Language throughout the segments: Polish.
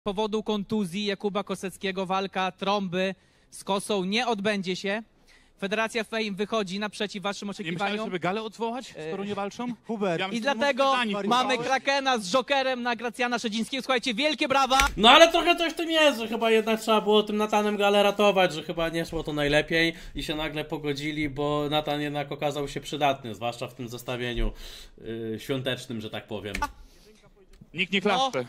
powodu kontuzji Jakuba Koseckiego walka trąby z kosą nie odbędzie się. Federacja Fame wychodzi naprzeciw waszym Nie oczekiwaniom. myślałeś, żeby galę odwołać, skoro nie walczą? Hubert. I dlatego mamy Krakena z Jokerem na Gracjana Szedzińskiego. Słuchajcie, wielkie brawa! No ale trochę coś w tym jest, że chyba jednak trzeba było tym Natanem galę ratować, że chyba nie szło to najlepiej i się nagle pogodzili, bo Natan jednak okazał się przydatny, zwłaszcza w tym zestawieniu świątecznym, że tak powiem. Nikt nie klaszcze.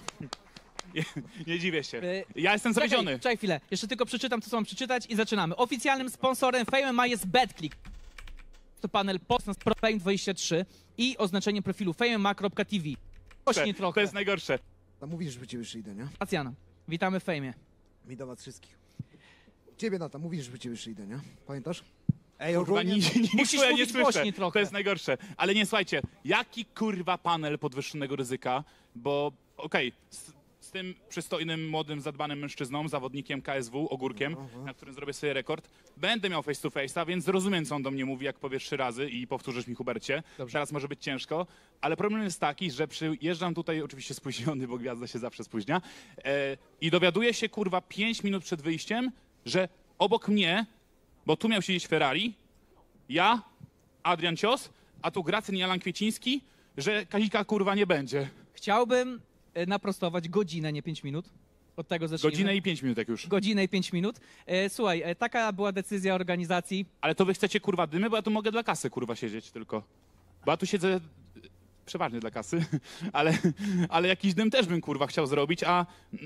Nie dziwię się. Ja jestem zawiedziony. Czekaj chwilę, jeszcze tylko przeczytam to, co mam przeczytać i zaczynamy. Oficjalnym sponsorem Fame MMA jest BetClick. To panel Postans Pro Fame 23 i oznaczenie profilu famema.tv. Głośniej trochę. To jest najgorsze. No mówisz, że ciebie przyjdę, nie? Gracjana, witamy w Fejmie. Witam was wszystkich. Ciebie, Nata, mówisz, że ciebie przyjdę, nie? Pamiętasz? Ej, Kurwa, ogólnie... Musisz ja nie mówić słyszę. głośniej trochę. To jest najgorsze. Ale nie, słuchajcie, jaki kurwa panel podwyższonego ryzyka, bo okej, z tym przystojnym, młodym, zadbanym mężczyzną, zawodnikiem KSW, Ogórkiem, na którym zrobię sobie rekord, będę miał face to face'a, więc zrozumiem, co on do mnie mówi, jak powiesz 3 razy i powtórzysz mi, Hubercie. Dobrze. Teraz może być ciężko, ale problem jest taki, że przyjeżdżam tutaj, oczywiście spóźniony, bo gwiazda się zawsze spóźnia, i dowiaduję się, kurwa, 5 minut przed wyjściem, że obok mnie, bo tu miał siedzieć Ferrari, ja, Adrian Cios, a tu Gracjan i Alan Kwieciński, że Kazika, kurwa, nie będzie. Chciałbym naprostować godzinę, nie 5 minut. Od tego zacznijmy. Godzinę i 5 minut, jak już. Godzinę i 5 minut. Słuchaj, taka była decyzja organizacji. Ale to wy chcecie, kurwa, dymy, bo ja tu mogę dla kasy, kurwa, siedzieć tylko. Bo ja tu siedzę przeważnie dla kasy, ale jakiś dym też bym, kurwa, chciał zrobić, a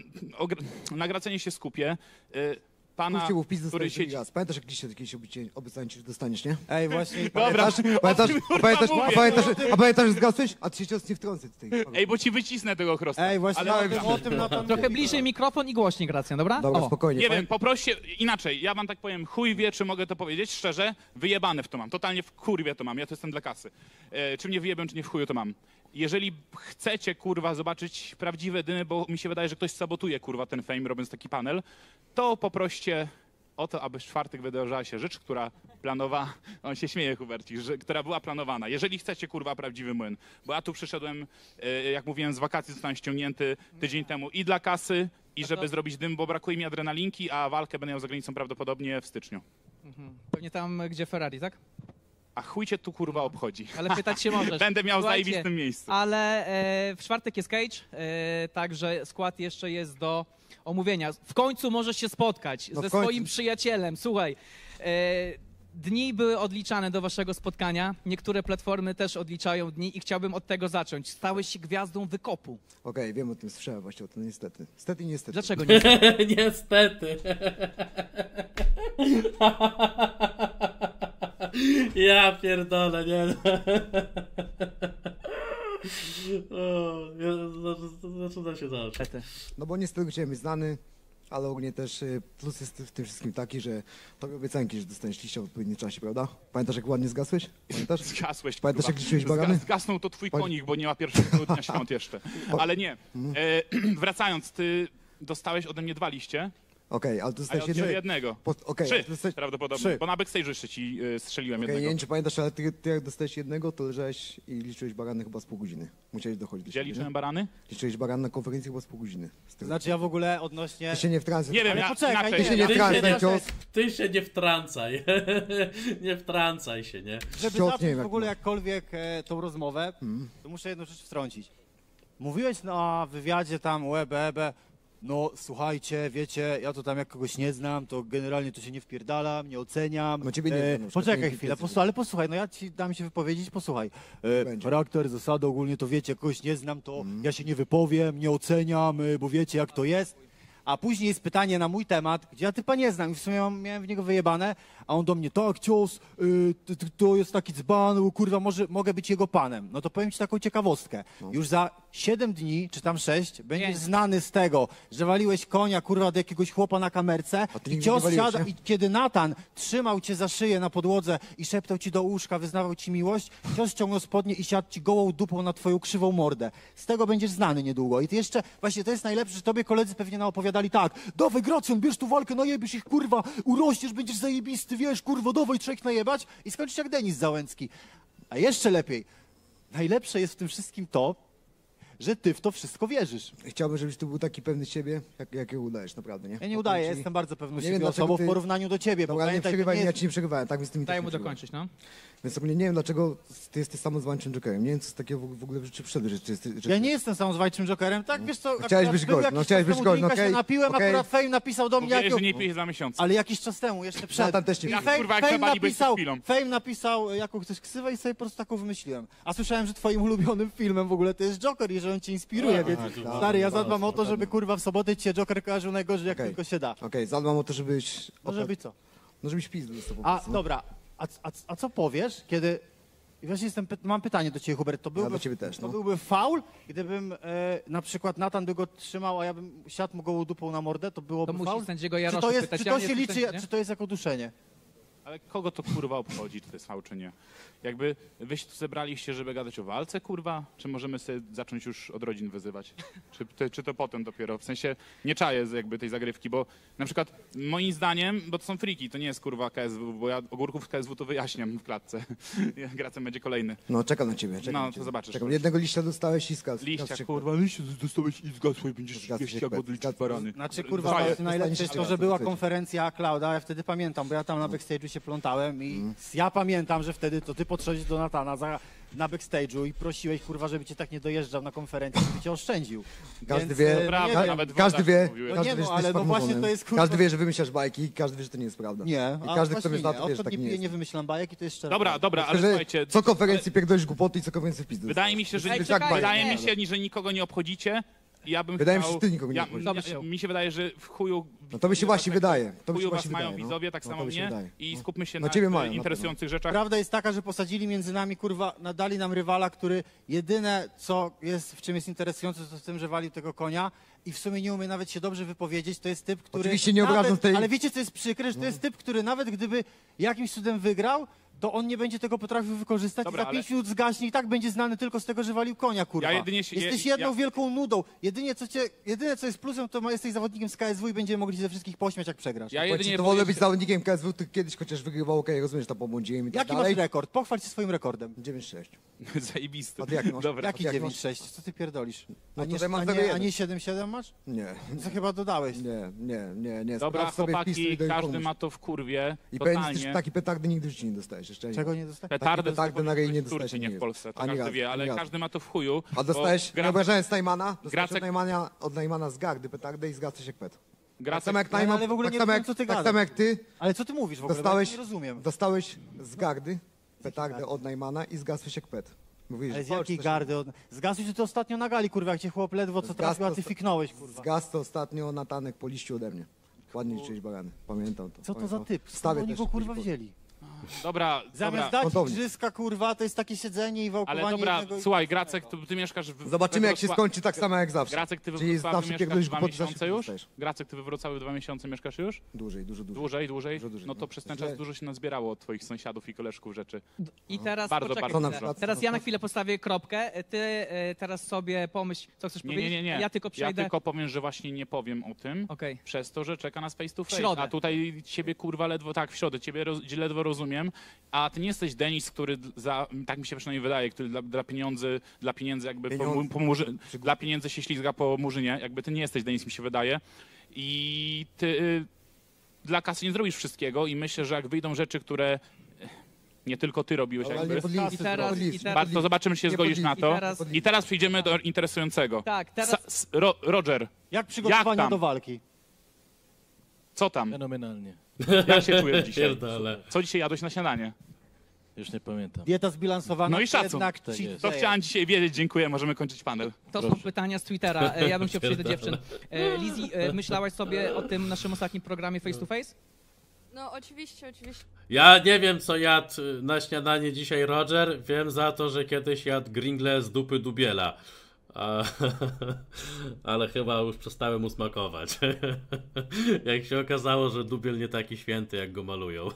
na Gracjanie się skupię. Pana, Puśćcie mu w pizdu, który który siedzi... gaz. Pamiętasz, jak dzisiaj jakieś obiecanie ci dostaniesz, nie? Ej, właśnie. Dobra, Pamiętasz, że zgasłeś? A ty się cios nie wtrącę tutaj. Ej, bo ci wycisnę tego chrosta. Ej, właśnie Ale dobra. O tym na tam Trochę bliżej mikrofon i głośniej, Gracjan, dobra? Dobra, O. spokojnie. Nie wiem, poproście inaczej. Ja wam tak powiem, chuj wie, czy mogę to powiedzieć szczerze, wyjebane w to mam. Totalnie w kurwie to mam. Ja to jestem dla kasy. Czy mnie wyjebią, czy nie w chuju to mam. Jeżeli chcecie, kurwa, zobaczyć prawdziwe dymy, bo mi się wydaje, że ktoś sabotuje, kurwa, ten Fame, robiąc taki panel, to poproście o to, aby w czwartek wydarzyła się rzecz, która planowa... On się śmieje, Huberci, która była planowana. Jeżeli chcecie, kurwa, prawdziwy młyn, bo ja tu przyszedłem, jak mówiłem, z wakacji zostałem ściągnięty tydzień temu i dla kasy, i żeby zrobić dym, bo brakuje mi adrenalinki, a walkę będę miał za granicą prawdopodobnie w styczniu. Pewnie tam, gdzie Ferrari, tak? A chuj cię tu, kurwa, obchodzi. Ale pytać się możesz. Będę miał Słuchajcie, zajebistym miejscu. Ale w czwartek jest Cage, także skład jeszcze jest do omówienia. W końcu możesz się spotkać No ze w końcu. swoim przyjacielem. Słuchaj, dni były odliczane do waszego spotkania. Niektóre platformy też odliczają dni i chciałbym od tego zacząć. Stałeś się gwiazdą wykopu. Okej, wiem o tym, słyszałem właśnie o tym, niestety. Niestety i niestety. Dlaczego nie? Niestety. Ja pierdolę, nie. Zaczyna się zawsze. No bo niestety chciałem być znany, ale ogólnie też plus jest w tym wszystkim taki, że to obiecanki, że dostaniesz liścia w odpowiednim czasie, prawda? Pamiętasz, jak ładnie zgasłeś? Pamiętasz? Zgasłeś, Pamiętasz, kurwa. jak liczyłeś bagany? Zgasnął to twój konik, bo nie ma pierwszego dnia świąt jeszcze. Ale nie. Wracając, ty dostałeś ode mnie 2 liście, Okej, ale to a ja dostałeś od ciebie jednego. Okej, 3 ale to dostałeś... prawdopodobnie, 3. bo na backstage'u jeszcze ci strzeliłem Okej, nie jednego. wiem, czy pamiętasz, ale ty jak dostałeś jednego, to leżałeś i liczyłeś bagany chyba z pół godziny. Musiałeś dochodzić do Gdzie siebie, liczyłem nie? barany? Liczyłeś bagan na konferencji chyba z pół godziny. Z tyłu. Znaczy ja w ogóle odnośnie... Ty się nie wtrącaj. Nie wiem, Ale ja poczekaj, inaczej. Ty się nie Ty wtrącaj, się ten nie- cios. Ty się nie wtrącaj. Nie wtrącaj się, nie? Żeby Cios nie zacząć wiem, w jak ogóle ma. jakkolwiek tą rozmowę, to muszę jedną rzecz wtrącić. Mówiłeś na wywiadzie tam łebę, no słuchajcie, wiecie, ja to tam jak kogoś nie znam, to generalnie to się nie wpierdalam, nie oceniam. No ciebie nie znam, na przykład, Poczekaj nie chwilę, wiedzę. ale posłuchaj, no ja ci dam się wypowiedzieć, posłuchaj. Będzie. Charakter, zasady, ogólnie to wiecie, kogoś nie znam, to ja się nie wypowiem, nie oceniam, bo wiecie jak to jest. A później jest pytanie na mój temat, gdzie ja typa nie znam i w sumie miałem w niego wyjebane, a on do mnie, tak cios, to jest taki dzban, kurwa, mogę być jego panem. No to powiem ci taką ciekawostkę. Już za 7 dni, czy tam 6, będziesz 5. znany z tego, że waliłeś konia, kurwa, do jakiegoś chłopa na kamerce A ty i nigdy cios nie waliłeś, siada, nie? i kiedy Natan trzymał cię za szyję na podłodze i szeptał ci do uszka, wyznawał ci miłość, cios ściągnął spodnie i siadł ci gołą dupą na twoją krzywą mordę. Z tego będziesz znany niedługo. I ty jeszcze, właśnie to jest najlepsze, że tobie koledzy pewnie naopowiadali tak, dawaj Gracjan, bierz tu walkę, najebisz ich, kurwa, urośniesz, będziesz zajebisty, wiesz, kurwa, dawaj, trzech najebać i skończysz jak Denis Załęcki. A jeszcze lepiej, najlepsze jest w tym wszystkim to, że ty w to wszystko wierzysz. Chciałbym, żebyś tu był taki pewny siebie, jakiego udajesz, naprawdę, nie? Ja nie udaję, Powiem ci- jestem bardzo pewną Nie siebie wiem, dlaczego osobą ty- w porównaniu do ciebie, bo Dobra, nie pamiętaj, to przerywaj, nie ja jest... ci nie przerywałem, tak więc ty mi Daj też mu nie przerywaj. dokończyć, no. Więc ogólnie nie wiem, dlaczego ty jesteś samozwańczym Jokerem. Nie wiem, co z takiego w ogóle w życiu przyszedłeś, że Ja nie jestem samozwańczym Jokerem, tak, wiesz co... chciałeś akurat być był gość, jakiś no czas chciałeś być temu gość, no drinka się okej, napiłem, okej. akurat Fame napisał do mnie, Mówiłeś, jakiego... że nie pijesz 2 miesiące. Ale jakiś czas temu, jeszcze przed. Natan też nie I pije. Ja, kurwa, jak Fame trzeba, byłeś przed chwilą. Fame napisał, jaką chcesz ksywę i sobie po prostu taką wymyśliłem. A słyszałem, że twoim ulubionym filmem w ogóle to jest Joker i że on cię inspiruje, więc stary, ja zadbam o to, żeby kurwa w sobotę cię Joker kojarzył najgorzej, jak Okej. tylko się da. Okej, zadbam o to, żebyś... Może być co? No żebyś pizdu dostał po A prostu, no. dobra, a co powiesz, kiedy... I właśnie mam pytanie do ciebie, Hubert, to byłby, do ciebie też, to no. byłby faul, gdybym na przykład Natan by go trzymał, a ja bym siadł mu go dupą na mordę, to byłoby To faul? musi sędziego Czy Jarosza to, jest, pytać. czy Ja to nie się jestem liczy, sędzią, czy to jest jako duszenie? Ale kogo to kurwa obchodzi, czy to jest fał, czy nie? Jakby wy się tu zebraliście, żeby gadać o walce, kurwa? Czy możemy sobie zacząć już od rodzin wyzywać? Czy to potem dopiero? W sensie nie czaję jakby tej zagrywki, bo na przykład moim zdaniem, bo to są friki, to nie jest kurwa KSW, bo ja ogórków z KSW to wyjaśniam w klatce. Gracem będzie kolejny. No, czekam na ciebie, czekam No, na to ciebie. zobaczysz. Czekam. Jednego liścia dostałeś i skaz. Liścia, się kurwa, liście dostałeś i zgasłeś, będziesz Zgasł się jeść kwet. jagody liczyć Zgasł- barany. Znaczy, kurwa, Faję. najlepsze jest to, że była konferencja Klauda, ja wtedy pamiętam, bo ja tam na backstage'u się plątałem i ja pamiętam, że wtedy to ty podszedłeś do Natana na backstage'u i prosiłeś, kurwa, żeby cię tak nie dojeżdżał na konferencji, żeby cię oszczędził. Każdy Więc, wie, nie Prawda, wiem. nawet każdy woda, wie, mówiłeś. No każdy nie, wie, no, że ale jest no właśnie farmofonem. to jest, kurwa- Każdy wie, że wymyślasz bajki i każdy wie, że to nie jest prawda. Nie, I a każdy, kto właśnie mnie zna, nie. to wie, że tak Odkąd nie jest. nie wymyślam bajek i to jest szczerze. Dobra, ale Że słuchajcie, co konferencji pierdolisz głupoty i co konferencji w pizdu. wydaje mi się, że Ej, jak czekaj, bajka. wydaje nie. mi się, że nikogo nie obchodzicie. Ja bym Wydaje mi chciał, się, że ty nikogo nie obchodzisz. mi się wydaje, że w chuju... No to mi się właśnie wydaje. To mi chuju się was właśnie mają wydaje, no. widzowie, tak No samo to mi się mnie. wydaje. I No. skupmy się No na ciebie mają, na interesujących rzeczach. Prawda jest taka, że posadzili między nami, kurwa, nadali nam rywala, który jedyne, co jest, w czym jest interesujące, to w tym, że walił tego konia i w sumie nie umie nawet się dobrze wypowiedzieć. To jest typ, który... Oczywiście nie obrażam nawet, tej- Ale wiecie, co jest przykre? Że to jest typ, który nawet gdyby jakimś cudem wygrał, to on nie będzie tego potrafił wykorzystać Dobra, i za ale- 5 minut zgaśnie i tak będzie znany tylko z tego, że walił konia, kurwa. Ja jedynie się- Jesteś ja- jedną ja- wielką nudą. Jedyne, co jest plusem, to jesteś zawodnikiem z KSW i będziemy mogli się ze wszystkich pośmiać, jak przegrasz. Ja Jedynie jedynie to wolę powiem, być że- zawodnikiem KSW, ty kiedyś chociaż wygrywał, okej, rozumiesz, to pobłądziłem i tak Jaki dalej. masz rekord? Pochwal się swoim rekordem. 9-6. Zajebisty. A ty jak masz? Dobra. Jaki jak 9-6? Co ty pierdolisz? No A nie, tutaj mam a nie, 0-1. a nie 7-7 masz? Nie, Co chyba dodałeś? nie. Dobra, Sprawdź sobie wpisuj chłopaki, do każdy informuj. ma to w kurwie. I pewnie Totalnie. taki petardy nigdy w życiu nie dostajesz. Jeszcze nie. Czego nie dostałeś? Petardy petardy na ryj nie w Turcji, dostajesz, nie nie w Polsce. To Ani każdy razu, wie, ale ani razu. każdy ma to w chuju. A dostałeś, bo nie obrażając Najmana, dostałeś Gracek- od Najmana z gardy petardę i zgasłeś jak pet. Tak Gracek, samo jak ale Najman, w ogóle tak nie samo rozumiem, jak, co ty tak gadasz. samo jak ty Ale co ty mówisz w ogóle? Bo ja dostałeś, nie rozumiem. dostałeś z gardy petardę od Najmana i zgasłeś jak pet. Mówisz, Ale z że jakiej coś- gardy? Zgasłeś to ostatnio na gali, kurwa, jak cię chłop ledwo co Zgasł trafił, a to ty sta- fiknąłeś, kurwa. Zgasł to ostatnio Natanek po liściu ode mnie. Ładnie liczyłeś barany. Pamiętam to. Co to za pamiętam. typ? Skąd Stawię oni też go, kurwa, jakiś- wzięli? Dobra, Zamiast dobra. dać Montownik. igrzyska, kurwa, to jest takie siedzenie i Ale wałkowanie dobra, jednego... słuchaj, Gracek, ty mieszkasz w Zobaczymy jak się skończy tak samo jak zawsze. Gracek, ty we Czyli Wrocławiu zawsze mieszkasz pierdolisz 2 głupoty, zawsze miesiące już? dostajesz. Gracek, ty we Wrocławiu 2 miesiące mieszkasz już? Dłużej. Dłużej? Dużo dłużej, No to no. przez ten Źle. czas dużo się nazbierało od twoich sąsiadów i koleżków rzeczy. I teraz Bardzo, poczekaj bardzo na chwilę. przykład? Teraz ja na chwilę postawię kropkę. Ty teraz sobie pomyśl, co chcesz powiedzieć. Nie. a Ja tylko przejdę. Ja tylko powiem, że właśnie nie powiem o tym. Okej. Przez to, że czeka nas face to face. środę. A tutaj ciebie kurwa ledwo, tak, w środę, ciebie ledwo rozumiem. A ty nie jesteś Denis, który tak mi się przynajmniej wydaje, który dla pieniędzy jakby Pieniądze. dla pieniędzy się ślizga po murzynie. Jakby ty nie jesteś Denis, mi się wydaje. I ty dla kasy nie zrobisz wszystkiego i myślę, że jak wyjdą rzeczy, które nie tylko ty robiłeś Ale jakby. nie podliczy, I teraz- podliczy, i teraz- Bardzo zobaczymy, czy się Nie zgodzisz na podliczy. to. I I teraz przejdziemy do interesującego. Tak, teraz Roger, Jak przygotowania tam? do walki? co tam? Fenomenalnie. Jak się czujesz dzisiaj? Pierdolę. Co dzisiaj jadłeś na śniadanie? Już nie pamiętam. Dieta zbilansowana, No i szacun. jednak Tak cheat jest. To day. chciałem dzisiaj wiedzieć, dziękuję, możemy kończyć panel. to są pytania z Twittera. Ja bym chciał przejść do dziewczyn. Lizzy, myślałaś sobie o tym naszym ostatnim programie Face to Face? No oczywiście. Ja nie wiem, co jadł na śniadanie dzisiaj Roger. Wiem za to, że kiedyś jadł gringle z dupy dubiela. Ale chyba już przestałem mu smakować. Jak się okazało, że dubiel nie taki święty, jak go malują.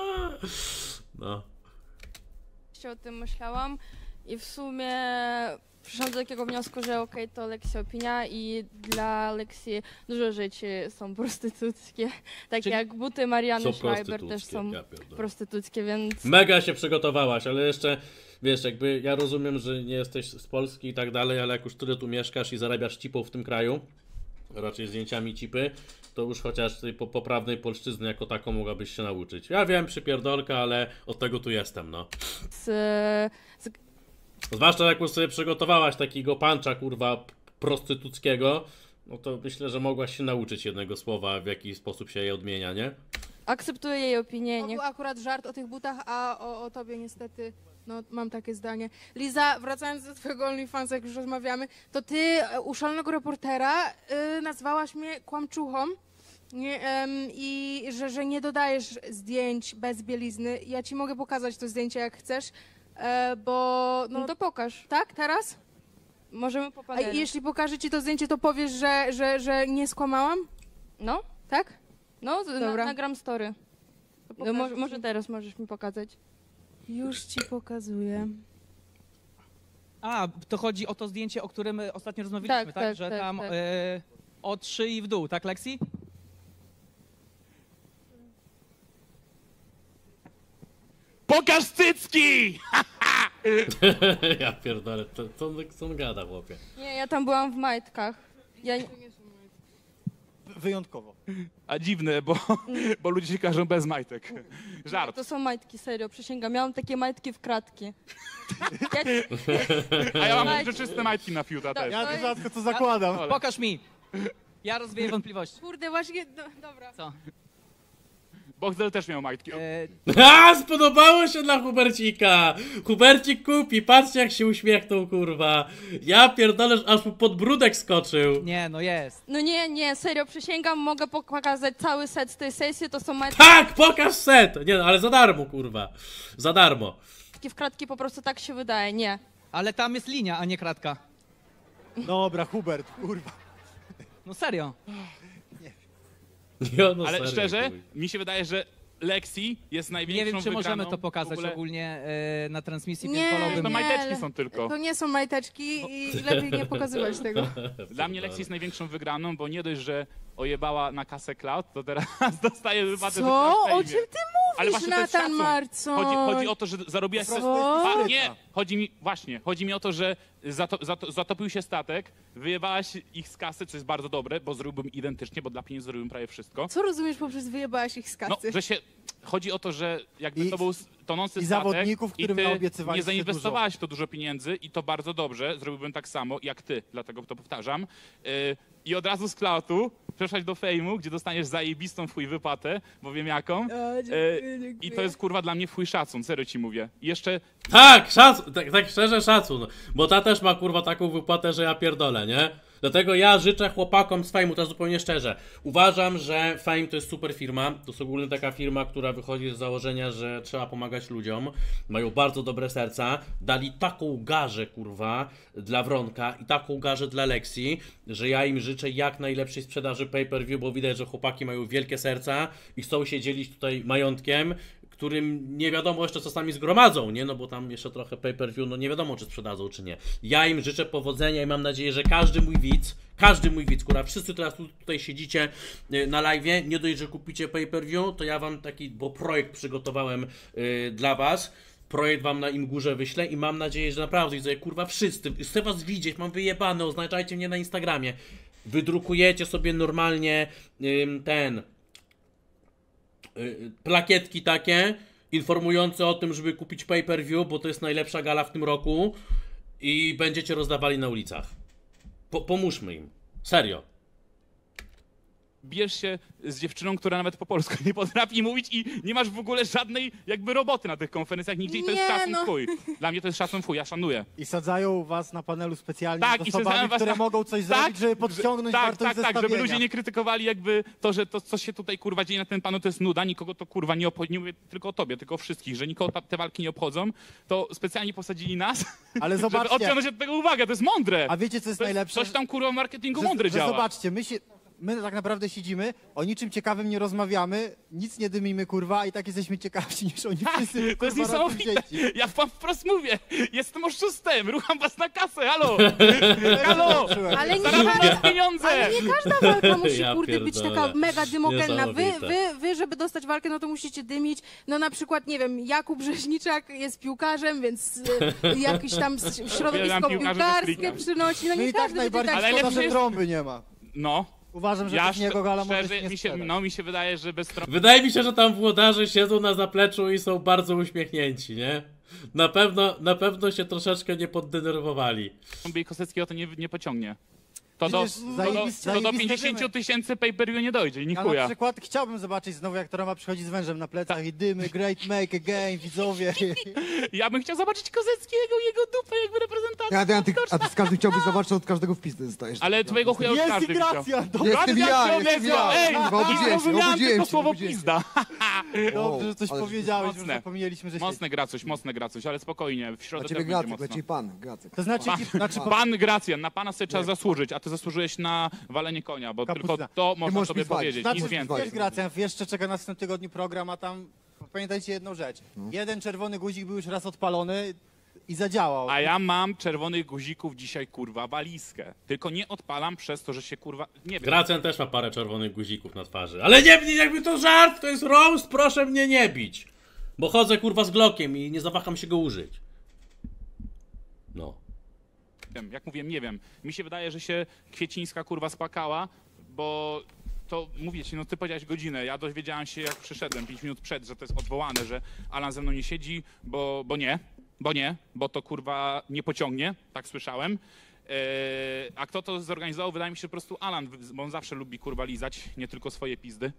No. O tym myślałam i w sumie przyszłam do takiego wniosku, że okej, to Lexi opinia i dla Lexi dużo rzeczy są prostytuckie. Takie Czyli- jak buty Mariany Są Schreiber też prostytuckie, są ja pierdolę. prostytuckie, więc... Mega się przygotowałaś, ale jeszcze, wiesz, jakby ja rozumiem, że nie jesteś z Polski i tak dalej, ale jak już tyle tu mieszkasz i zarabiasz cipą w tym kraju, raczej zdjęciami cipy, to już chociaż tej poprawnej polszczyzny jako taką mogłabyś się nauczyć. Ja wiem, przypierdolka, ale od tego tu jestem, no. z Zwłaszcza jak już sobie przygotowałaś takiego pancza, kurwa, prostytuckiego, no to myślę, że mogłaś się nauczyć jednego słowa, w jaki sposób się je odmienia, nie? akceptuję jej opinię, To niech był akurat żart o tych butach, a o tobie niestety, no mam takie zdanie. Liza, wracając do twojego OnlyFansa, jak już rozmawiamy, to ty u szalonego reportera nazwałaś mnie kłamczuchą i że nie dodajesz zdjęć bez bielizny. Ja ci mogę pokazać to zdjęcie, jak chcesz, bo... no to pokaż. Tak, teraz? Możemy po A panelu. jeśli pokażę ci to zdjęcie, to powiesz, że nie skłamałam? No, Tak? no, Dobra. nagram story. No, pokaż może teraz możesz mi pokazać. Już ci pokazuję. A, to chodzi o to zdjęcie, o którym ostatnio rozmawialiśmy, Tak, tak? tak, Że tak, tam tak. od szyi w dół, tak Lexi? Pokaż cycki! Ja pierdolę, co on gada, chłopie? Nie, ja tam byłam w majtkach. Ja nie... Wyjątkowo. A dziwne, bo ludzie się każą bez majtek. Żart. To są majtki, serio, przysięgam. Miałam takie majtki w kratki. Ja... A ja mam Majtki. czyste majtki na fiuta też. Ja to rzadko to zakładam. Pokaż mi! Ja rozwieję wątpliwości. Kurde, właśnie, dobra. Co? Boxdel też miał majtki. A, spodobało się dla Hubercika! Hubercik kupi, patrzcie jak się uśmiechnął, kurwa. Ja pierdolę, aż mu podbródek skoczył. Nie, no jest. No nie, serio, przysięgam, mogę pokazać cały set z tej sesji, to są majtki Tak, pokaż set! Nie, no, ale za darmo, kurwa. Za darmo. w kratki, po prostu tak się wydaje, nie. Ale tam jest linia, a nie kratka. Dobra, Hubert, kurwa. No serio. Nie, no Ale serio, szczerze, chuj. mi się wydaje, że Lexi jest największą Nie wiem, czy możemy wygraną to pokazać w ogóle... ogólnie na transmisji, Nie, więc wolałbym... To nie. majteczki są tylko. To nie są majteczki i lepiej nie pokazywać tego. Dla mnie Lexi jest największą wygraną, bo nie dość, że ojebała na kasę Cloud, to teraz dostaje wypłatę Co? za O fejmie. czym ty Ale mówisz, właśnie to jest Natan szacun. Marcon? Chodzi o to, że zarobiłaś... Co? Nie, chodzi mi o to, że zatopił się statek, wyjebałaś ich z kasy, co jest bardzo dobre, bo zrobiłbym identycznie, bo dla pieniędzy zrobiłem prawie wszystko. Co rozumiesz poprzez wyjebałaś ich z No, kasy? że się... Chodzi o to, że jakby I- to był tonący i statek zawodników, i którym ty naobiecywaliście nie zainwestowałaś w to dużo pieniędzy i to bardzo dobrze, zrobiłbym tak samo jak ty, dlatego to powtarzam. I od razu z Cloudu przeszłaś do Fejmu, gdzie dostaniesz zajebistą w chuj wypłatę, bo wiem jaką. Dziękuję. I to jest kurwa dla mnie w chuj szacun, serio ci mówię. I jeszcze Tak, szacun, tak szczerze szacun, bo ta też ma kurwa taką wypłatę, że ja pierdolę, nie? Dlatego ja życzę chłopakom z Fame'u, to zupełnie szczerze. Uważam, że Fame to jest super firma, to jest ogólnie taka firma, która wychodzi z założenia, że trzeba pomagać ludziom. Mają bardzo dobre serca, dali taką garzę kurwa dla Wronka i taką garzę dla Lexi, że ja im życzę jak najlepszej sprzedaży pay-per-view, bo widać, że chłopaki mają wielkie serca i chcą się dzielić tutaj majątkiem, którym nie wiadomo jeszcze co sami zgromadzą, nie? No bo tam jeszcze trochę pay-per-view, no nie wiadomo czy sprzedadzą, czy nie. Ja im życzę powodzenia i mam nadzieję, że każdy mój widz, kurwa, wszyscy teraz tutaj siedzicie na live'ie, nie dość, że kupicie pay-per-view, to ja wam taki, bo projekt przygotowałem dla was, projekt wam na im górze wyślę i mam nadzieję, że naprawdę, widzę, kurwa, wszyscy, chcę was widzieć, mam wyjebane, oznaczajcie mnie na Instagramie, wydrukujecie sobie normalnie plakietki takie, informujące o tym, żeby kupić pay-per-view, bo to jest najlepsza gala w tym roku i będziecie rozdawali na ulicach. Pomóżmy im. Serio. bierz się z dziewczyną, która nawet po polsku nie potrafi mówić i nie masz w ogóle żadnej jakby roboty na tych konferencjach nigdzie i to jest Nie, szacun no. w chuj. Dla mnie to jest szacun w chuj, ja szanuję. I sadzają was na panelu specjalnie Tak, z i osobami, sadzają was które na- mogą coś zrobić, żeby podciągnąć wartość tak, zestawienia. żeby ludzie nie krytykowali jakby to, że to, co się tutaj kurwa dzieje na tym panu, to jest nuda, nikogo to kurwa nie obchodzi, nie mówię tylko o tobie, tylko o wszystkich, że nikogo te walki nie obchodzą, to specjalnie posadzili nas, Ale żeby zobaczcie, odciągnąć od tego uwagę, to jest mądre. a wiecie co jest To jest najlepsze? coś tam kurwa w marketingu mądre że działa. zobaczcie, my się... my tak naprawdę siedzimy, o niczym ciekawym nie rozmawiamy, nic nie dymimy, kurwa, i tak jesteśmy ciekawsi niż oni wszyscy, To jest kurwa, razem niesamowite. wzięci. Ja wam wprost mówię, jestem oszustem, rucham was na kasę, halo! Halo! Ale nie, Zarabiam każda, pieniądze! ale nie każda walka musi, Ja kurde, być pierdolę. taka mega dymogenna. Niesamowite. Wy, żeby dostać walkę, no to musicie dymić. No na przykład, nie wiem, Jakub Rzeźniczak jest piłkarzem, więc jakiś tam środowisko Uwielbiam piłkarzy, ze piłkarskie streetem. przynosi. No No nie i tak każdy będzie najbardziej tak... Ale szkoda, lepszy że jest- trąby nie ma. No, Uważam, że ja bez niego gala może szczerze, się nie sprzedać. mi się wydaje, że bez trąby Wydaje mi się, że tam włodarze siedzą na zapleczu i są bardzo uśmiechnięci, nie? Na pewno się troszeczkę nie poddenerwowali. i Koseckiego to nie pociągnie. To Przecież do zajebiste 50 dymy. tysięcy pay-per-view nie dojdzie, ni Ja chuja. na przykład chciałbym zobaczyć znowu, jak Trąba przychodzi z wężem na plecach i dymy, great make again, widzowie. Ja bym chciał zobaczyć Kozeckiego i jego dupę jakby reprezentacji. A ty z każdym chciałbyś zobaczyć, od każdego w pizdę dostajesz. Ale twojego chuja już Jest każdy widział. migracja! Jestem ja, jestem ja. Ej, Kurwa, obudziłem się, zrozumiałem obudziłem tylko się, słowo obudziłem się. pizda. Dobrze, że coś ale powiedziałeś, mocne. że zapomnieliśmy, że się... Mocne gra coś, ale spokojnie, w środę Dla też ciebie będzie Gracek, mocno. dla ciebie pan, Gracek. To znaczy, Pan Gracjan, na pana sobie trzeba zasłużyć, a ty zasłużyłeś na walenie konia, bo Kapucyna. tylko to można możesz sobie mi zwalić. powiedzieć, znaczy nic więcej. wiesz, Gracjan, jeszcze czeka nas w tym tygodniu program, a tam pamiętajcie jedną rzecz. No. Jeden czerwony guzik był już raz odpalony i zadziałał. A ja mam czerwonych guzików dzisiaj, kurwa, walizkę. Tylko nie odpalam przez to, że się, kurwa, nie wiem. Gracjan też ma parę czerwonych guzików na twarzy. Ale nie mnie, jakby to żart, to jest roast, proszę mnie nie bić. Bo chodzę kurwa z Glockiem i nie zawaham się go użyć. No. Jak mówiłem, nie wiem. Mi się wydaje, że się Kwiecińska, kurwa, spłakała, bo to, mówię ci, no ty powiedziałeś godzinę, ja dowiedziałem się, jak przyszedłem 5 minut przed, że to jest odwołane, że Alan ze mną nie siedzi, bo to, kurwa, nie pociągnie, tak słyszałem. A kto to zorganizował? Wydaje mi się, że po prostu Alan, bo on zawsze lubi, kurwa, lizać, nie tylko swoje pizdy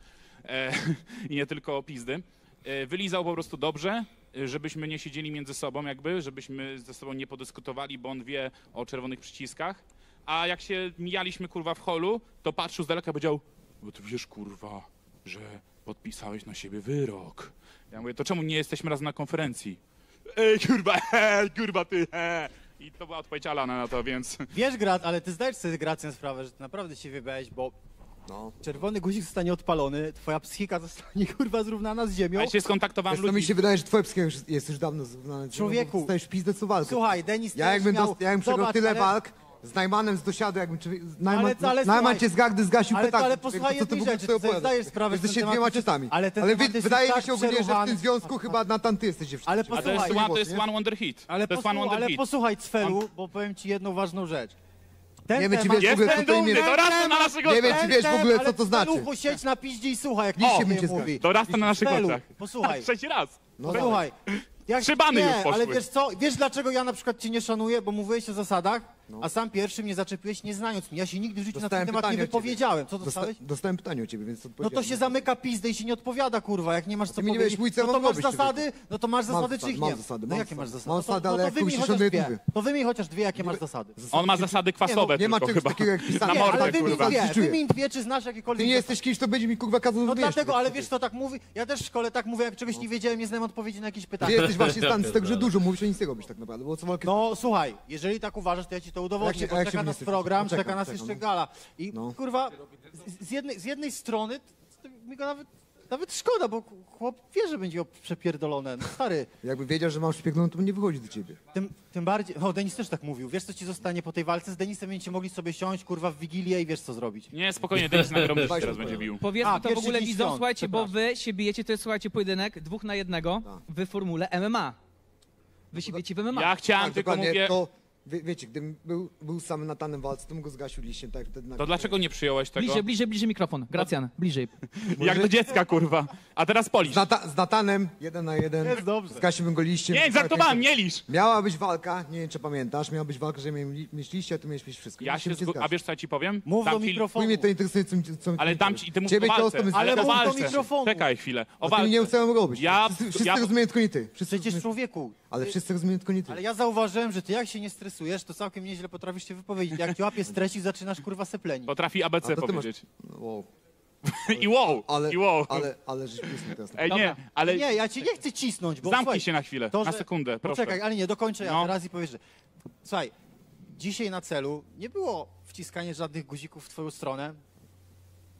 i nie tylko pizdy. Wylizał po prostu dobrze, żebyśmy nie siedzieli między sobą jakby, żebyśmy ze sobą nie podyskutowali, bo on wie o czerwonych przyciskach. A jak się mijaliśmy, kurwa, w holu, to patrzył z daleka i powiedział: bo ty wiesz, kurwa, że podpisałeś na siebie wyrok. Ja mówię: to czemu nie jesteśmy razem na konferencji? Ej, kurwa, ty, I to była odpowiedź Alana na to, więc... Wiesz, Grat, ale ty zdajesz sobie, Gracjan, sprawę, że ty naprawdę się wybrałeś, bo No. czerwony guzik zostanie odpalony, twoja psychika zostanie, kurwa, zrównana z ziemią. Ja się skontaktowałem Wiesz, to mi ludzi. się wydaje, że twoja psychika jest już dawno zrównana. Człowieku. Dostajesz w pizdę co walkę. Słuchaj, Denis Ja też jakbym, miał... jakbym przegrał Zobacz, tyle ale- walk z Najmanem z dosiadu, jakbym Najman słuchaj, cię z gardy zgasił ale, petardą. ale posłuchaj Co ty w jednej ogóle rzeczy, sobie ty sobie opowiadasz? zdajesz sprawę, że Jesteście ten dwiema temat jest- ciotami. ale ten Ale temat jest wydaje mi tak się ogólnie, że w przeruchany. tym związku chyba Natan, ty jesteście wszyscy. Ale A to jest, posłuchaj, to jest one wonder hit. Ale, To jest one wonder hit. posłuchaj, Cfelu, bo powiem ci jedną ważną rzecz. Ten Nie wiem, czy temat- wiesz w ogóle, co Jestem to imię... dumny, to rasta na naszych Nie wiem, oczach. czy wiesz w ogóle, co to znaczy. Cfelu, siedź na piździe i słuchaj, jak Nikt nikt się nie mi nie mówi. To rasta na naszych Cfelu, oczach. posłuchaj. Trzeci raz. No Słuchaj, jak, 3 bany nie, już poszły. ale wiesz co, wiesz dlaczego ja na przykład cię nie szanuję, bo mówiłeś o zasadach, a sam pierwszy mnie zaczepiłeś nie znając mnie. Ja się nigdy w życiu Dostałem na ten temat nie pytanie od ciebie. wypowiedziałem. Co dostałeś? Dostałem pytanie o ciebie, więc No odpowiedziałem. to się zamyka pizdę i się nie odpowiada, kurwa, jak nie masz co mi nie powiedzieć. będziesz mówić, co No to mam masz robić, zasady, no to masz zasady, zasady, czy ich mam nie? zasady, No mam jakie masz zasady. zasady? Mam No to- zasady, no ale to jak komuś wymień się chociaż szanuje, dwie. to mówię. To wymień chociaż dwie, jakie masz zasady. On ma zasady kwasowe Nie ma tylko czegoś chyba. takiego jak pisanie. Na Nie, mordę, ale wymień kurwa. dwie, Czuję. wymień dwie, czy znasz Ty jakiekolwiek nie zasady. jesteś kimś, to będzie mi kurwa kazał No wiesz, dlatego, wiesz, ale wiesz. wiesz, to tak mówi. Ja też w szkole tak mówię, jak czegoś nie wiedziałem, nie znałem odpowiedzi na jakieś Ty pytanie. jesteś właśnie stan z tego, że dużo mówisz, a nic nie robisz tak naprawdę, bo co walkę... No słuchaj, jeżeli tak uważasz, to ja ci to udowodnię, a jak bo się czeka nas wniosek? program, Poczekam, czeka nas poczekam, jeszcze no. gala. I No. kurwa, z jednej strony to mi go nawet szkoda, bo chłop wie, że będzie przepierdolone. No, stary, Jakby wiedział, że mam szpieglą, to bym nie wychodzi do ciebie. tym bardziej... No, Denis też tak mówił. Wiesz, co ci zostanie po tej walce? Z Denisem będziecie mogli sobie siąść, kurwa, w Wigilię i wiesz, co zrobić. Nie, spokojnie, Denis na gromie Daj teraz się będzie bił. Powiedzmy A, to w pierwszy ogóle dziś widzom, świąt, słuchajcie, bo wy się bijecie, to jest, słuchajcie, pojedynek 2 na 1 w formule MMA. Wy się bijecie w MMA. Ja chciałem, Tak, tylko dokładnie, mówię, to... Wiecie, gdybym był sam Natanem w walce, to bym go zgasił liściem, tak jak wtedy na... to dlaczego nie przyjąłeś tego? Bliżej mikrofon. Gracjan, bliżej. Jak do dziecka, kurwa. A teraz polisz. Z Natanem, 1 na 1. Jest dobrze. Zgasiłbym go liściem. Nie, żartowałem, nie lisz. Miała być walka, nie wiem czy pamiętasz, miała być walka, że miałem mieć liście, a ty miałeś mieć wszystko. Ja się Musimy A wiesz, co ja ci powiem? Mów do Dam ci- mikrofonu. Chuj mnie to interesuje, co mi Ale dam ci, ty mów Ciebie o to walce. osobę Ale o mów do walce. mikrofonu. Czekaj chwilę. O A ty mi nie walce. chcą robić. Ja- Wszyscy ja- rozumieją tylko nie ty. Przecież człowieku, Ale wszyscy rozumieją tylko nie ty. ale ja zauważyłem, że ty jak się nie stresujesz, to całkiem nieźle potrafisz się wypowiedzieć. Jak ci łapie stresik, zaczynasz kurwa seplenić. Potrafi ABC A to ty masz- powiedzieć. No, wow. I wow, Ale, i wow. ale żeś plusny teraz. Ej, nie, ale Nie, ja cię nie chcę cisnąć, bo zamknij słuchaj, się na chwilę, to, na że- sekundę, proszę. Poczekaj, ale nie, dokończę ja No. teraz i powiesz, że... Słuchaj, dzisiaj na celu nie było wciskanie żadnych guzików w twoją stronę.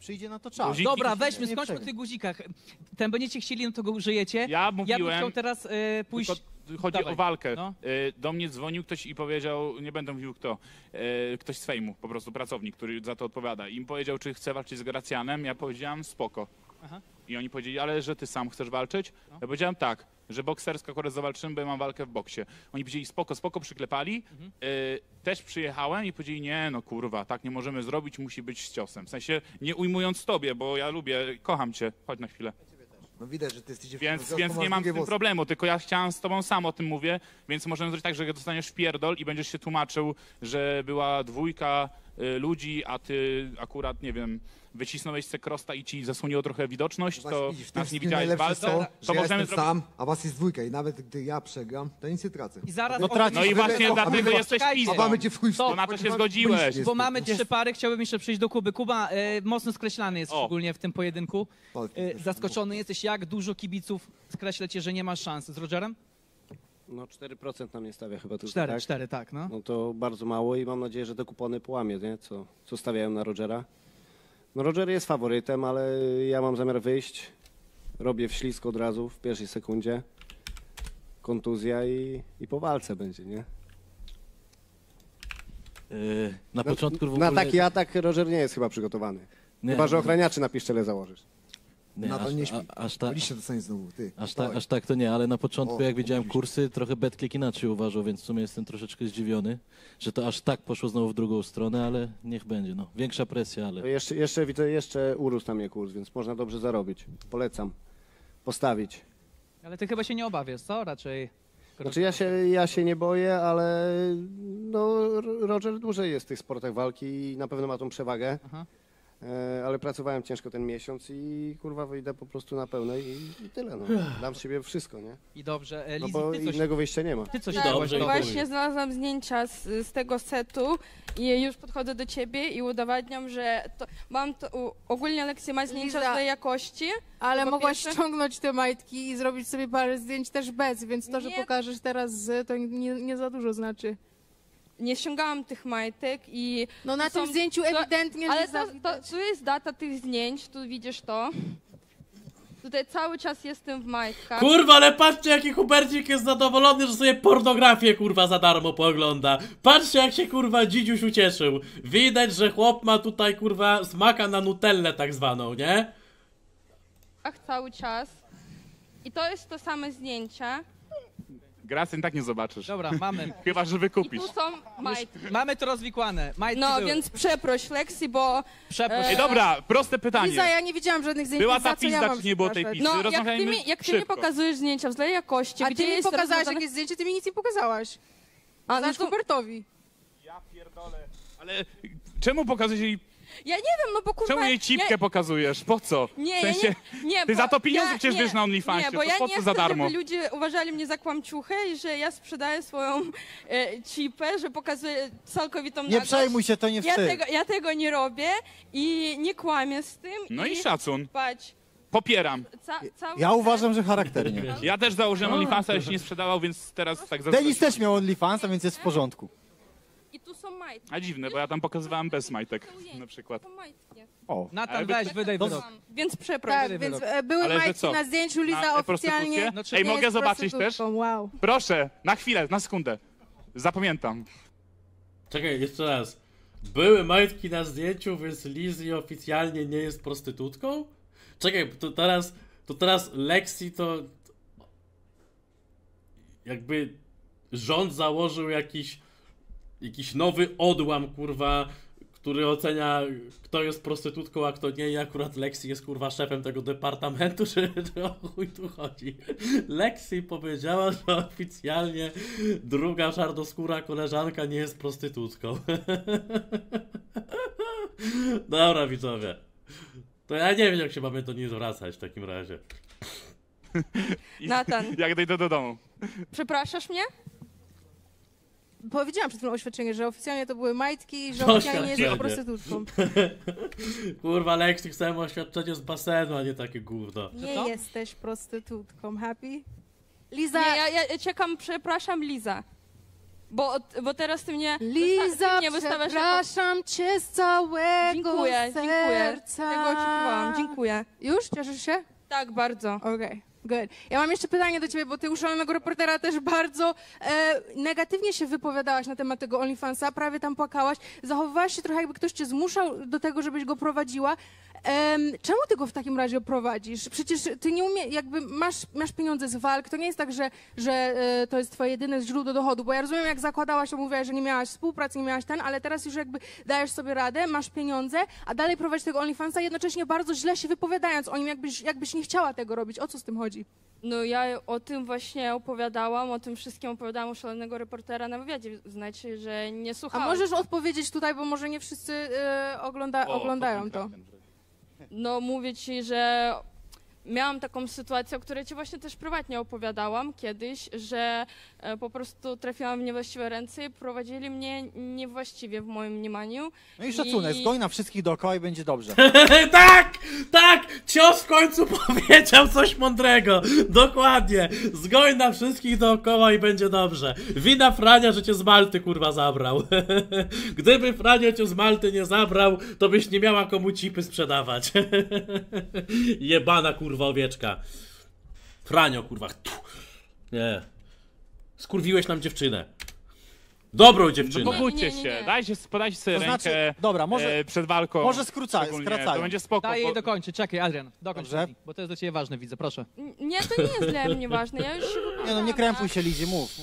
przyjdzie na to czas. Guziki Dobra, to weźmy, nie skończmy o przejmuj. tych guzikach. Ten będziecie chcieli, no to go użyjecie. Ja bym mówiłem, chciał teraz pójść... tylko chodzi Dawaj. o walkę. No. Do mnie dzwonił ktoś i powiedział, nie będę mówił kto, ktoś z fejmu, po prostu pracownik, który za to odpowiada. I im powiedział, czy chce walczyć z Gracjanem, ja powiedziałem spoko. Aha. I oni powiedzieli, ale że ty sam chcesz walczyć? Ja powiedziałem tak, że boksersko akurat zawalczymy, bo ja mam walkę w boksie. Oni powiedzieli spoko, spoko, przyklepali. Też przyjechałem i powiedzieli, nie no kurwa, tak nie możemy zrobić, musi być z ciosem. W sensie nie ujmując tobie, bo ja lubię, kocham cię, chodź na chwilę. No widać, że ty jesteś Więc nie mam z tym problemu, tylko ja chciałem z tobą sam o tym mówię, więc możemy zrobić tak, że dostaniesz wpierdol i będziesz się tłumaczył, że była dwójka ludzi, a ty akurat, nie wiem, wycisnąłeś se krosta i ci zasłoniło trochę widoczność, to nas nie widziałeś w walce, to ja możemy jestem zrobić... sam, a was jest dwójka i nawet gdy ja przegram, to nic nie tracę. I zaraz... No tracisz. No i właśnie A dlatego my- jesteś czekajcie. pizdą. A mamy cię w chuj w To na to się zgodziłeś. Bo mamy 3 pary, chciałbym jeszcze przejść do Kuby. Kuba, mocno skreślany jest O. szczególnie w tym pojedynku. Walki też. Zaskoczony jesteś, jak dużo kibiców skreśla cię, że nie masz szans. Z Rogerem? No 4% na mnie stawia chyba tylko, 4, tak? 4, tak, no. No to bardzo mało i mam nadzieję, że te kupony połamie, nie? Co stawiają na Rogera. No Roger jest faworytem, ale ja mam zamiar wyjść. Robię w ślisko od razu, w pierwszej sekundzie. Kontuzja i po walce będzie, nie? Na początku w Na ogóle... taki atak Roger nie jest chyba przygotowany. Nie, Chyba, że ochraniaczy na piszczele założysz. nie, Nadal nie śpi. aż tak... Liście dostanie znowu, ty. Aż tak to nie, ale na początku O, jak widziałem oczywiście. kursy, trochę Betclick inaczej uważał, więc w sumie jestem troszeczkę zdziwiony, że to aż tak poszło znowu w drugą stronę, ale niech będzie, no. Większa presja, ale... To jeszcze widzę, jeszcze urósł na mnie kurs, więc można dobrze zarobić. Polecam. Postawić. Ale ty chyba się nie obawiasz, co? Raczej... Znaczy ja się nie boję, ale no, Roger dłużej jest w tych sportach walki i na pewno ma tą przewagę. Aha. Ale pracowałem ciężko ten miesiąc i kurwa wyjdę po prostu na pełnej i tyle. No. Dam z siebie wszystko, nie? I dobrze, No Lizzy, bo ty coś... innego wyjścia nie ma. Ty coś Tak, dałaś Dobrze, do... właśnie znalazłam zdjęcia z tego setu i już podchodzę do ciebie i udowadniam, że to, mam to, ogólnie Aleksy ma zdjęcia Liza, złej jakości. Ale Po mogłaś pierwsze- ściągnąć te majtki i zrobić sobie parę zdjęć też bez, więc to, że Nie. pokażesz teraz z, to nie za dużo znaczy. Nie ściągałam tych majtek i... No na To tym są- zdjęciu to- ewidentnie, Ale że tu jest data tych zdjęć, tu widzisz to. Tutaj cały czas jestem w majtkach. Kurwa, ale patrzcie jaki Hubercik jest zadowolony, że sobie pornografię kurwa za darmo poogląda. Patrzcie jak się kurwa dzidziuś ucieszył. Widać, że chłop ma tutaj kurwa smaka na nutellę tak zwaną, nie? Cały czas. I to jest to same zdjęcie. Gracjan tak nie zobaczysz. Dobra, mamy. Chyba, że I wykupisz. tu są majtki. Mamy to rozwikłane. Majtki No, były. więc przeproś Lexi, bo... Przeproś. Ej, dobra, proste pytanie. Liza, ja nie widziałam żadnych zdjęć, Była więc za ta co ja pizda, mam czy nie było tej przepraszać? pizdy? No, Rozmawiajmy jak ty mi szybko. pokazujesz zdjęcia w złej jakości, A gdzie ty mi jest pokazałaś rozwiązane- jakieś zdjęcie, ty mi nic nie pokazałaś. A, no Znasz to... Hubertowi. Ja pierdolę. Ale czemu pokazujesz jej... Ja nie wiem, no bo kurwa... Czemu jej cipkę pokazujesz? Po co? Nie, W sensie, nie, ty bo za to pieniądze ja- przecież nie, bierz na OnlyFansie, Nie, bo to ja po nie co chcę, za darmo? żeby ludzie uważali mnie za kłamciuchę i że ja sprzedaję swoją cipę, że pokazuję całkowitą Nie nagość. przejmuj się, to nie wstyd. Ja tego nie robię i nie kłamię z tym. No i szacun. Patrz, Popieram. cały Ja ten- uważam, że charakternie. Ja też założyłem OnlyFansa, ale się nie sprzedawał, więc teraz tak Denis też miał OnlyFansa, więc jest w porządku. I tu są majtki. A dziwne, bo ja tam pokazywałem bez majtek na przykład. To majtki. O. Natan, Ale weź, wydaj wyrok. Więc przeproś. Tak, więc były Ale że majtki co? na zdjęciu, Liza Na oficjalnie prostytucję? No, czy Ej, nie mogę jest zobaczyć też? prostytutką, wow. Proszę, na chwilę, na sekundę. Zapamiętam. Czekaj, jeszcze raz. Były majtki na zdjęciu, więc Lizzy oficjalnie nie jest prostytutką? Czekaj, to teraz Lexi to... Jakby rząd założył jakiś nowy odłam, kurwa, który ocenia, kto jest prostytutką, a kto nie, i akurat Lexi jest, kurwa, szefem tego departamentu, czy o chuj tu chodzi? Lexi powiedziała, że oficjalnie druga czarnoskóra koleżanka nie jest prostytutką. Dobra, widzowie. To ja nie wiem, jak się mamy do niej zwracać w takim razie. I Natan. Jak dojdę do domu. Przepraszasz mnie? Powiedziałam przed chwilą oświadczenie, że oficjalnie to były majtki i że To oficjalnie nie jest oświadczenie. prostytutką. Kurwa, Lexi, chcemy oświadczenie z basenu, a nie takie gówno. Nie co? jesteś prostytutką, happy? Liza, Nie, ja czekam, przepraszam, Liza. Bo teraz ty mnie Liza, wystawiasz przepraszam cię z całego Dziękuję. serca. Tego oczekiwałam. Dziękuję. Już? Cieszysz się? Tak, bardzo. Okej, good. Ja mam jeszcze pytanie do ciebie, bo ty u Szalonego Reportera też bardzo negatywnie się wypowiadałaś na temat tego OnlyFansa, prawie tam płakałaś. Zachowywałaś się trochę, jakby ktoś cię zmuszał do tego, żebyś go prowadziła. Czemu ty go w takim razie prowadzisz? Przecież ty nie jakby masz pieniądze z walk, to nie jest tak, że to jest twoje jedyne źródło dochodu, bo ja rozumiem, jak zakładałaś, to mówiłaś, że nie miałaś współpracy, nie miałaś ale teraz już jakby dajesz sobie radę, masz pieniądze, a dalej prowadzisz tego OnlyFansa, jednocześnie bardzo źle się wypowiadając o nim, jakbyś nie chciała tego robić. O co z tym chodzi? No ja o tym właśnie opowiadałam, o tym wszystkim opowiadałam u Szalonego Reportera na wywiadzie. Znaczy, że nie A słuchałam. możesz odpowiedzieć tutaj, bo może nie wszyscy oglądają to. No mówię ci, że miałam taką sytuację, o której ci właśnie też prywatnie opowiadałam kiedyś, że po prostu trafiłam w niewłaściwe ręce i prowadzili mnie niewłaściwie w moim mniemaniu. No i szacunek, zgoń na wszystkich dookoła i będzie dobrze. Tak! Tak! Cios w końcu powiedział coś mądrego. Dokładnie. Zgoń na wszystkich dookoła i będzie dobrze. Wina Frania, że cię z Malty kurwa zabrał. Gdyby Franio cię z Malty nie zabrał, to byś nie miała komu cipy sprzedawać. Jebana kurwa owieczka. Franio kurwa. Nie. Skurwiłeś nam dziewczynę. Dobrą dziewczynę. No pobudźcie Nie. się, podajcie sobie To znaczy, rękę dobra, może- przed walką. może szczególnie. skracając. To będzie spoko. Daj jej bo- dokończyć. Czekaj, Adrian, dokończ, Dobrze. bo to jest dla ciebie ważne, widzę, proszę. Nie, to nie jest dla mnie ważne, ja już się wypowiadałam. Nie no, nie krępuj się, Lidzie, mów.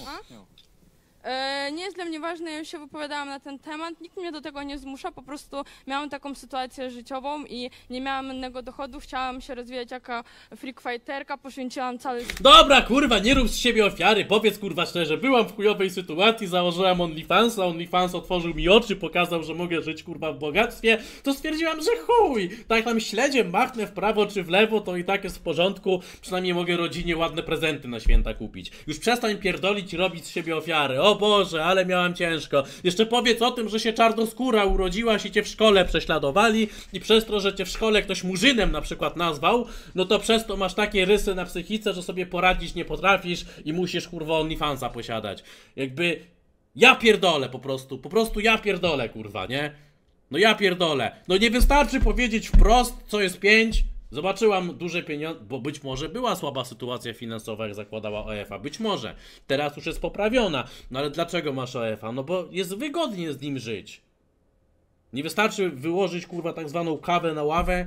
Nie jest dla mnie ważne, ja już się wypowiadałam na ten temat, nikt mnie do tego nie zmusza, po prostu miałam taką sytuację życiową i nie miałam innego dochodu, chciałam się rozwijać jako freak fighterka, poświęciłam cały... Dobra, kurwa, nie rób z siebie ofiary, powiedz kurwa szczerze, byłam w chujowej sytuacji, założyłam OnlyFansa, OnlyFans otworzył mi oczy, pokazał, że mogę żyć kurwa w bogactwie, to stwierdziłam, że chuj, tak tam śledziem machnę w prawo czy w lewo, to i tak jest w porządku, przynajmniej mogę rodzinie ładne prezenty na święta kupić. Już przestań pierdolić i robić z siebie ofiary, o Boże, ale miałam ciężko. Jeszcze powiedz o tym, że się czarnoskóra urodziłaś i cię w szkole prześladowali i przez to, że cię w szkole ktoś murzynem na przykład nazwał, no to przez to masz takie rysy na psychice, że sobie poradzić nie potrafisz i musisz kurwa OnlyFansa posiadać. Jakby ja pierdolę po prostu ja pierdolę kurwa, nie? No ja pierdolę. No nie wystarczy powiedzieć wprost, co jest 5. Zobaczyłam duże pieniądze, bo być może była słaba sytuacja finansowa, jak zakładała OF-a. Być może. Teraz już jest poprawiona. No ale dlaczego masz OF-a? No bo jest wygodnie z nim żyć. Nie wystarczy wyłożyć kurwa tak zwaną kawę na ławę.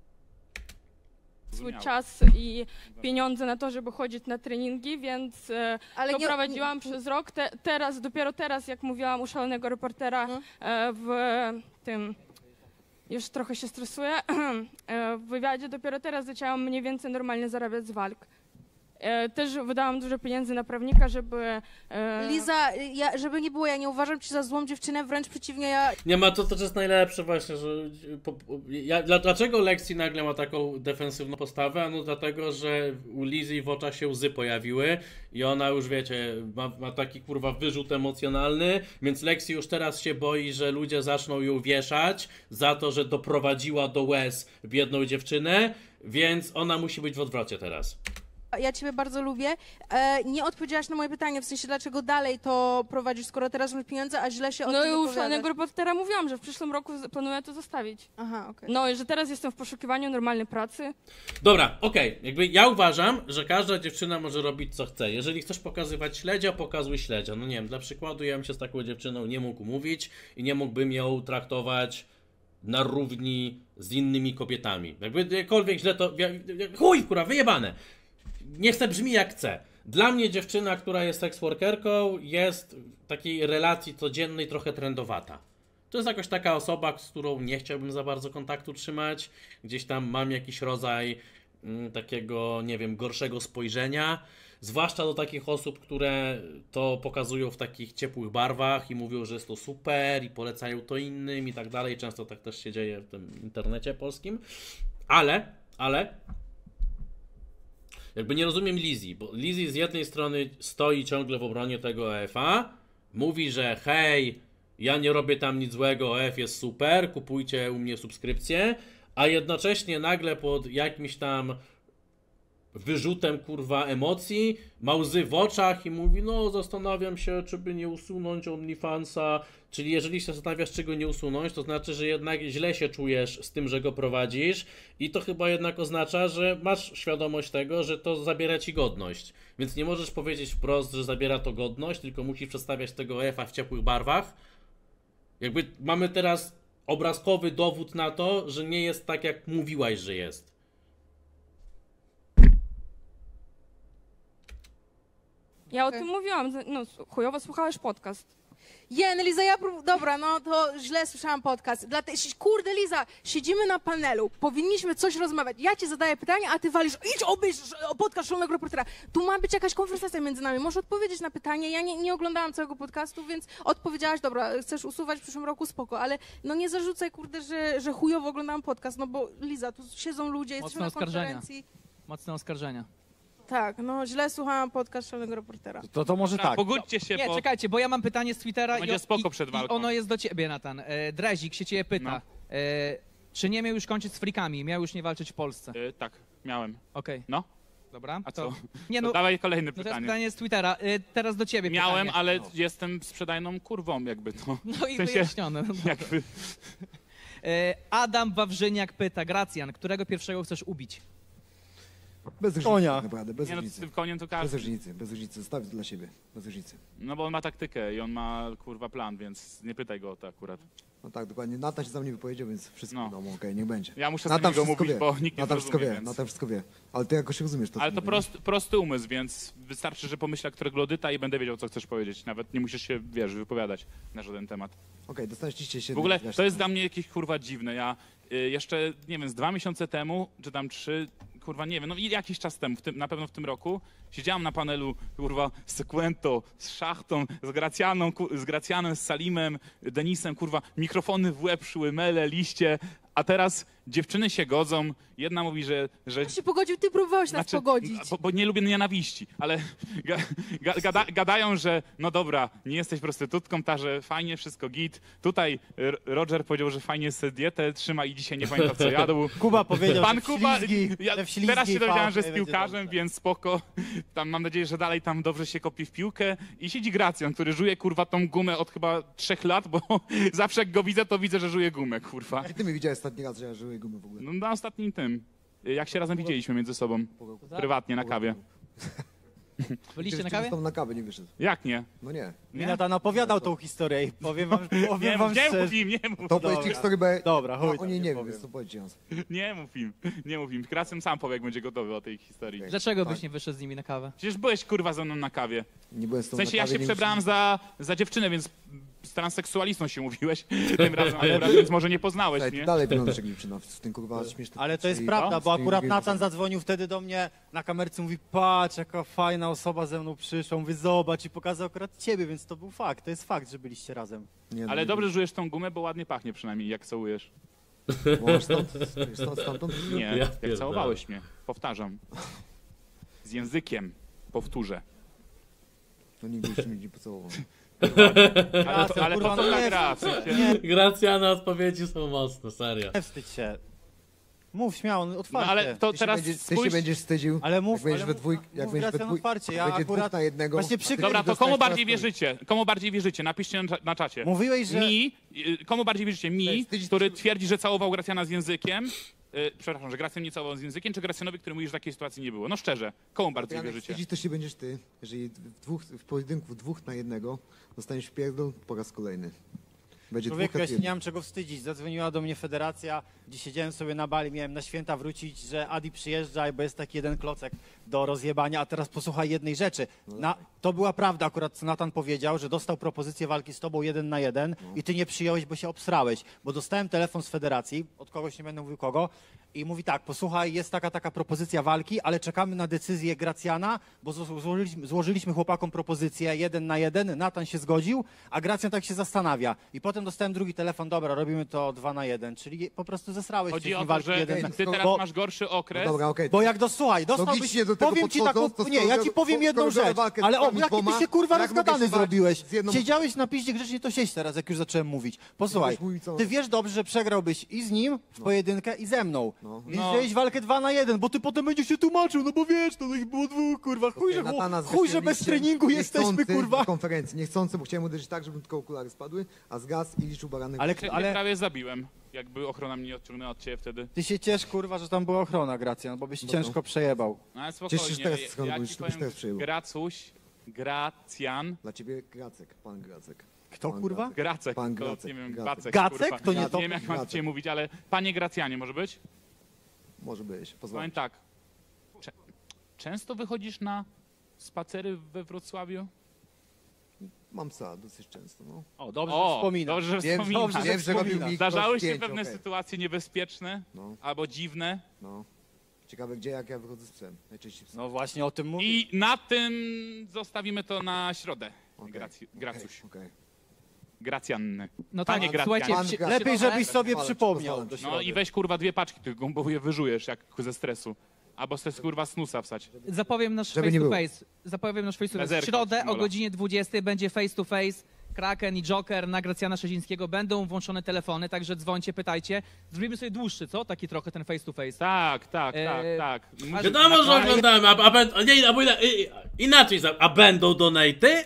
swój czas i pieniądze na to, żeby chodzić na treningi, więc Ale to nie- prowadziłam przez rok. Dopiero teraz, jak mówiłam u Szalonego Reportera w tym... Już trochę się stresuję. W wywiadzie dopiero teraz zaczęłam mniej więcej normalnie zarabiać z walk. Też wydałam dużo pieniędzy na prawnika, żeby... Liza, żeby nie było, ja nie uważam cię za złą dziewczynę, wręcz przeciwnie, ja... Nie ma, to jest najlepsze właśnie, że... Dlaczego Lexi nagle ma taką defensywną postawę? No dlatego, że u Lizy w oczach się łzy pojawiły i ona już, wiecie, ma taki kurwa wyrzut emocjonalny, więc Lexi już teraz się boi, że ludzie zaczną ją wieszać za to, że doprowadziła do łez biedną dziewczynę, więc ona musi być w odwrocie teraz. Ja ciebie bardzo lubię. Nie odpowiedziałaś na moje pytanie, w sensie dlaczego dalej to prowadzisz, skoro teraz masz pieniądze, a źle się o No tym i u wypowiadasz. Szalonego Reportera mówiłam, że w przyszłym roku planuję to zostawić. Aha, okej. No i że teraz jestem w poszukiwaniu normalnej pracy. Dobra, okej. Jakby ja uważam, że każda dziewczyna może robić co chce. Jeżeli chcesz pokazywać śledzia, pokazuj śledzia. No nie wiem, dla przykładu ja bym się z taką dziewczyną nie mógł umówić i nie mógłbym ją traktować na równi z innymi kobietami. Jakby jakkolwiek źle to... Chuj, kurwa, wyjebane! Niech se brzmi jak chce. Dla mnie dziewczyna, która jest seksworkerką, jest w takiej relacji codziennej trochę trendowata. To jest jakoś taka osoba, z którą nie chciałbym za bardzo kontaktu trzymać. Gdzieś tam mam jakiś rodzaj takiego, nie wiem, gorszego spojrzenia. Zwłaszcza do takich osób, które to pokazują w takich ciepłych barwach i mówią, że jest to super i polecają to innym i tak dalej. Często tak też się dzieje w tym internecie polskim. Ale jakby nie rozumiem Lizy, bo Lizy z jednej strony stoi ciągle w obronie tego OF-a, mówi, że hej, ja nie robię tam nic złego, OF jest super, kupujcie u mnie subskrypcję, a jednocześnie nagle pod jakimś tam wyrzutem kurwa emocji, ma łzy w oczach i mówi, no zastanawiam się, czy by nie usunąć OnlyFansa. Czyli jeżeli się zastanawiasz, czego nie usunąć, to znaczy, że jednak źle się czujesz z tym, że go prowadzisz i to chyba jednak oznacza, że masz świadomość tego, że to zabiera ci godność. Więc nie możesz powiedzieć wprost, że zabiera to godność, tylko musisz przedstawiać tego EF-a w ciepłych barwach. Jakby mamy teraz obrazkowy dowód na to, że nie jest tak, jak mówiłaś, że jest. Ja o tym mówiłam, no chujowo słuchałeś podcast. No Liza, dobra, no to źle słyszałam podcast. Kurde, Liza, siedzimy na panelu, powinniśmy coś rozmawiać. Ja ci zadaję pytanie, a ty walisz, idź obejrz podcast Szalonego Reportera. Tu ma być jakaś konwersacja między nami. Możesz odpowiedzieć na pytanie. Ja nie oglądałam całego podcastu, więc odpowiedziałaś, dobra, chcesz usuwać w przyszłym roku, spoko, ale no nie zarzucaj, kurde, że chujowo oglądałam podcast, no bo Liza, tu siedzą ludzie, jesteśmy na konferencji. Mocne oskarżenia. Tak, no źle słuchałam podcast Szalonego Reportera. To może tak. Pogódźcie się, Nie, bo czekajcie, bo ja mam pytanie z Twittera będzie spoko przed walką. i ono jest do ciebie, Natan. Drezik się ciebie pyta. Czy nie miał już kończyć z frikami? Miał już nie walczyć w Polsce? Tak, miałem. Okej. No. Dobra. A co? Nie, To dawaj kolejne no to jest pytanie. pytanie z Twittera. Teraz do ciebie Miałem, pytanie. ale jestem sprzedajną kurwą jakby, no. No i w sensie, wyjaśnione. No dobra. jakby... Adam Wawrzyniak pyta, Gracjan, którego pierwszego chcesz ubić? Bez różnicy, Konia. tak naprawdę, bez Nie no, z różnicy. tym koniem to Bez każdy. różnicy, zostaw to dla siebie, bez różnicy. No bo on ma taktykę i on ma kurwa plan, więc nie pytaj go o to akurat. No tak, dokładnie. Natan się za mnie wypowiedział, więc wszystko No. wiadomo, okej, niech będzie. Ja muszę Natan z niego wszystko mówić, wie. bo nikt nie Natan wszystko zrozumie, wie, więc... Natan wszystko wie. Ale ty jakoś rozumiesz to. Ale co to mówię. prosty umysł, więc wystarczy, że pomyślę, którego glodyta i będę wiedział, co chcesz powiedzieć. Nawet nie musisz się, wiesz, wypowiadać na żaden temat. Okej, dostaliście się... W ogóle to jest dla mnie jakieś kurwa dziwne. Ja jeszcze, nie wiem, z 2 miesiące temu, czy tam 3, kurwa nie wiem, no i jakiś czas temu, na pewno w tym roku, siedziałem na panelu, kurwa, z Sequento, z Szachtą, z Gracjaną, z Gracjanem, z Salimem, Denisem, kurwa, mikrofony w łeb szły, mele, liście, a teraz dziewczyny się godzą, jedna mówi, że... Ja się pogodził, ty próbowałeś nas pogodzić. Bo nie lubię nienawiści, ale gadają, że no dobra, nie jesteś prostytutką, ta, że fajnie, wszystko git. Tutaj Roger powiedział, że fajnie sobie dietę trzyma i dzisiaj nie pamięta, co jadł. Kuba powiedział, Pan że Kuba, ślizgi, teraz się dowiedziałem, że jest będzie piłkarzem, dobrze. więc spoko. Tam mam nadzieję, że dalej tam dobrze się kopie w piłkę. I siedzi Gracjan, który żuje kurwa tą gumę od chyba 3 lat, bo zawsze jak go widzę, to widzę, że żuje gumę, kurwa. Ty mnie widziałeś ostatni raz, że ja żyję gumy w ogóle. No na ostatnim tym. Jak się razem widzieliśmy między sobą. Prywatnie, na kawie. Byliście na kawie? Tam na kawę nie wyszedł. Jak nie? No nie. Mi Natan opowiadał tą historię i powiem wam Nie szczerze. mów im, nie mów. To powiedz ci historię, bo ja Dobra, chuj o tam, niej nie wiem, powiem. więc to powiedz ci. Nie mów im. Gracjan sam powie, jak będzie gotowy o tej historii. Dlaczego Tak. byś nie wyszedł z nimi na kawę? Przecież byłeś kurwa ze mną na kawie. Nie byłem z W tą sensie na ja kawie, się nie przebrałem za dziewczynę, więc z transseksualistą się mówiłeś tym razem akurat, więc może nie poznałeś, Słuchaj, ty nie? dalej wyglądasz jak dziewczyna w tym kurwa śmiesznym... Ale to jest i- prawda, z bo tymi akurat drugiemi Natan zadzwonił wtedy do mnie na kamerce, mówi, patrz, jaka fajna osoba ze mną przyszła, mówi, zobacz, i pokazał akurat ciebie, więc to był fakt, to jest fakt, że byliście razem. Nie, no Ale nie dobrze że żujesz tą gumę, bo ładnie pachnie przynajmniej, jak całujesz. Możesz stamtąd? Nie, Ja jak pierdolę. całowałeś mnie. Powtarzam. Z językiem. Powtórzę. No nigdy jeszcze mnie nie pocałował. Ale kurwa, po co no ta nie, gra? W sensie, Gracjana odpowiedzi są mocne, serio. Nie wstydź się. Mów śmiało, no otwarcie. ale to Ty teraz się spójrz... będziesz wstydził, Ale mów, jak będziesz ale we dwójkę, mów, jak mów będziesz we Gracjan dwójkę, otwarcie, ja będzie akurat dwóch na jednego. właśnie a ty przykro- Dobra, to dostajesz komu teraz bardziej wierzycie? Komu bardziej wierzycie? Napiszcie na czacie. Mówiłeś, że... Komu bardziej wierzycie? Mi, Wstydzić który się- twierdzi, że całował Gracjana z językiem. Przepraszam, że Gracjan nie całował z językiem, czy Gracjanowi, który mówi, że takiej sytuacji nie było? No szczerze, komu bardziej Janek, wierzycie? wstydzić to się będziesz ty, jeżeli w pojedynku 2 na 1 dostaniesz pierdol po raz kolejny. Będzie Człowieku, dwóch ja na się jeden. nie mam czego wstydzić. Zadzwoniła do mnie federacja, gdzie siedziałem sobie na Bali, miałem na święta wrócić, że Adi przyjeżdża, bo jest taki jeden klocek do rozjebania, a teraz posłuchaj jednej rzeczy. To była prawda akurat, co Natan powiedział, że dostał propozycję walki z tobą 1 na 1 i ty nie przyjąłeś, bo się obsrałeś. Bo dostałem telefon z federacji, od kogoś nie będę mówił kogo, i mówi tak, posłuchaj, jest taka propozycja walki, ale czekamy na decyzję Gracjana, bo złożyliśmy chłopakom propozycję 1 na 1, Natan się zgodził, a Gracjan tak się zastanawia. I potem dostałem drugi telefon, dobra, robimy to 2 na 1, czyli po prostu zesrałeś Chodzi się z o nim to, walki że jeden. ty teraz Bo- masz gorszy okres. Dobra, okej. Bo jak słuchaj, dostałbyś, Logicznie do tego powiem ci podchodzą, taką, to nie, ja skoro- ci powiem jedną skoro biorę rzecz, walkę z ale wami jaki ty dwoma, się kurwa jak rozgadany mogę się walczyć zrobiłeś. z jedną- Siedziałeś na piździe grzecznie, to siedź teraz, jak już zacząłem mówić. Posłuchaj, Będziesz mówić, co- ty wiesz dobrze, że przegrałbyś i z nim w pojedynkę i ze mną. Więc No. wziąłeś walkę 2 na 1, bo ty potem będziesz się tłumaczył, no bo wiesz, to ich było dwóch, kurwa, chuj, że bez treningu jesteśmy, kurwa. W konferencji, niechcący, bo chciałem uderzyć tak, żeby tylko okulary spadły, a zgasł i liczył baranek. Ale, Cię ale prawie zabiłem, jakby ochrona mnie nie odciągnęła od ciebie wtedy. ty się ciesz, kurwa, że tam była ochrona, Gracjan, bo byś ciężko przejebał. No ale Cieszę się, spokojnie, że teraz ja skąd ci byś teraz powiem, przyjął. Gracjan, Dla ciebie Gracek, pan Gracek. Kto, Pan kurwa? Gracek, Pan to, Gracek, nie wiem, Gracek. Gacek, Gacek? kurwa. To nie to? Nie wiem, jak mam Gracek. cię mówić, ale panie Gracjanie, może być? Może być, Powiem pozwolę. tak, często wychodzisz na spacery we Wrocławiu? Mam psa dosyć często, no. O, dobrze O, wspominam. dobrze, że Wiem, wspominasz. dobrze, Wiem, że robił wspominasz. mi Zdarzały się zdjęć, pewne okej. sytuacje niebezpieczne No, albo dziwne no. Ciekawe gdzie, jak ja wychodzę z psem. Najczęściej psem. No właśnie o tym mówię. i na tym zostawimy to na środę. Okej, Gracuś. okej. Gracjanny. No Panie tak, Gracjan. słuchajcie, Pan przy- Gracjan. Lepiej, środę- żebyś sobie Pozwalam, przypomniał pozwalam. do No środy. i weź kurwa 2 paczki tylko, bo je wyżujesz jak ze stresu. Albo chcesz kurwa snusa wsać. Zapowiem nasz Żeby face nie to było. face. Zapowiem nasz face to face. W Bezerka, środę o Mola. godzinie 20 będzie face to face. Kraken i Joker na Gracjana Szezińskiego. Będą włączone telefony, także dzwońcie, pytajcie. Zrobimy sobie dłuższy, co? Taki trochę ten face to face. Tak, tak, Eee, tak. Wiadomo, że oglądałem, inaczej, a będą donaty?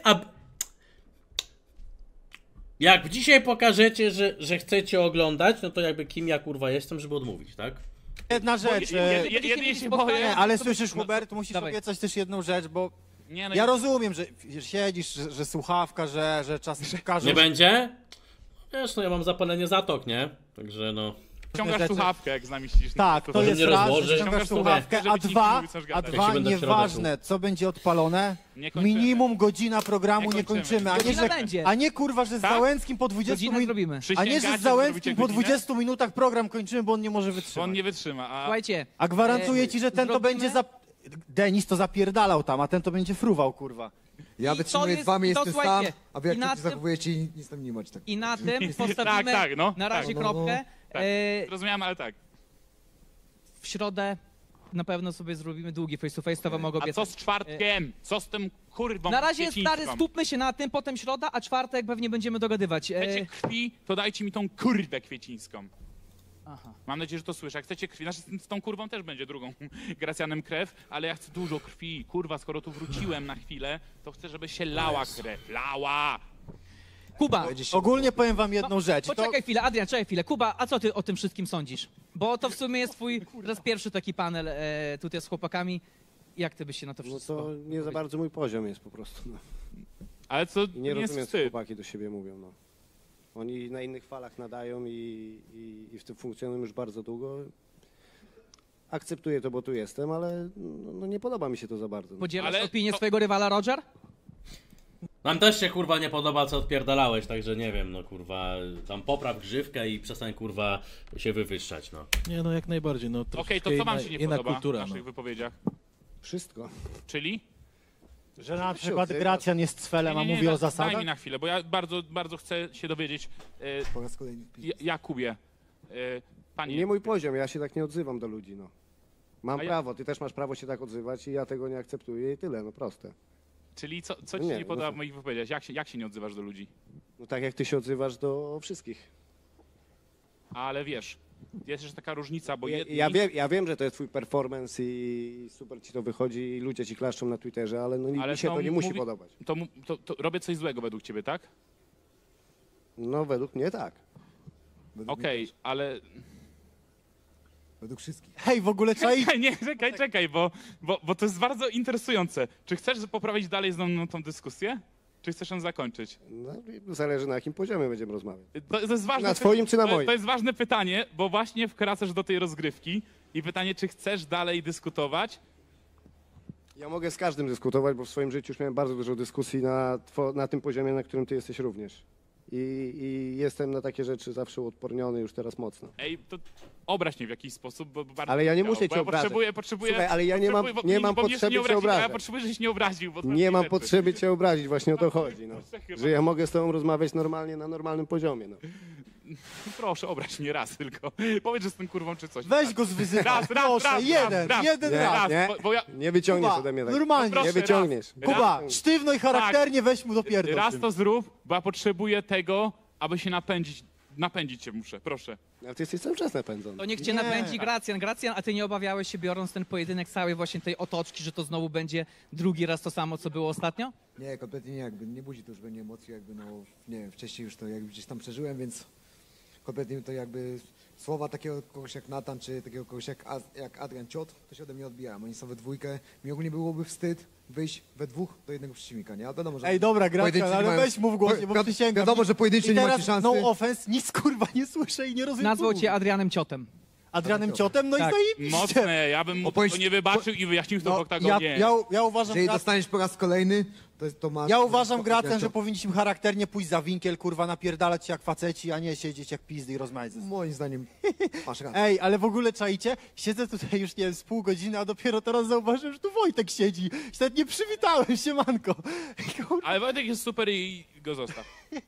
Jak dzisiaj pokażecie, że chcecie oglądać, no to jakby kim ja kurwa jestem, żeby odmówić, tak? Jedna rzecz, Jedynie się Nie, boję. ale słyszysz, Hubert, musisz Dawaj. obiecać też jedną rzecz, bo Nie, no ja rozumiem, że siedzisz, że słuchawka, że czasem każą... Nie będzie? Wiesz, no ja mam zapalenie zatok, nie? Także no... Ściągasz rzeczy- słuchawkę, jak z nami siedzisz. Tak, to Może jest mnie raz, rozłożyć? że ściągasz słuchawkę, Żeby a ci nikt nie dwa, mówił, co już gadać. Jak się będę w środę nieważne, co będzie odpalone, Nie kończymy. minimum godzina programu Nie nie kończymy, Godzina będzie. a nie kurwa, że z Tak? Załęckim po 20 Godzinę minutach... zrobimy. A nie, że Przysięgacie, z że Załęckim zrobicie po godzinę? 20 minutach program kończymy, bo on nie może Bo on wytrzymać. nie wytrzyma, a... Słuchajcie, A gwarantuję ci, że ten to zrobimy- będzie Denis to zapierdalał tam, a ten to będzie fruwał, kurwa. Ja I to wytrzymuję jest- z wami, i to jestem sam, słuchajcie, a wy jak i na tak się tym- zachowujecie i nic tam nie macie tak. i na tym postawimy Tak, no, na razie tak. kropkę. Tak. E, Zrozumiałem, ale tak. w środę na pewno sobie zrobimy długi face to face, to wam mogę A co obiecać. z czwartkiem? Co z tym kurwą Na razie, kwiecińską? stary, skupmy się na tym, potem środa, a czwartek pewnie będziemy dogadywać. Chcecie krwi, to dajcie mi tą kurwę kwiecińską. Aha. Mam nadzieję, że to słyszę. Jak chcecie krwi, znaczy z tą kurwą też będzie drugą Gracjanem krew, ale ja chcę dużo krwi. Kurwa, skoro tu wróciłem na chwilę, to chcę, żeby się lała krew. Lała! Kuba, Ogólnie powiem wam jedną rzecz. poczekaj chwilę, Adrian, czekaj chwilę. Kuba, a co ty o tym wszystkim sądzisz? Bo to w sumie jest twój raz pierwszy taki panel tutaj z chłopakami. Jak ty byś się na to No wszystko... to nie za bardzo mój poziom jest po prostu. No. Ale co I nie nie jest rozumiem, co wstyd. chłopaki do siebie mówią. No. Oni na innych falach nadają i w tym funkcjonują już bardzo długo. Akceptuję to, bo tu jestem, ale no, nie podoba mi się to za bardzo. No. Podzielasz Ale opinię to- swojego rywala, Roger? Nam też się kurwa nie podoba, co odpierdalałeś, także nie wiem, no kurwa, tam popraw grzywkę i przestań kurwa się wywyższać, no. Nie, no jak najbardziej, no Okej, to troszeczkę co wam inna- się nie inna podoba kultura, w naszych no. wypowiedziach? Wszystko. Czyli? Że na przykład Gracjan jest cfelem, a mówi o Daj zasadach. mi na chwilę, bo ja bardzo chcę się dowiedzieć. Po raz kolejny. Jakubie, panie, Nie mój poziom, ja się tak nie odzywam do ludzi. No. Mam A ja- prawo, ty też masz prawo się tak odzywać i ja tego nie akceptuję i tyle, no proste. czyli co ci Nie, nie no podoba to- w moich wypowiedziach? Jak się nie odzywasz do ludzi? No tak jak ty się odzywasz do wszystkich. Ale wiesz, jest jeszcze taka różnica, bo jedni... Ja wiem, że to jest twój performance i super ci to wychodzi i ludzie ci klaszczą na Twitterze, ale no Ale mi się to to nie musi mówi- podobać. To robię coś złego według ciebie, tak? No według mnie tak. Według mnie Okej, też. ale... Według wszystkich. Hej, w ogóle czaisz? Czekaj, nie, czekaj, bo to jest bardzo interesujące. Czy chcesz poprawić dalej z mną tą dyskusję? Czy chcesz ją zakończyć? No, zależy na jakim poziomie będziemy rozmawiać. To jest ważne. Na twoim czy na moim? To jest ważne pytanie, bo właśnie wkraczasz do tej rozgrywki i pytanie, czy chcesz dalej dyskutować? Ja mogę z każdym dyskutować, bo w swoim życiu już miałem bardzo dużo dyskusji na tym poziomie, na którym ty jesteś również. I jestem na takie rzeczy zawsze uodporniony już teraz mocno. Ej, to obraź mnie w jakiś sposób, bo bardzo Ale ja bym nie chciał, muszę bo cię ja obrażać. potrzebuję... Słuchaj, ale ja nie mam bo mnie potrzeby cię obrazić, obrażać. Ja potrzebuję, żebyś nie obraził. Bo Nie mam rzeczy. potrzeby cię obrazić, właśnie o to chodzi. No. Że ja mogę z tobą rozmawiać normalnie, na normalnym poziomie. No. Proszę, obraź mnie raz tylko. Powiedz, że jestem kurwą czy coś. Weź go zwyzywać, Raz, proszę, jeden raz. Nie, bo ja... nie wyciągniesz Kuba, ode mnie tak. normalnie. Proszę, Nie wyciągniesz. Kuba, sztywno i charakternie weź mu dopierdol. Raz to zrób, bo ja potrzebuję tego, aby się napędzić. Napędzić cię muszę, proszę. Ale ty jesteś cały czas napędzony. To niech cię Nie. napędzi Gracjan. Gracjan, a ty nie obawiałeś się, biorąc ten pojedynek całej właśnie tej otoczki, że to znowu będzie drugi raz to samo, co było ostatnio? Nie, kompletnie nie, jakby nie budzi to już we mnie emocji, jakby no, nie wiem, wcześniej już to jakby gdzieś tam przeżyłem, więc kompletnie to jakby słowa takiego kogoś jak Natan, czy takiego kogoś jak Adrian Ciot, to się ode mnie odbijają. Oni są we dwójkę, mi ogólnie byłoby wstyd wyjść we dwóch do jednego przeciwnika, nie? A wiadomo, że Ej, dobra, Gracjan, pojedynczy nie ale mają- weź mu w głosie, bo przysięgam. Wiadomo, że pojedynczy I nie teraz macie szansy. no offense, nic kurwa nie słyszę i nie rozumiem. Nazwał cię Adrianem Ciotem. Adrianem Ciotem, no Tak. i zajebiście. Mocne, ja bym mu Opowieść- to nie wybaczył i wyjaśnił to w No, oktagonie. ja uważam, Jeżeli Gracjan, dostaniesz po raz kolejny, to masz... ja uważam, to Gracjan, że Ciot. powinniśmy charakternie pójść za winkiel, kurwa, napierdalać się jak faceci, a nie siedzieć jak pizdy i rozmawiać ze sobą. Moim zdaniem masz rację. Ej, ale w ogóle czaicie? Siedzę tutaj już, nie wiem, z pół godziny, a dopiero teraz zauważyłem, że tu Wojtek siedzi. Się nawet nie przywitałem, siemanko. Kurwa. Ale Wojtek jest super i go zostaw.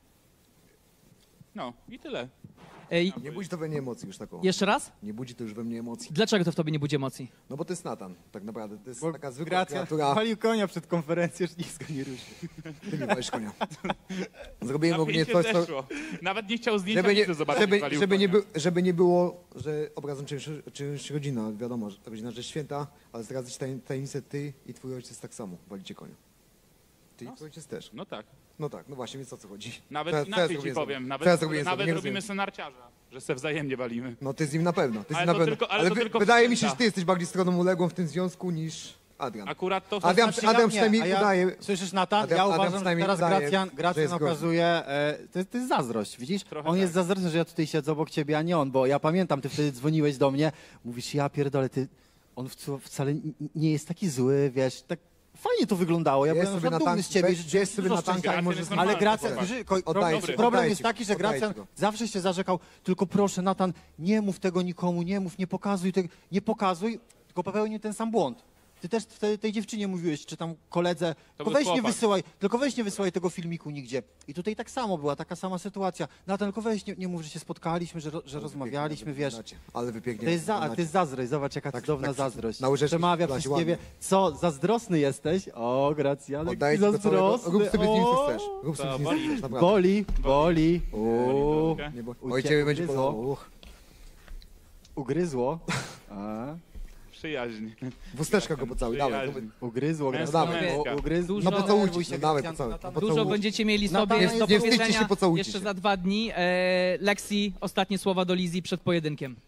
No, i tyle. Ej, Nie budzi to we mnie emocji już taką. jeszcze raz? Nie budzi to już we mnie emocji. Dlaczego to w tobie nie budzi emocji? No bo to jest Natan, tak naprawdę. To jest Bo taka zwykła Gracjan kreatura. palił konia przed konferencją, że nic go nie ruszy. Ty nie walisz konia. Zrobiłem ogólnie Napięcie coś, co... zeszło. Nawet nie chciał zdjęcia żeby zobaczyć. Żeby nie było, że obrazem czymś rodzina. Wiadomo, że rodzina, że święta, ale zdradzać tajemnicę ty i twój ojciec tak samo walicie konia. Ty i twój ojciec też. No tak. No tak, no właśnie, więc o co chodzi? Nawet Co ja inaczej ci zrobiłem powiem. sobie? Nawet, Co ja zrobiłem sobie? nawet Nie robimy rozumiem. scenarciarza, że se wzajemnie walimy. No ty z nim na pewno. Ty z Ale nim na to pewno. tylko- ale to tylko wydaje mi się, święta. że ty jesteś bardziej stroną uległą w tym związku niż Adrian. Akurat to... Adrian Znaczy, przynajmniej a ja, udaje... Słyszysz, Natan? Adrian- Ja Adrian uważam, że przynajmniej teraz udaje, że Gracjan jest gość. okazuje... To jest zazdrość, widzisz? Trochę On jest tak. zazdrosny, że ja tutaj siedzę obok ciebie, a nie on, bo ja pamiętam, ty wtedy dzwoniłeś do mnie, mówisz, ja pierdolę, on wcale nie jest taki zły, wiesz, tak fajnie to wyglądało, ja Jest byłem sobie na dumny z ciebie, że jest sobie dużo na tanka szczęścia. i możesz... jest Ale normalny, Gracjan, zobacz. Oddaję ci go, problem oddaję jest ci taki, że go, oddaję Gracjan ci go. zawsze się zarzekał, tylko proszę Natan, nie mów tego nikomu, nie mów, nie pokazuj tego, nie pokazuj, tylko popełnił ten sam błąd. Ty też wtedy tej dziewczynie mówiłeś, czy tam koledze, tylko był weź nie wysyłaj tego filmiku nigdzie. I tutaj tak samo była, taka sama sytuacja. Natan, tylko weź nie mów, że się spotkaliśmy, że rozmawialiśmy, wiesz. Ale wy pięknie To jest zazdrość, zobacz jaka Tak, cudowna tak, zazdrość. na łyżeczce Przemawia wlaś przez ładnie. ciebie. Co, zazdrosny jesteś? O, Gracjanek, Oddaję ci go całego. zazdrosny. Rób sobie z nim co o. chcesz. Rób sobie z nim co chcesz, naprawdę. Boli. Boli. Nie, bo Ucie- oj, ciebie będzie ugryzło. bolało. Ugryzło. A, Przyjaźń. Wózteczka go pocałuj, dawaj. Przyjaźń. ugryzło. Męska, Gracjanek. męska. Ugryzło. Dużo- No pocałujcie Nerwuj się, dawaj, Gracjan. pocałujcie. Dużo będziecie mieli sobie Natan, do nie wstydźcie powiedzenia się, pocałujcie jeszcze się. za 2 dni. Lexi, ostatnie słowa do Lizzy przed pojedynkiem.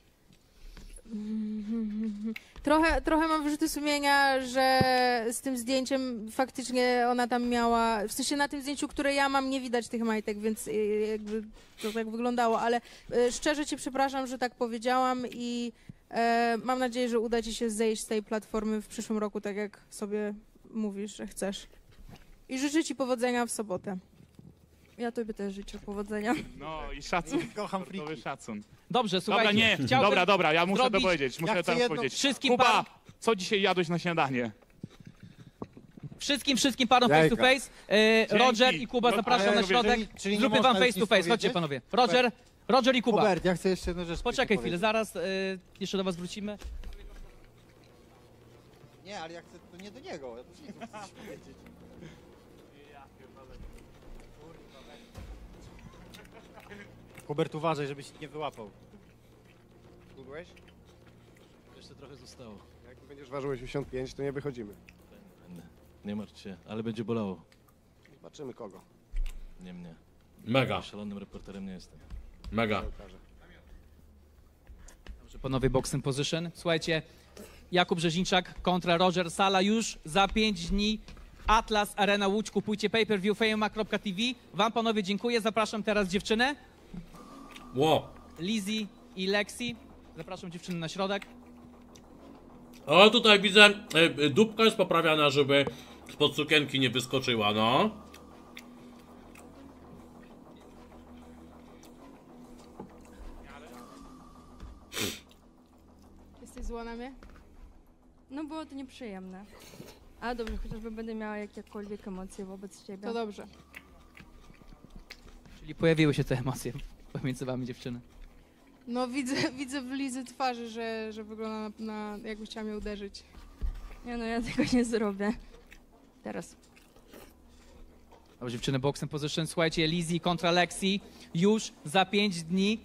Trochę mam wyrzuty sumienia, że z tym zdjęciem faktycznie ona tam miała, w sensie na tym zdjęciu, które ja mam, nie widać tych majtek, więc jakby to tak wyglądało, ale szczerze cię przepraszam, że tak powiedziałam i mam nadzieję, że uda ci się zejść z tej platformy w przyszłym roku, tak jak sobie mówisz, że chcesz. I życzę ci powodzenia w sobotę. Ja tobie też życzę powodzenia. No i szacun. Kocham Sportowy friki. szacun. Dobrze, słuchajcie. Dobra, nie. Chciałbym Dobra, ja muszę to zrobić- powiedzieć. Muszę chcę teraz jedno- powiedzieć. Wszystkim Kuba, parom- co dzisiaj jadłeś na śniadanie? Wszystkim parom face to face. Roger i Kuba, No, zapraszam ale na środek. czyli nie Zróbmy można wam już face to nic face. Chodźcie powiedzieć? panowie. Roger i Kuba. Hubert, ja chcę jeszcze jedną rzecz Poczekaj chwilę, powiedzieć. zaraz jeszcze do was wrócimy. Nie, ale ja chcę, to nie do niego. Ja też nie chcę coś powiedzieć. Hubert, uważaj, żebyś nie wyłapał. Schudłeś? Jeszcze trochę zostało. Jak będziesz ważył 85, to nie wychodzimy. Będę. Nie martw się, ale będzie bolało. Zobaczymy kogo. Nie mnie. Mega, Szalonym reporterem nie jestem. mega. Dobrze, panowie, boxing position. Słuchajcie, Jakub Brzezińczak kontra Roger Sala już za 5 dni. Atlas Arena Łódź. Kupujcie pay-per-view fejma.tv. Wam panowie dziękuję. Zapraszam teraz dziewczynę. Ło. Lizzy i Lexi. Zapraszam dziewczyny na środek. O, tutaj widzę, dupka jest poprawiana, żeby spod sukienki nie wyskoczyła, no. Jesteś zła na mnie? No było to nieprzyjemne. Ale dobrze, chociażby będę miała jakiekolwiek emocje wobec ciebie. To dobrze. Czyli pojawiły się te emocje. pomiędzy wami, dziewczyny? No widzę w Lizy twarzy, że wygląda na jakby chciała mnie uderzyć. Nie no, ja tego nie zrobię. Teraz. Dobra, dziewczyny, box and position. Słuchajcie, Lizzy kontra Lexi już za 5 dni.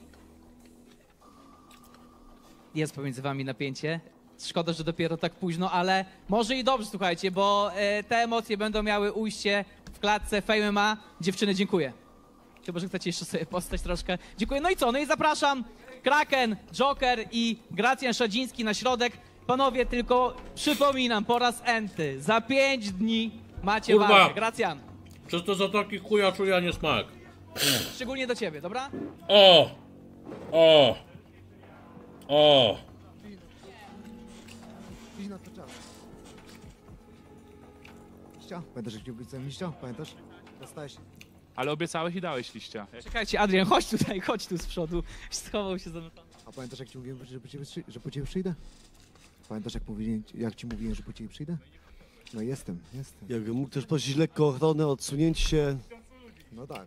Jest pomiędzy wami napięcie. Szkoda, że dopiero tak późno, ale może i dobrze, słuchajcie, bo te emocje będą miały ujście w klatce Fame MMA. Dziewczyny, dziękuję. Chyba, że chcecie jeszcze sobie postać troszkę. Dziękuję. No i co? No i zapraszam Kraken, Joker i Gracjan Szadziński na środek. Panowie, tylko przypominam po raz enty, za 5 dni macie Kurwa. walkę. Gracjan, Przez to zatoki chuja czuja niesmak. szczególnie do ciebie, dobra? O! O! O! Idź na to czas. Liścia? Pamiętasz, jak ci obiecałem liścia? Pamiętasz? Dostałeś. Ale obiecałeś i dałeś liścia. Czekajcie, Adrian, chodź tutaj, chodź tu z przodu. Schował się za mną. A pamiętasz, jak ci mówiłem, że po ciebie przyjdę? Pamiętasz, jak ci mówiłem, że po ciebie przyjdę? No jestem. Jak mógł też prosić lekko o ochronę, odsunięcie się. No tak.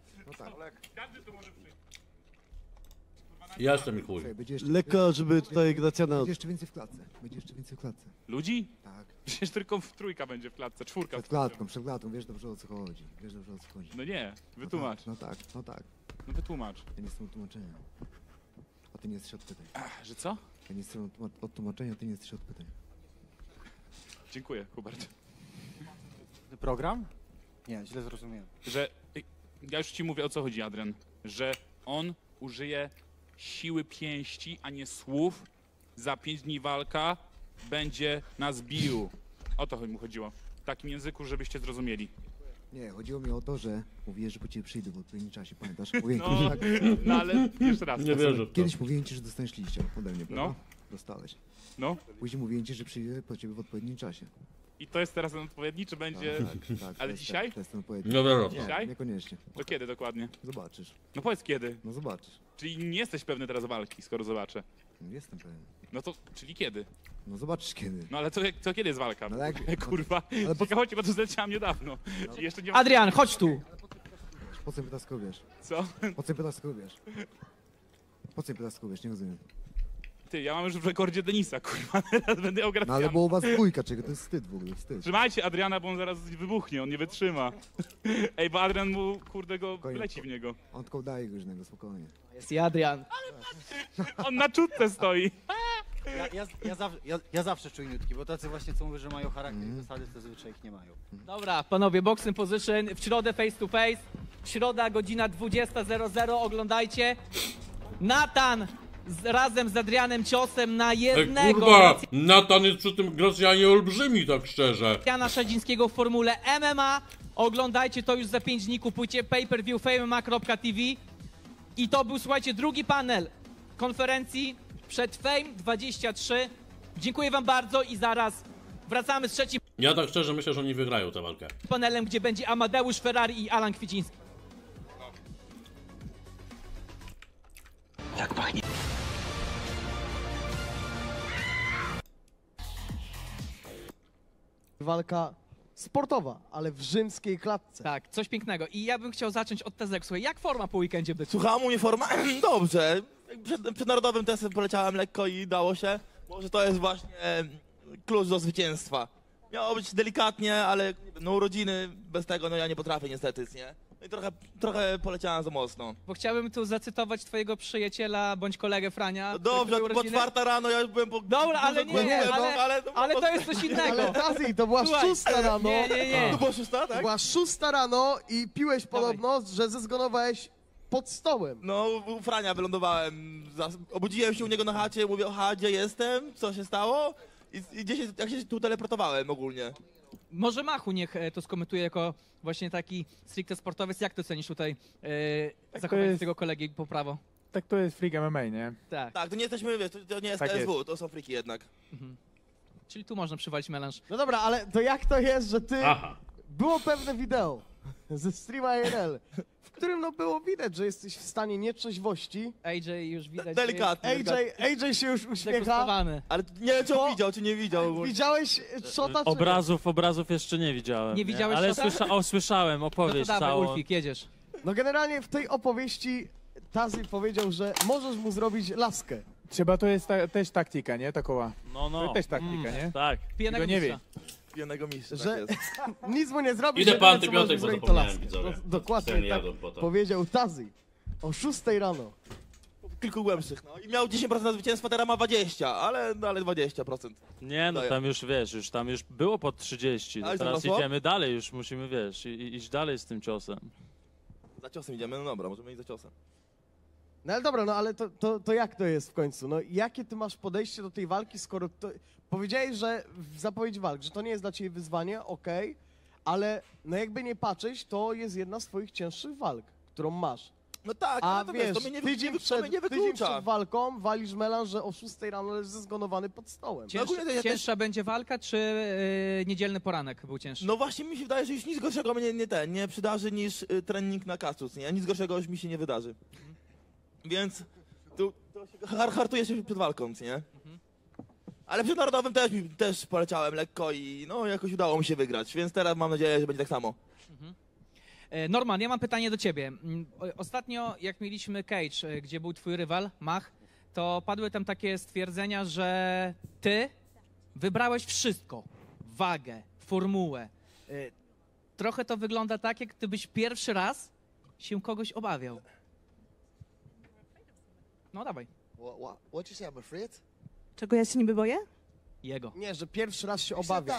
Jestem i chuj. Słuchaj, będzie jeszcze, Lekko, żeby tutaj Gracjana... będzie jeszcze więcej w klatce. Będzie jeszcze więcej w klatce. Ludzi? Tak. Przecież tylko w trójka będzie w klatce, czwórka. Przed klatką, wiesz dobrze o co chodzi. No nie, wytłumacz. No tak. No wytłumacz. Ja nie jestem od tłumaczenia. A ty nie jesteś od pytań. Że co? Ja nie jestem od tłumaczenia, ty nie jesteś od pytań. Dziękuję, Hubert. Program? Nie, źle zrozumiałem. Że ja już ci mówię, o co chodzi, Adrian. Że on użyje siły pięści, a nie słów. Za 5 dni walka będzie nas bił. O to mu chodziło. W takim języku, żebyście zrozumieli. Nie, chodziło mi o to, że mówiłeś, że po ciebie przyjdę w odpowiednim czasie, pamiętasz? Mówiłem No, ci, tak? no ale jeszcze raz. Nie wierzę w to. Kiedyś mówiłem ci, że dostaniesz liścia ode mnie, prawda? No. Dostałeś. No. Później mówiłem ci, że przyjdę po ciebie w odpowiednim czasie. I to jest teraz ten odpowiedni, czy będzie... Tak, Ale dzisiaj? To jest ten odpowiedni. No dobra. Nie, Dzisiaj? niekoniecznie. To kiedy dokładnie? Zobaczysz. No powiedz kiedy. No zobaczysz. Czyli nie jesteś pewny teraz walki, skoro zobaczę. No, jestem pewien. No to, czyli kiedy? No zobaczysz kiedy. No ale to kiedy jest walka? No jak- Kurwa, ale po- ciekawości, bo to zleciałam niedawno. I jeszcze nie... Adrian, chodź tu. Po co mnie pytasz, skoro wiesz? Co? Po co mnie pytasz, skoro wiesz? Po co mnie pytasz, skoro wiesz? Nie rozumiem. Ty, ja mam już w rekordzie Denisa, kurwa, teraz będę No ograł. ale było u was dwójka, czego to jest wstyd w ogóle, wstyd. Trzymajcie Adriana, bo on zaraz wybuchnie, on nie wytrzyma. Ej, bo Adrian mu, kurde, go Spokojnie. leci w niego. On tylko daje różnego, spokojnie. Jest i Adrian. On na czutce stoi. Ja zawsze czujniutki, bo tacy właśnie co mówią, że mają charakter i zasady, to zazwyczaj ich nie mają. Dobra, panowie, box and position. W środę face to face. Środa, godzina 20:00. Oglądajcie. Natan razem z Adrianem Ciosem na Ej, jednego. kurwa! Natan jest przy tym Gracjanie olbrzymi, tak szczerze. Jana Szadzińskiego w formule MMA. Oglądajcie to już za 5 dni. Kupujcie pay-per-view famema.tv. I to był, słuchajcie, drugi panel konferencji przed Fame 23. Dziękuję wam bardzo i zaraz wracamy z trzecim Ja tak szczerze myślę, że oni wygrają tę walkę. panelem, gdzie będzie Amadeusz Ferrari i Alan Kwiciński. Walka sportowa, ale w rzymskiej klatce. Tak, coś pięknego. I ja bym chciał zacząć od Tezek. Słuchaj, jak forma po weekendzie by? Słucham, u mnie forma? Dobrze. Przed narodowym testem poleciałem lekko i dało się. Może to jest właśnie klucz do zwycięstwa. Miało być delikatnie, ale no urodziny bez tego no ja nie potrafię niestety, nie? No i trochę poleciałem za mocno. Bo chciałbym tu zacytować twojego przyjaciela bądź kolegę Frania. No dobrze, który po urodziny. 4 rano ja już byłem po... Dobra, ale nie, ale to jest coś innego. Ale Tazi, to była Słuchaj, 6 rano. nie. To była 6, tak? To była 6 rano i piłeś podobno, że zezgonowałeś pod stołem. No, u Frania wylądowałem. Obudziłem się u niego na chacie, mówię, gdzie jestem? Co się stało? I gdzieś, jak się tu teleportowałem ogólnie. Może Machu niech to skomentuje jako właśnie taki stricte sportowiec. Jak ty cenisz tutaj zachowanie jest- tego kolegi po prawo? Tak to jest Freak MMA, nie? Tak. Tak, to nie jesteśmy, wiesz, to nie jest Tak KSW, to są friki jednak. Czyli tu można przywalić melanż. No dobra, ale to jak to jest, że ty... Aha. Było pewne wideo ze streama IRL, w którym no było widać, że jesteś w stanie nietrzeźwości. AJ już widać. Delikatnie. AJ się już uśmiecha. Zdegustowany. Ale nie wiem, czy on widział, czy nie widział. ogólnie. Widziałeś shota? czy- Obrazów jeszcze nie widziałem. Nie widziałeś Ale shota? słyszałem No to opowieść dawaj, całą. Ulfik, jedziesz. No generalnie w tej opowieści Tazi powiedział, że możesz mu zrobić laskę. Trzeba to jest też taktyka, nie? Takowa. No, no. To też taktyka, nie? Tak. Pijanego Tego nie wie. Jednego mistrza, Że tak jest. nic mu nie zrobi. Idę że po wie, co antybiotyk, może bo zrobić, to zapomniałem, laskę. widzowie. Dokładnie Sen tak jadą potem. powiedział Tazi. O 6 rano. Kilku głębszych, no. I miał 10% na zwycięstwo, teraz ma 20, ale 20%. Nie, no Daję. tam już wiesz, tam już było pod 30. Ale Teraz wzrosło? idziemy dalej, już musimy, wiesz, iść dalej z tym ciosem. Za ciosem idziemy, no dobra, możemy iść za ciosem. No ale dobra, no ale to jak to jest w końcu? No jakie ty masz podejście do tej walki, skoro powiedziałeś, że w zapowiedzi walk, że to nie jest dla ciebie wyzwanie, okej, ale no jakby nie patrzeć, to jest jedna z twoich cięższych walk, którą masz. No tak, A ale to wiesz, wiesz, to mnie tydzień nie przed wyklucza. walką walisz melanż, że o 6 rano leżysz zgonowany pod stołem. Cięższa będzie walka, czy niedzielny poranek był cięższy? No właśnie mi się wydaje, że już nic gorszego mnie nie przydarzy niż trening na kasus, nie? Nic gorszego już mi się nie wydarzy. Więc to się hartuje się przed walką, nie? Ale przed narodowym też poleciałem lekko i no jakoś udało mi się wygrać, więc teraz mam nadzieję, że będzie tak samo. Norman, ja mam pytanie do ciebie. Ostatnio, jak mieliśmy Cage, gdzie był twój rywal, Mach, to padły tam takie stwierdzenia, że ty wybrałeś wszystko. Wagę, formułę. Trochę to wygląda tak, jak gdybyś pierwszy raz się kogoś obawiał. No dawaj. What you say, I'm afraid? Czego ja się niby boję? Jego. Nie, że pierwszy raz się obawia.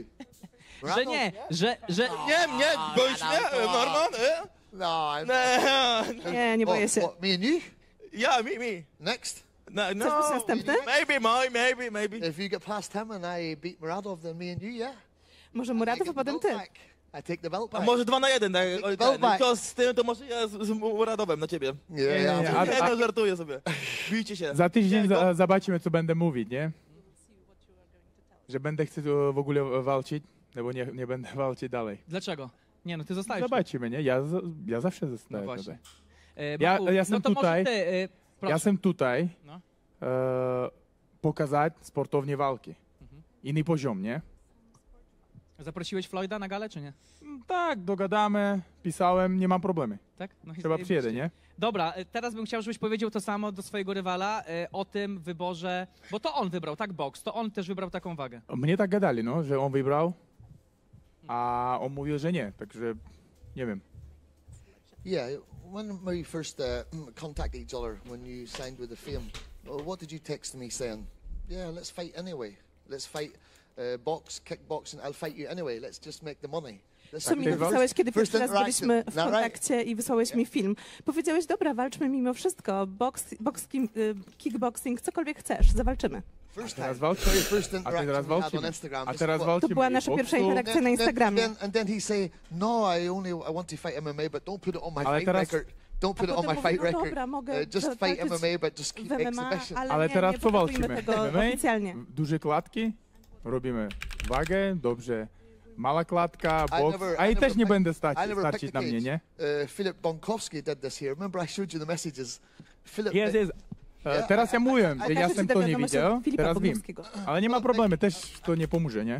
Że nie, że... Nie, boisz mnie, Norman? No, I'm... Nie, nie boję się. What, me and you? Yeah, me. Next? No, Chcesz być następny? Maybe. If you get past him and I beat Muradov, then me and you, yeah? Może Muradov, a potem ty. I take the belt A back. może 2 na 1, tak? Belt back. To z tym, to może ja z Muradowem na ciebie. Nie, no żartuję sobie. Bijcie się. Za tydzień zobaczymy, co będę mówić, nie? Że będę chciał w ogóle walczyć, albo nie będę walczyć dalej. Dlaczego? Nie, no ty zostajesz. Zobaczymy, nie? Ja zawsze zostaję No tutaj. Baku, Ja jestem no to tutaj, może ty, proszę. ja jestem tutaj No. pokazać sportownie walki. Inny poziom, nie? Zaprosiłeś Floyda na galę, czy nie? Tak, dogadamy, pisałem, nie mam problemy. Tak? No i Chyba zajebiście. przyjedę, nie? Dobra, teraz bym chciał, żebyś powiedział to samo do swojego rywala o tym wyborze, bo to on wybrał, tak, boks, to on też wybrał taką wagę. Mnie tak gadali, no, że on wybrał, a on mówił, że nie, także nie wiem. Yeah, when we first contacted each other, when you signed with the Fame, what did you text me saying? Yeah, let's fight anyway. Let's fight box, kickboxing. I'll fight you anyway. Let's just make the money. Co mi napisałeś, kiedy pierwszy raz byliśmy w kontakcie i wysłałeś mi film? Powiedziałeś, dobra, walczmy mimo wszystko, kickboxing, cokolwiek chcesz, zawalczymy. A teraz walczymy. A teraz walczymy. To była nasza pierwsza interakcja na Instagramie. And then he say, no, I want to fight MMA, but don't put it on my Ale fight teraz- record. Don't put it on my fight no record. dobra, mogę Just fight walczyć MMA, but just keep w MMA, exhibition. Ale nie, teraz nie co pokazujmy walczymy? tego MMA? oficjalnie. Duże klatki, robimy wagę, dobrze. Mała klatka, I boks, never- a I i never też nie picked- będę I never starczyć picked na the mnie, nie? cage. Philip Bonkowski did this here. Remember I showed you the messages? Philip, Jest. Yeah, Teraz ja mówiłem, że ja Pokażę jestem ci to nie wiadomość widział, od Filipa teraz wiem. Bognowskiego. Ale nie ma problemu, też to nie pomoże, nie?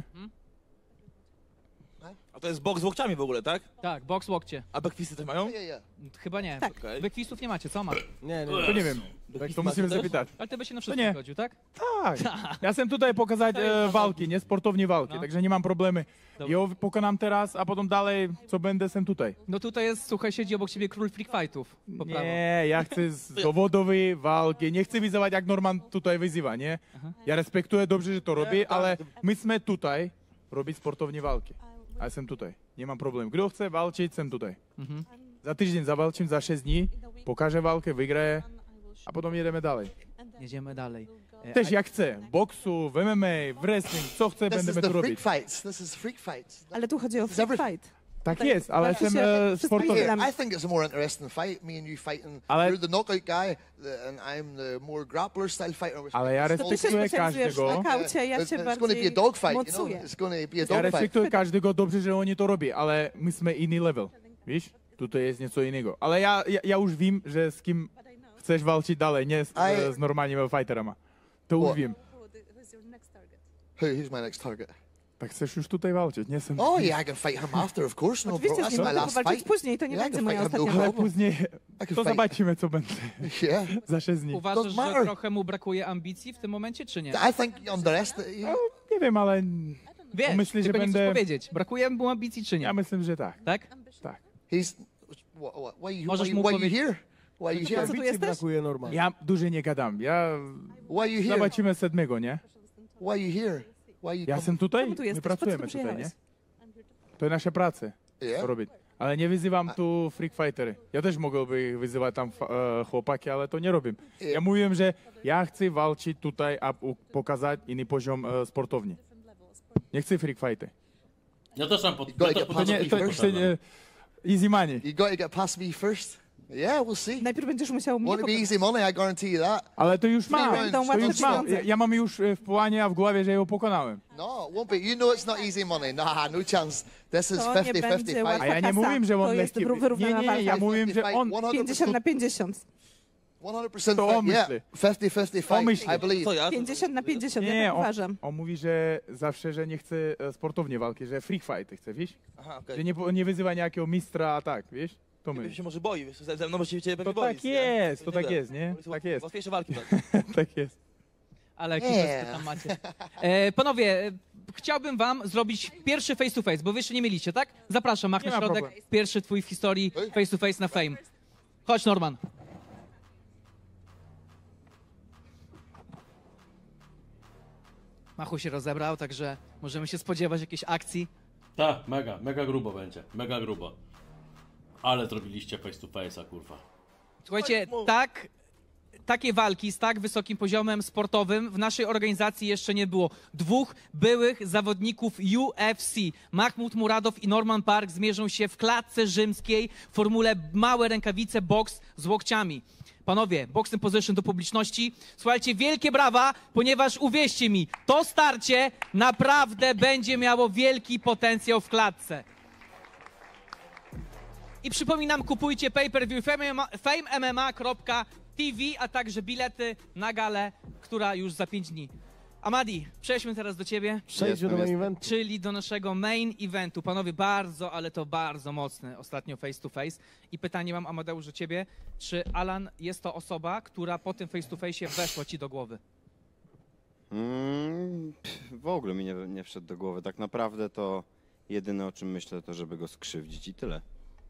A to jest boks z łokciami w ogóle, tak? Tak, boks łokcie. A backfisty też mają? Chyba nie. Tak. Okej. Backfistów nie macie, co ma? To nie wiem, to musimy zapytać. Ale ty byś się na To wszystko nie. zgodził, tak? Tak, ja jestem tutaj pokazać walki, nie sportownie walki, No. także nie mam problemy. Ja pokonam teraz, a potem dalej, co będę, jestem tutaj. No tutaj jest, słuchaj, siedzi obok ciebie król freak fightów. Po prawo. Nie, ja chcę dowodowej walki, nie chcę wyzywać jak Norman tutaj wyzywa, nie? Ja respektuję dobrze, że to robi, ale my jsme tutaj robić sportownie walki. A jestem tutaj, nie mam problemu. Kto chce walczyć, jestem tutaj. Za tydzień zawalczym, za 6 dni, pokażę walkę, wygraję, a potem jedziemy dalej. Jedziemy dalej. Też jak chcę, boksu, w MMA, w wrestling, co chcę, This is będziemy the tu freak robić. fights. This is freak fights. Ale tu chodzi o freak fight. Tak jest, ale walczy jestem się wszystkimi sportowy. siłami. I think it's a more interesting fight. Me and you fighting. Ale- You're the knockout guy, and I'm the more grappler style fighter. Ale ja To ty się respektuję specjalizujesz w każdego. knokaucie, ja się It's going to be a bardziej dogfight, you know. mocuję. It's going to be a Ja dogfight. respektuję każdego, dobrze, że oni to robią, ale my jsme inny level, wiesz? Tutaj jest nieco innego. Ale ja już wiem, że z kim chcesz walczyć dalej, nie z, z normalnymi fighterami. To już wiem. Who's my next target? Tak chcesz już tutaj walczyć, nie są... Oh yeah, I can fight him after, of course. No Oczywiście, problem. że That's my mogę last walczyć fight. później, to nie Yeah, I będzie can moja fight him, ostatnia no Ale walka. później I can to fight. zobaczymy, co będzie Yeah. za 6 dni. Uważasz, Doesn't że matter. trochę mu brakuje ambicji w tym momencie, czy nie? I think you underestimate. Nie wiem, ale Wiesz, myślę, że tylko nie chcesz będę... powiedzieć. Brakuje mu ambicji, czy nie? Ja myślę, że tak. Tak? Tak. He's. Możesz mu Why you powiedzieć... here? Why you here? Ambicji brakuje normalnie. Ja dużo nie gadam. Why you here? Zobaczymy 7, nie? Why you here? Why you Ja jestem tutaj, Czemu tu my jesteś? pracujemy Po co tu tutaj, nie? przyjechałeś? To jest nasza praca. Yeah. Robić. Ale nie wyzywam tu freak fightery. Ja też mogłbym wyzywać tam chłopaki, ale to nie robię. Ja mówiłem, że ja chcę walczyć tutaj, a pokazać inny poziom sportowni. Nie chcę freak fighty. Ja też mam You gotta get past me first. Easy money. You gotta get past me first. Yeah, we'll see. Najpierw będziesz musiał mnie Won't be easy money, I guarantee you that. Ale to już mam. Będą To łatwe już mam. pieniądze. Ja mam już w planie, a w głowie, że ją pokonałem. No, it won't be. You know it's not easy money. Nah, no chance. This is To nie 50-50 będzie fight. łatwa A ja nie kasa. mówiłem, że on To jest lekki. wyrównana Nie, ja walka. mówiłem, że on... 50 na 50. 100% To on fight. Yeah, myśli. 50-50 fight. myśli. I believe. 50 na 50, ja Nie, tak uważam. on mówi, że zawsze, że nie chce sportownie walki, że freak fighty chce, wiesz? Aha, okej. Że nie wyzywa niejakiego mistra, a tak, wiesz? To Okay. my. się może boi, wiesz, ze mną się ciebie To pewnie boi. tak jest, to tak jest, nie? Tak jest. Łatwiejsze walki. Tak. Tak jest. Ale ekipę tam macie. Panowie, chciałbym wam zrobić pierwszy face to face, bo wy jeszcze nie mieliście, tak? Zapraszam, Mach Nie na ma środek. problemu. Pierwszy twój w historii face to face na Fame. Chodź, Norman. Machu się rozebrał, także możemy się spodziewać jakiejś akcji. Tak, mega grubo będzie, mega grubo. Ale zrobiliście face to face'a, kurwa. Słuchajcie, takie walki z tak wysokim poziomem sportowym w naszej organizacji jeszcze nie było. Dwóch byłych zawodników UFC, Mahmud Muradow i Norman Park, zmierzą się w klatce rzymskiej w formule małe rękawice boks z łokciami. Panowie, boxing position do publiczności. Słuchajcie, wielkie brawa, ponieważ uwierzcie mi, to starcie naprawdę będzie miało wielki potencjał w klatce. I przypominam, kupujcie pay-per-view famemma.tv, a także bilety na galę, która już za 5 dni. Amadi, przejdźmy teraz do ciebie. Przejdźmy do main eventu. Czyli do naszego main eventu. Panowie, bardzo, ale to bardzo mocny ostatnio face to face. I pytanie mam, Amadeusz, do ciebie. Czy Alan jest to osoba, która po tym face to face weszła ci do głowy? W ogóle mi nie wszedł do głowy. Tak naprawdę to jedyne, o czym myślę, to żeby go skrzywdzić i tyle.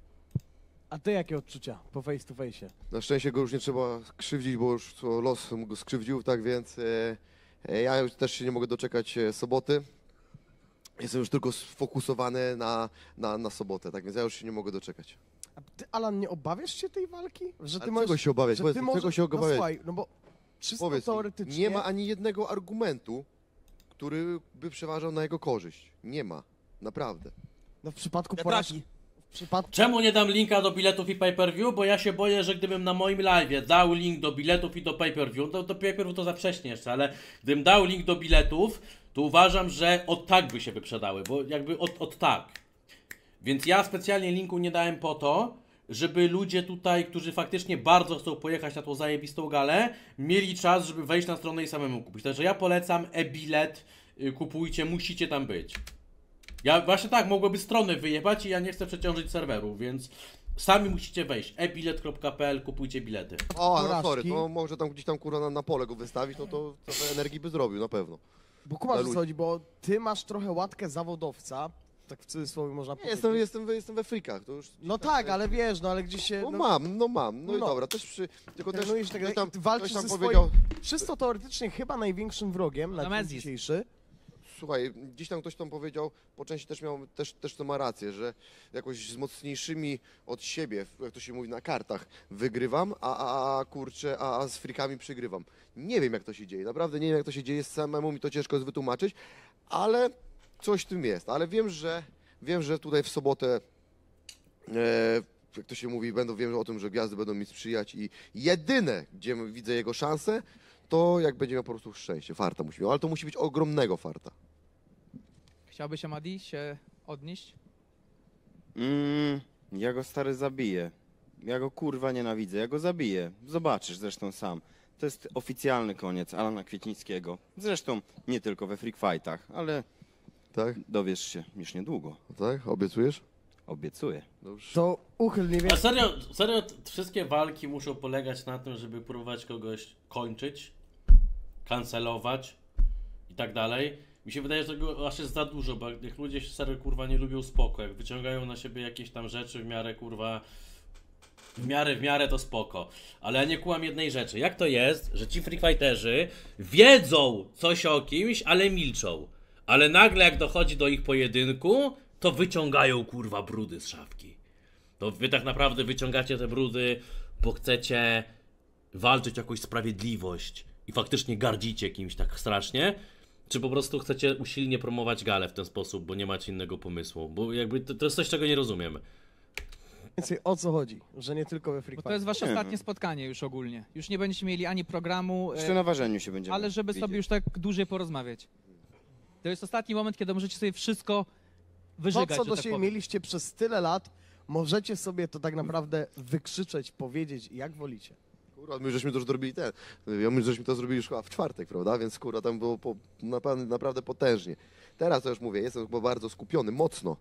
A ty jakie odczucia po face to face? Na szczęście go już nie trzeba krzywdzić, bo już to los mu go skrzywdził, tak więc ja już też się nie mogę doczekać soboty. Jestem już tylko sfokusowany na sobotę, tak więc ja już się nie mogę doczekać. A ty, Alan, nie obawiasz się tej walki? Że ty Ale czego się obawiać? że Powiedz ty mi, czego się No obawiać? słuchaj, no bo czysto Powiedz mi, teoretycznie... nie ma ani jednego argumentu, który by przeważał na jego korzyść. Nie ma. Naprawdę. No w przypadku porażki... Czemu nie dam linka do biletów i pay-per-view? Bo ja się boję, że gdybym na moim live'ie dał link do biletów i do pay-per-view, to do pay-per-view to za wcześnie jeszcze, ale gdybym dał link do biletów, to uważam, że od tak by się wyprzedały, bo jakby od tak. Więc ja specjalnie linku nie dałem po to, żeby ludzie tutaj, którzy faktycznie bardzo chcą pojechać na tą zajebistą galę, mieli czas, żeby wejść na stronę i samemu kupić. Także ja polecam e-bilet, kupujcie, musicie tam być. Ja właśnie tak, mogłoby strony wyjebać i ja nie chcę przeciążyć serwerów, więc sami musicie wejść. e-bilet.pl, kupujcie bilety. O, no sorry, to może tam gdzieś tam kurwa na pole go wystawić, no to trochę energii by zrobił, na pewno. Bo kumasz, co chodzi, bo ty masz trochę łatkę zawodowca, tak w cudzysłowie można powiedzieć. Jestem we frikach, to już... No tak, ale wiesz, no ale gdzieś się... No mam, no i dobra, też tylko też... Trenujesz tak, tam, walczysz ktoś tam ze powiedział... swoim, czysto teoretycznie chyba największym wrogiem na dzień dzisiejszy. Słuchaj, gdzieś tam ktoś tam powiedział, po części też to ma rację, że jakoś z mocniejszymi od siebie, jak to się mówi na kartach, wygrywam, a z frikami przegrywam. Nie wiem, jak to się dzieje, naprawdę nie wiem, jak to się dzieje, samemu mi to ciężko jest wytłumaczyć, ale coś w tym jest. Ale wiem, że tutaj w sobotę, jak to się mówi, wiem o tym, że gwiazdy będą mi sprzyjać i jedyne, gdzie widzę jego szansę, to jak będzie miał po prostu szczęście, farta musi mieć, ale to musi być ogromnego farta. Chciałbyś, Amadi, się odnieść? Ja go stary zabiję. Ja go kurwa nienawidzę, ja go zabiję. Zobaczysz zresztą sam. To jest oficjalny koniec Alana Kwietnickiego. Zresztą nie tylko we freak fightach, ale Tak? Dowiesz się już niedługo. Tak? Obiecujesz? Obiecuję. Dobrze. To uchyl nie A serio, wszystkie walki muszą polegać na tym, żeby próbować kogoś kończyć, kancelować i tak dalej. Mi się wydaje, że tego aż jest za dużo, bo jak ludzie się serio kurwa nie lubią spoko, jak wyciągają na siebie jakieś tam rzeczy w miarę kurwa, w miarę to spoko. Ale ja nie kłam jednej rzeczy. Jak to jest, że ci freakfighterzy wiedzą coś o kimś, ale milczą. Ale nagle jak dochodzi do ich pojedynku, to wyciągają kurwa brudy z szafki. To wy tak naprawdę wyciągacie te brudy, bo chcecie walczyć o jakąś sprawiedliwość i faktycznie gardzicie kimś tak strasznie, czy po prostu chcecie usilnie promować galę w ten sposób, bo nie macie innego pomysłu? Bo jakby to jest coś, czego nie rozumiem. Więcej o co chodzi, że nie tylko we Freak Bo to jest wasze ostatnie spotkanie już ogólnie. Już nie będziecie mieli ani programu, Jeszcze na ważeniu się będziemy ale żeby sobie już tak dłużej porozmawiać. To jest ostatni moment, kiedy możecie sobie wszystko wyżygać. To, co do tak siebie powiem. mieliście przez tyle lat, możecie sobie to tak naprawdę wykrzyczeć, powiedzieć, jak wolicie. Kurwa, my żeśmy to już zrobili my żeśmy to zrobili już chyba w czwartek, prawda? Więc kurwa, tam było naprawdę potężnie. Teraz to już mówię, jestem chyba bardzo skupiony, mocno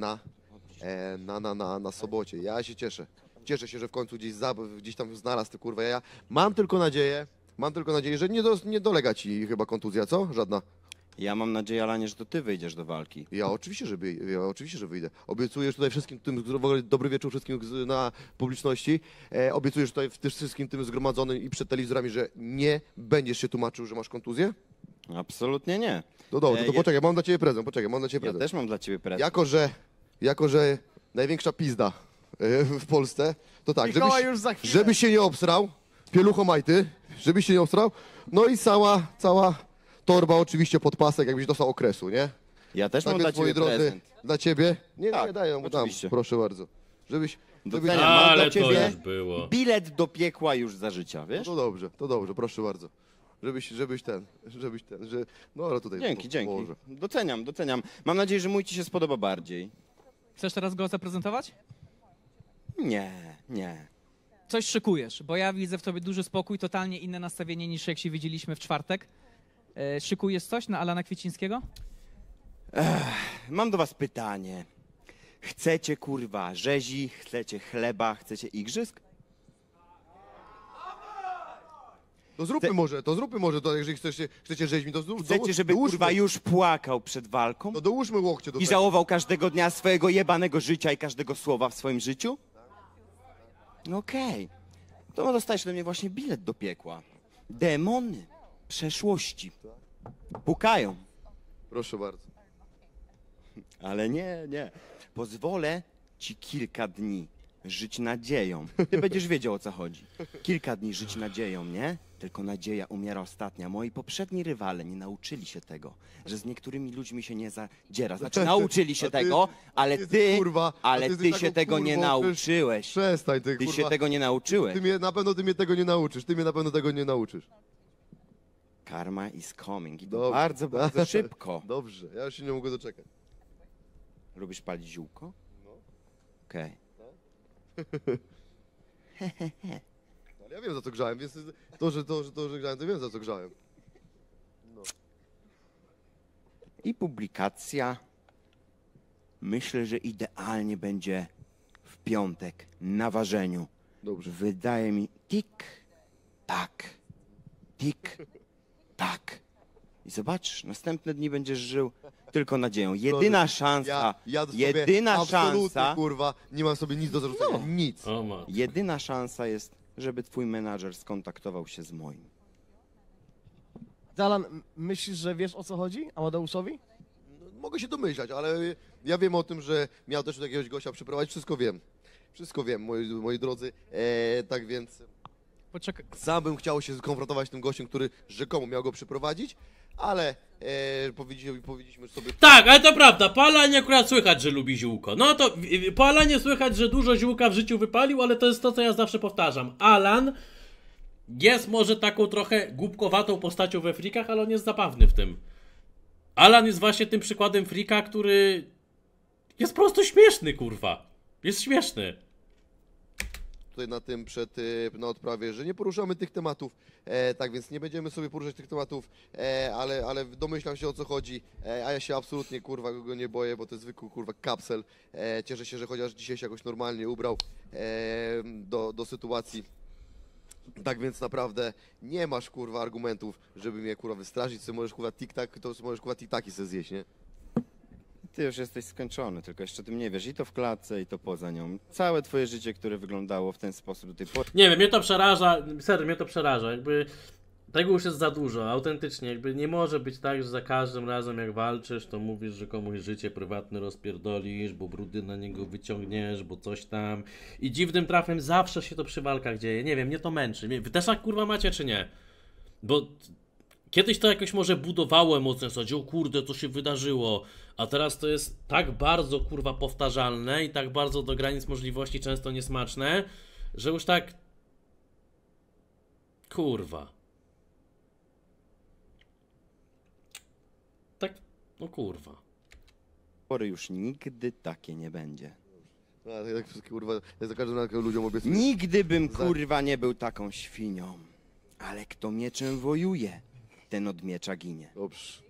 na sobocie. Ja się cieszę. Cieszę się, że w końcu gdzieś tam znalazł te kurwa. Ja mam tylko nadzieję, że nie dolega ci chyba kontuzja, co? Żadna. Ja mam nadzieję, Alanie, że to ty wyjdziesz do walki. Ja oczywiście, że wyjdę. Obiecujesz tutaj wszystkim tym, w ogóle dobry wieczór wszystkim na publiczności. Obiecujesz tutaj wszystkim tym zgromadzonym i przed telewizorami, że nie będziesz się tłumaczył, że masz kontuzję? Absolutnie nie. No dobrze, to poczekaj, mam dla ciebie prezent, Ja też mam dla ciebie prezent. Jako, że największa pizda w Polsce, to tak, Mikołaj już za chwilę. żebyś się nie obsrał, pieluchomajty, żebyś się nie obsrał, no i cała torba oczywiście pod pasek, jakbyś dostał okresu, nie? Ja też Tak mam więc, dla ciebie moi drodzy, prezent. dla ciebie? Nie, Tak, nie, daję mu dam, oczywiście. proszę bardzo. Żebyś Doceniam, mam Ale dla to ciebie już było. bilet do piekła już za życia, wiesz? To dobrze, proszę bardzo. Żebyś ten, że... No ale tutaj... Dzięki. Boże. Doceniam. Mam nadzieję, że mój ci się spodoba bardziej. Chcesz teraz go zaprezentować? Nie. Coś szykujesz, bo ja widzę w tobie duży spokój, totalnie inne nastawienie niż jak się widzieliśmy w czwartek. Szykujesz coś na Alana Kwiecińskiego? Mam do was pytanie. Chcecie kurwa rzezi, chcecie chleba, chcecie igrzysk? To zróbmy może to, jeżeli chcecie rzeźmi, to Chcecie, żeby kurwa już płakał przed walką? No dołóżmy łokcie do I tego. żałował każdego dnia swojego jebanego życia i każdego słowa w swoim życiu? No okej. To dostajesz ode mnie właśnie bilet do piekła. Demony przeszłości pukają. Proszę bardzo. Ale nie. Pozwolę ci kilka dni żyć nadzieją. Ty będziesz wiedział, o co chodzi. Kilka dni żyć nadzieją, nie? Tylko nadzieja umiera ostatnia. Moi poprzedni rywale nie nauczyli się tego, że z niektórymi ludźmi się nie zadziera. Znaczy nauczyli się tego, ale ty się tego nie nauczyłeś. Przestań, ty się tego nie nauczyłeś. Na pewno ty mnie tego nie nauczysz. Karma is coming. I to bardzo szybko. Dobrze, ja już się nie mogę doczekać. Lubisz palić ziółko? No. Okej. Ale ja wiem, za co grzałem, więc to, że grzałem, to wiem, za co grzałem. No. I publikacja. Myślę, że idealnie będzie w piątek na ważeniu. Dobrze. Wydaje mi tik, tak. I zobaczysz, następne dni będziesz żył tylko nadzieją. Jedyna szansa, absolutnie, kurwa, nie mam sobie nic do zarzucenia, nic. Jedyna szansa jest, żeby twój menadżer skontaktował się z moim. Alan, myślisz, że wiesz, o co chodzi Amadeuszowi? Mogę się domyślać, ale ja wiem o tym, że miał też jakiegoś gościa przyprowadzić, wszystko wiem, moi drodzy, tak więc... Poczekaj. Sam bym chciał się skonfrontować z tym gościem, który rzekomo miał go przyprowadzić, ale powiedzieliśmy sobie... Tak, ale to prawda, po Alanie akurat słychać, że lubi ziółko. No to po Alanie słychać, że dużo ziółka w życiu wypalił, ale to jest to, co ja zawsze powtarzam. Alan jest może taką trochę głupkowatą postacią we frikach, ale on jest zabawny w tym. Alan jest właśnie tym przykładem frika, który jest po prostu śmieszny, kurwa. Jest śmieszny. tutaj na tym na odprawie, że nie poruszamy tych tematów, tak więc nie będziemy sobie poruszać tych tematów, ale domyślam się, o co chodzi, a ja się absolutnie kurwa go nie boję, bo to jest zwykły kurwa kapsel. Cieszę się, że chociaż dzisiaj się jakoś normalnie ubrał do sytuacji. Tak więc naprawdę nie masz kurwa argumentów, żeby mnie kurwa wystraszyć, co możesz kurwa tiktaki sobie zjeść, nie? Ty już jesteś skończony, tylko jeszcze tym nie wiesz. I to w klatce, i to poza nią. Całe twoje życie, które wyglądało w ten sposób do tej pory. Nie wiem, mnie to przeraża, serio, mnie to przeraża, jakby tego już jest za dużo, autentycznie, jakby nie może być tak, że za każdym razem jak walczysz, to mówisz, że komuś życie prywatne rozpierdolisz, bo brudy na niego wyciągniesz, bo coś tam i dziwnym trafem zawsze się to przy walkach dzieje, nie wiem, mnie to męczy, wy też tak kurwa macie czy nie? Bo kiedyś to jakoś może budowało emocje, w zasadzie, o kurde, to się wydarzyło, a teraz to jest tak bardzo kurwa powtarzalne i tak bardzo do granic możliwości często niesmaczne, że już tak... Kurwa. Tak, no kurwa. Pory już nigdy takie nie będzie. Tak wszystkie kurwa, ja za każdym razem ludziom obiecuję. Nigdy bym kurwa nie był taką świnią. Ale kto mieczem wojuje, ten od miecza ginie. Dobrze.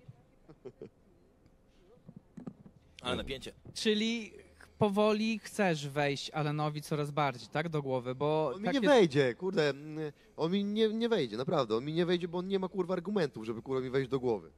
Ale napięcie. Czyli powoli chcesz wejść Alanowi coraz bardziej, tak, do głowy, bo... On mi nie wejdzie, kurde, on mi nie wejdzie, naprawdę, on mi nie wejdzie, bo on nie ma kurwa argumentów, żeby kurwa mi wejść do głowy.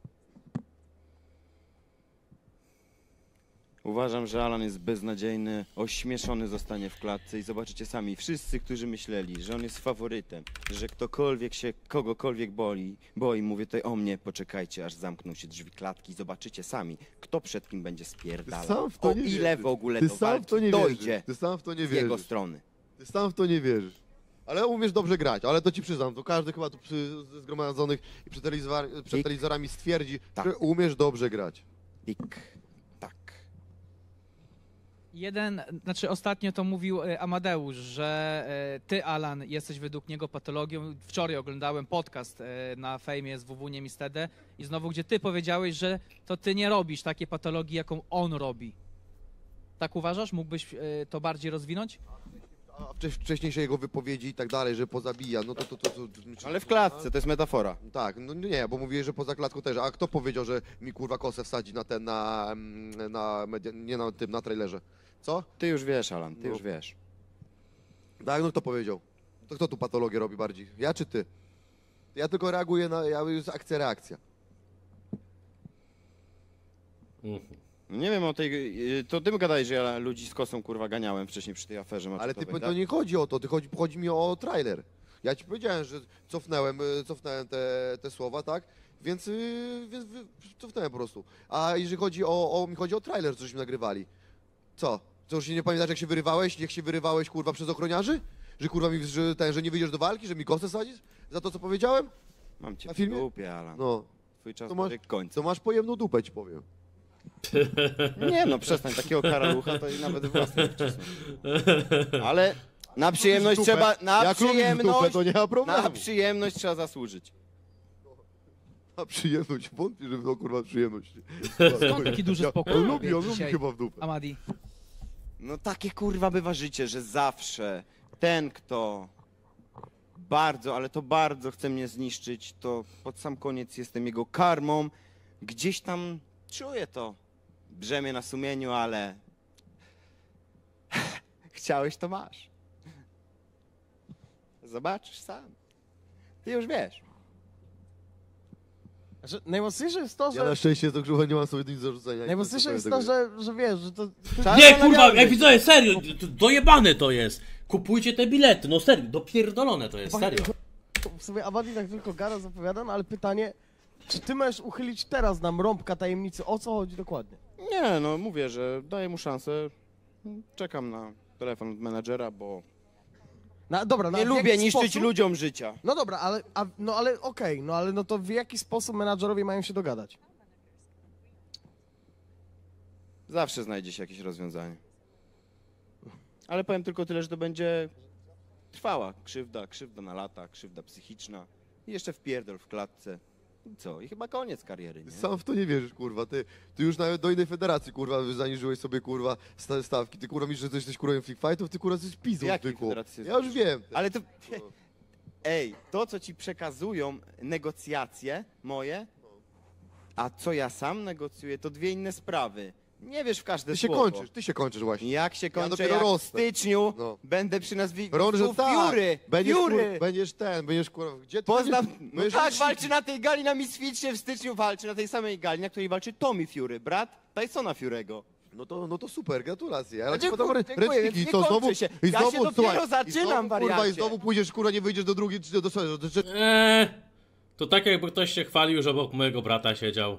Uważam, że Alan jest beznadziejny, ośmieszony zostanie w klatce i zobaczycie sami, wszyscy, którzy myśleli, że on jest faworytem, że ktokolwiek się kogokolwiek boi, mówię tutaj o mnie, poczekajcie, aż zamkną się drzwi klatki, zobaczycie sami, kto przed kim będzie spierdalał, o ile w ogóle do walki dojdzie z jego strony. Ty sam w to nie wierzysz. Ale umiesz dobrze grać, ale to ci przyznam, to każdy chyba tu ze zgromadzonych i przed telewizorami stwierdzi, że umiesz dobrze grać. Ostatnio to mówił Amadeusz, że ty, Alan, jesteś według niego patologią. Wczoraj oglądałem podcast na fejmie z WW Niemistedę i znowu, gdzie ty powiedziałeś, że to ty nie robisz takiej patologii, jaką on robi. Tak uważasz? Mógłbyś to bardziej rozwinąć? A wcześniejsze jego wypowiedzi i tak dalej, że pozabija, no to... Ale w klatce, to jest metafora. Tak, no nie, bo mówiłeś, że poza klatką też. A kto powiedział, że mi kurwa kosę wsadzi na ten, na trailerze? Co? Ty już wiesz, Alan, ty już wiesz. Tak, no kto powiedział? To kto tu patologię robi bardziej? Ja czy ty? Ja tylko reaguję ja już akcja-reakcja. Nie wiem o tej... To ty gadałeś, że ja ludzi z kosą kurwa ganiałem wcześniej przy tej aferze. Ale to nie chodzi o to, chodzi mi o trailer. Ja ci powiedziałem, że cofnąłem te słowa, tak? Więc cofnąłem po prostu. A jeżeli chodzi o trailer, co żeśmy nagrywali. Co? Co, już się nie pamiętasz, jak się wyrywałeś kurwa przez ochroniarzy? Że kurwa że nie wyjdziesz do walki, że mi kosę sadzisz? Za to, co powiedziałem? Mam cię na filmie? w dupie, Alan. No. Twój czas dobiegł końca. To masz pojemną dupę, ci powiem. Nie no, przestań, takiego karalucha to i nawet własny wcisnął. Ale na przyjemność trzeba, na przyjemność trzeba zasłużyć. Na przyjemność, wątpię, żeby to kurwa przyjemność. Skąd taki duży spokój? On lubi chyba w dupę. Amadi. No takie kurwa bywa życie, że zawsze ten, kto bardzo, ale to bardzo chce mnie zniszczyć, to pod sam koniec jestem jego karmą. Gdzieś tam czuję to brzemię na sumieniu, ale chciałeś, to masz. Zobaczysz sam. Ty już wiesz. Najmocniejsze jest to, że... Ja na szczęście to grzucha nie mam sobie nic do zarzucenia. Najmocniejsze jest to, że wiesz, że to... Nie, kurwa, jak widzę, serio, dojebane to jest. Kupujcie te bilety, no serio, dopierdolone to jest, serio. W sumie Amadi tak tylko gada, zapowiada, no ale pytanie, czy ty możesz uchylić teraz nam rąbka tajemnicy, o co chodzi dokładnie? Nie, no mówię, że daję mu szansę. Czekam na telefon od menadżera, bo Dobra, nie lubię niszczyć ludziom życia. No dobra, ale okej, no ale no to w jaki sposób menadżerowie mają się dogadać? Zawsze znajdzie się jakieś rozwiązanie. Ale powiem tylko tyle, że to będzie trwała krzywda na lata, krzywda psychiczna i jeszcze wpierdol w klatce. I co? I chyba koniec kariery, nie? Sam w to nie wierzysz, kurwa. Ty już nawet do innej federacji, kurwa, zaniżyłeś sobie, kurwa, stawki. Ty, kurwa, myślisz, że ty jesteś kurwa freak fightów, ty, kurwa, jesteś pizdą zwykłą. Ja już wiem. Ale to... Ej, to co ci przekazują negocjacje moje, a co ja sam negocjuję, to dwie inne sprawy. Nie wiesz w każde słowo. Ty się kończysz właśnie. Jak się kończę, dopiero jak w rosnę. styczniu No. będę przy nas tak. Fury. Będziesz kurwa, gdzie ty Poznam, będziesz? no Będziesz tak, Shiki. walczy na tej gali na Misfitsie w styczniu, walczy na tej samej gali, na której walczy Tommy Fury, brat Tysona Fury'ego. No to super, gratulacje. Ale Dziękuję, więc nie co, znowu, kończy się. i Ja znowu, się dopiero słuchaj, zaczynam, kurwa, i wariacie. znowu pójdziesz, kurwa, nie wyjdziesz do drugiej, do To tak jakby ktoś się chwalił, że obok mojego brata siedział.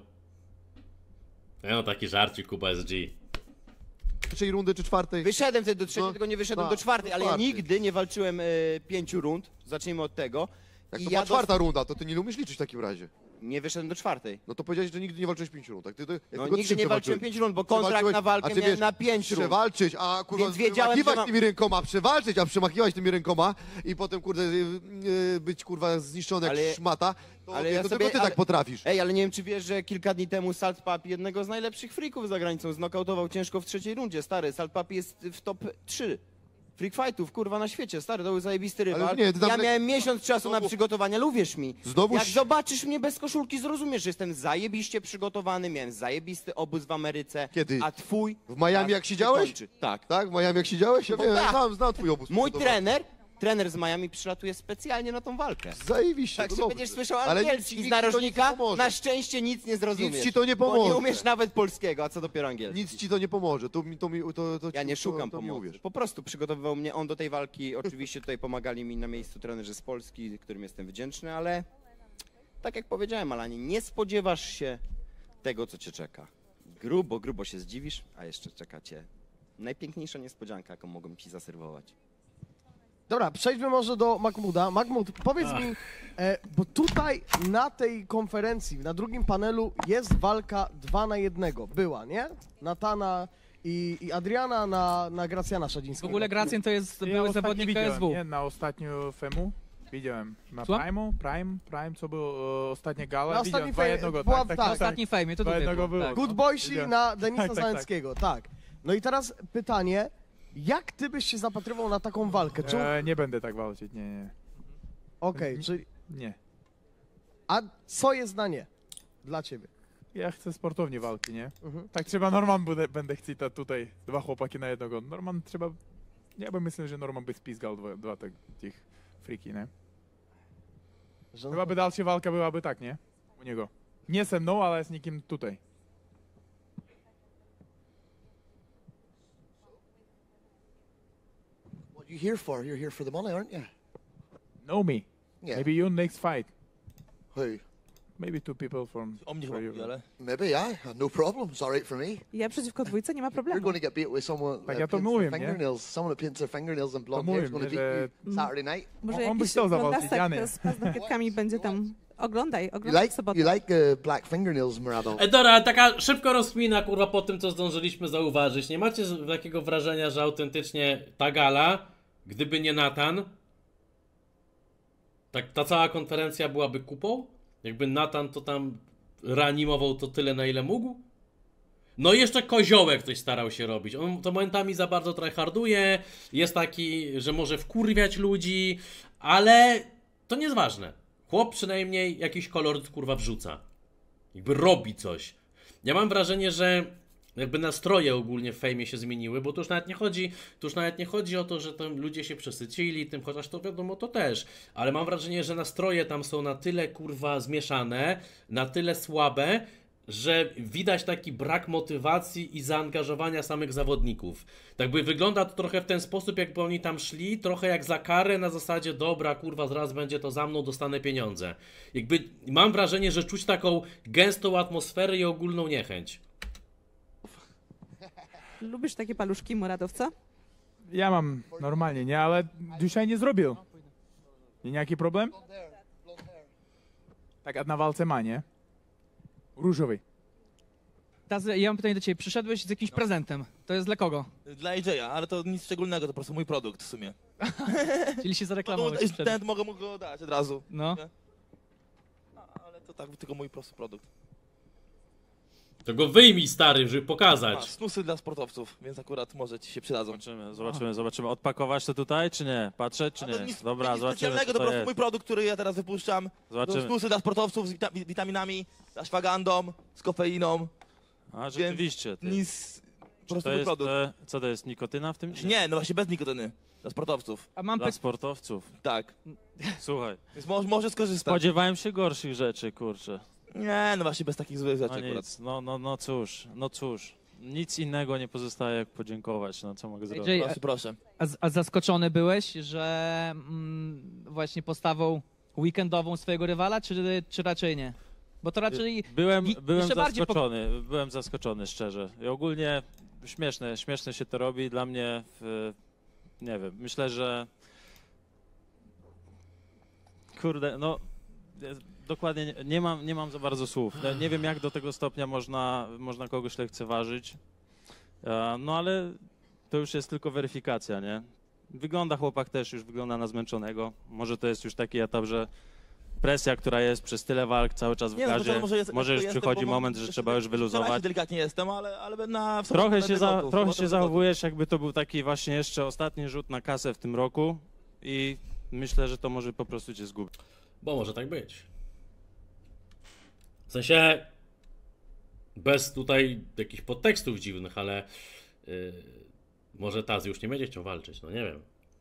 No taki żarcik Kuba SG. trzeciej rundy czy czwartej. Wyszedłem wtedy do trzeciej, tylko nie wyszedłem do czwartej, ale ja nigdy nie walczyłem 5 rund, zacznijmy od tego. Jak I to ja była czwarta runda, to ty nie umiesz liczyć w takim razie. Nie wyszedłem do czwartej. No to powiedziałeś, że nigdy nie walczyłeś 5 rund. Tak? No nigdy nie walczyłem 5 rund, bo kontrakt na walkę miałem na 5 rund. Przewalczyć, a kurwa Więc wiedziałem, że przemakiwać tymi rękoma, przewalczyć, a przemakiwać tymi rękoma i potem kurde być kurwa zniszczony jak szmata, to, Ale ja to sobie, tylko ty tak potrafisz. Ej, ale nie wiem, czy wiesz, że kilka dni temu Salt Papi, jednego z najlepszych freaków za granicą, znokautował ciężko w trzeciej rundzie. Stary, Salt Papi jest w top 3 freak fightów, kurwa, na świecie. Stary, to był zajebisty rywal. Ale nie, ty tam Ja miałem miesiąc czasu na przygotowanie, ale uwierz mi, Znowu jak zobaczysz mnie bez koszulki, zrozumiesz, że jestem zajebiście przygotowany, miałem zajebisty obóz w Ameryce. Kiedy? A twój... W Miami jak siedziałeś? Tak. Tak, w Miami jak siedziałeś? Ja No wiem, tak. znam twój obóz. Mój trener z Miami przylatuje specjalnie na tą walkę. Zajebiście, Tak no się dobrze. będziesz słyszał Ale angielski nic z ci to narożnika, nie pomoże. na szczęście nic nie zrozumiesz. Nic ci to nie Bo pomoże. nie umiesz nawet polskiego, a co dopiero angielski. Nic ci to nie pomoże. Ja nie szukam to mi pomocy. uwierz. Po prostu przygotowywał mnie on do tej walki. Oczywiście tutaj pomagali mi na miejscu trenerzy z Polski, którym jestem wdzięczny, ale tak jak powiedziałem, Alanie, nie spodziewasz się tego, co cię czeka. Grubo się zdziwisz, a jeszcze czeka cię najpiękniejsza niespodzianka, jaką mogłem ci zaserwować. Dobra, przejdźmy może do Mahmuda. Mahmud, powiedz mi, bo tutaj na tej konferencji, na drugim panelu jest walka 2 na 1. Była, nie? Natana i Adriana na Gracjana W Szadzińskiego. ogóle Gracjan to jest były zawodnik KSW. Nie, na ostatniu Femu widziałem. Na Słucham? Prime, co był ostatnia gala. Na widziałem ostatniej 2-1, była- tak. tak. Ostatni fejmie, to tutaj było. Tak. Good Boysi Widziałem. na Denisa Tak. Załęckiego, tak. No i teraz pytanie, jak ty byś się zapatrywał na taką walkę? Czy... Nie będę tak walczyć, nie. Okej, czyli... Nie. A co jest na nie dla ciebie? Ja chcę sportownie walki, nie? Mhm. Tak trzeba Norman będę chcieć tutaj 2 chłopaki na jednego. Norman trzeba... Ja bym myślał, że Norman by spiskał dwa tych friki, nie? Chyba by dalsza walka byłaby tak, nie? U niego. Nie ze mną, ale z nikim tutaj. What you here for? You're here for the money, aren't you? Know me. Yeah. Maybe you next fight. Who? Maybe 2 people from... Maybe, yeah. No problem. It's all right for me. Ja przeciwko dwójce nie ma You're problemu. going to get beat with someone Tak that ja to paints mówię, their nie? fingernails. Someone that paints their fingernails and blonde To hair is mówię, going to beat że... you Saturday night. Może On by jakiś chciał zawalczyć, ja nie. blondasek z paznokietkami będzie tam... Oglądaj You w like, sobotę. you like black fingernails, Murado? Dobra, taka szybko rozkmina, kurwa, po tym, co zdążyliśmy zauważyć. Nie macie takiego wrażenia, że autentycznie ta gala, gdyby nie Nathan, tak ta cała konferencja byłaby kupą? Jakby Nathan to tam reanimował to tyle, na ile mógł? No i jeszcze Koziołek coś starał się robić. On to momentami za bardzo tryharduje, jest taki, że może wkurwiać ludzi, ale to nie jest ważne. Chłop przynajmniej jakiś kolor, kurwa, wrzuca. Jakby robi coś. Ja mam wrażenie, że jakby nastroje ogólnie w fejmie się zmieniły, bo tu już nawet nie chodzi o to, że tam ludzie się przesycili tym, chociaż to wiadomo, to też. Ale mam wrażenie, że nastroje tam są na tyle, kurwa, zmieszane, na tyle słabe, że widać taki brak motywacji i zaangażowania samych zawodników. Tak by wygląda to trochę w ten sposób, jakby oni tam szli, trochę jak za karę na zasadzie, dobra, kurwa, zaraz będzie to za mną, dostanę pieniądze. Jakby mam wrażenie, że czuć taką gęstą atmosferę i ogólną niechęć. Lubisz takie paluszki, Muradow, co? Ja mam normalnie, nie? Ale dzisiaj nie zrobił. Nie jaki problem? Tak, a na walce ma, nie? Różowy. Tazy, ja mam pytanie do ciebie. Przyszedłeś z jakimś prezentem. To jest dla kogo? Dla AJ'a, ale to nic szczególnego, to po prostu mój produkt w sumie. Czyli się zareklamować. Ten mogę mu go dać od razu. No. Ale to tak tylko mój prosty produkt. To go wyjmij, stary, żeby pokazać. Snusy dla sportowców, więc akurat może ci się przydadzą. Zobaczymy. Odpakować to tutaj, czy nie? Patrzeć, czy nie? Dobra, Nic zobaczymy, specjalnego, co to po to prostu jest. mój produkt, który ja teraz wypuszczam. Zobaczymy. To snusy dla sportowców z witaminami, z ashwagandą, z kofeiną. A, rzeczywiście. Ty. Nic, po prostu to mój jest, produkt. co to jest, nikotyna w tym? Nie, no właśnie bez nikotyny. Dla sportowców. Dla sportowców? Tak. Słuchaj. Więc może skorzystać. Spodziewałem się gorszych rzeczy, kurczę. Nie, no właśnie bez takich złych rzeczy No akurat. nic, no cóż. Nic innego nie pozostaje jak podziękować, no co mogę zrobić. AJ, proszę. A zaskoczony byłeś, że właśnie postawą weekendową swojego rywala, czy raczej nie? Bo to raczej... Byłem jeszcze bardziej byłem zaskoczony, szczerze. I ogólnie śmieszne się to robi. Dla mnie, nie wiem, myślę, że... Kurde, no... Dokładnie, nie mam za bardzo słów. Nie wiem, jak do tego stopnia można kogoś lekceważyć. No ale to już jest tylko weryfikacja, nie? Wygląda chłopak też, już wygląda na zmęczonego. Może to jest już taki etap, że presja, która jest przez tyle walk cały czas w Nie, no, gazie, może już przychodzi moment, że trzeba już wyluzować. Delikatnie jestem, ale na... Trochę się zachowujesz, jakby to był taki właśnie jeszcze ostatni rzut na kasę w tym roku i myślę, że to może po prostu cię zgubić. Bo może tak być. W sensie, bez tutaj jakichś podtekstów dziwnych, ale może Taz już nie będzie chciał walczyć, no nie wiem.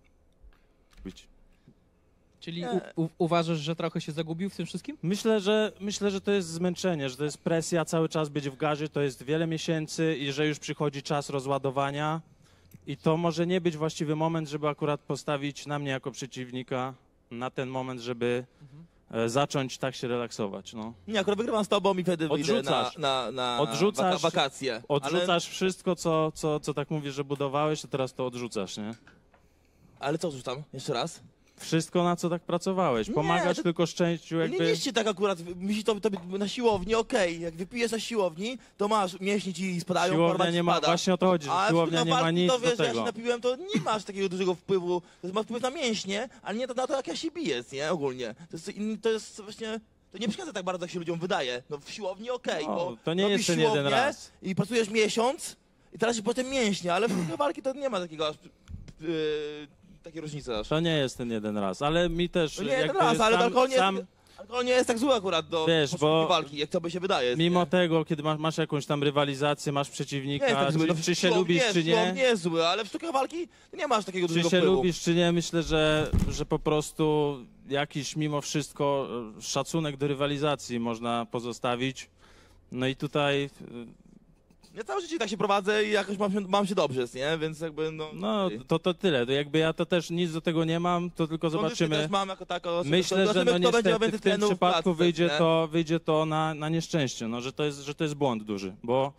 Czyli uważasz, że trochę się zagubił w tym wszystkim? Myślę, że to jest zmęczenie, że to jest presja, cały czas być w gazie, to jest wiele miesięcy i że już przychodzi czas rozładowania i to może nie być właściwy moment, żeby akurat postawić na mnie jako przeciwnika na ten moment, żeby zacząć tak się relaksować, no. Nie, akurat wygrywam z tobą i wtedy wyjdę na wakacje. Odrzucasz wszystko, co tak mówisz, że budowałeś, to teraz to odrzucasz, nie? Ale co odrzucam? Jeszcze raz? Wszystko, na co tak pracowałeś. Pomagać tylko szczęściu, jakby... Nie liczcie tak akurat, myśli to na siłowni, okej. Jak wypijesz na siłowni, to masz, mięśnie ci spadają, Siłownia nie ma, właśnie o to chodzi, że siłownia nie ma nic to wiesz, do tego. jak się napiłem, to nie masz takiego dużego wpływu, to ma wpływ na mięśnie, ale nie na to, jak ja się biję, nie, ogólnie. To jest właśnie... To nie przeszkadza tak bardzo, jak się ludziom wydaje. No w siłowni okej, bo to nie jest ten siłownię jeden raz. I pracujesz miesiąc i teraz się potem mięśnie, ale w walki to nie ma takiego aż... Takie różnice aż. To nie jest ten jeden raz, ale mi też... To nie jeden raz, ale alkohol nie jest tak zły akurat do walki, jak to by się wydaje. Mimo tego, kiedy masz jakąś tam rywalizację, masz przeciwnika, czy się lubisz, czy nie... Nie jest zły, ale w sztukach walki nie masz takiego dużego Czy się wpływu. lubisz, czy nie, myślę, że po prostu jakiś mimo wszystko szacunek do rywalizacji można pozostawić. No i tutaj... Ja całe życie tak się prowadzę i jakoś mam się dobrze, nie? Więc jakby No, to tyle. To jakby ja to też nic do tego nie mam, to tylko zobaczymy. Też mam jako tako, Myślę, że no niestety w tym przypadku klatce, wyjdzie to na nieszczęście, no, że to jest błąd duży, bo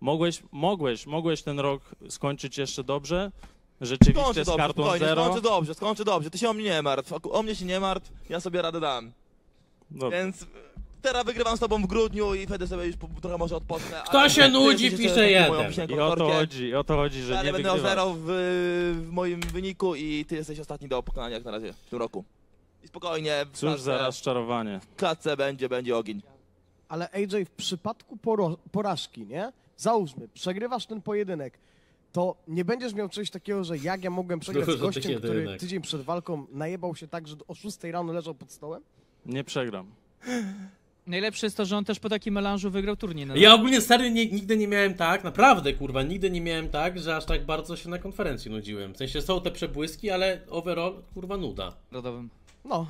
mogłeś ten rok skończyć jeszcze dobrze, rzeczywiście z kartą zero. Skończę dobrze, ty się o mnie nie martw, o mnie się nie martw, ja sobie radę dam. Dobrze. Więc teraz wygrywam z tobą w grudniu i wtedy sobie już trochę może odpocznę. Kto się nudzi, pisze jeden. I o to chodzi, że nie będę o wygrywasz. 0 w moim wyniku i ty jesteś ostatni do pokonania jak na razie w tym roku. I spokojnie. Cóż za rozczarowanie. W klatce będzie ogień. Ale AJ, w przypadku porażki, nie? Załóżmy, przegrywasz ten pojedynek, to nie będziesz miał czegoś takiego, że jak ja mogłem przegrać z gościem, który tydzień przed walką najebał się tak, że o 6 rano leżał pod stołem? Nie przegram. Najlepsze jest to, że on też po takim melanżu wygrał turniej. Ja ogólnie stary nigdy nie miałem tak, naprawdę kurwa, nigdy nie miałem tak, że aż tak bardzo się na konferencji nudziłem. W sensie są te przebłyski, ale overall kurwa nuda. Rodowym. No.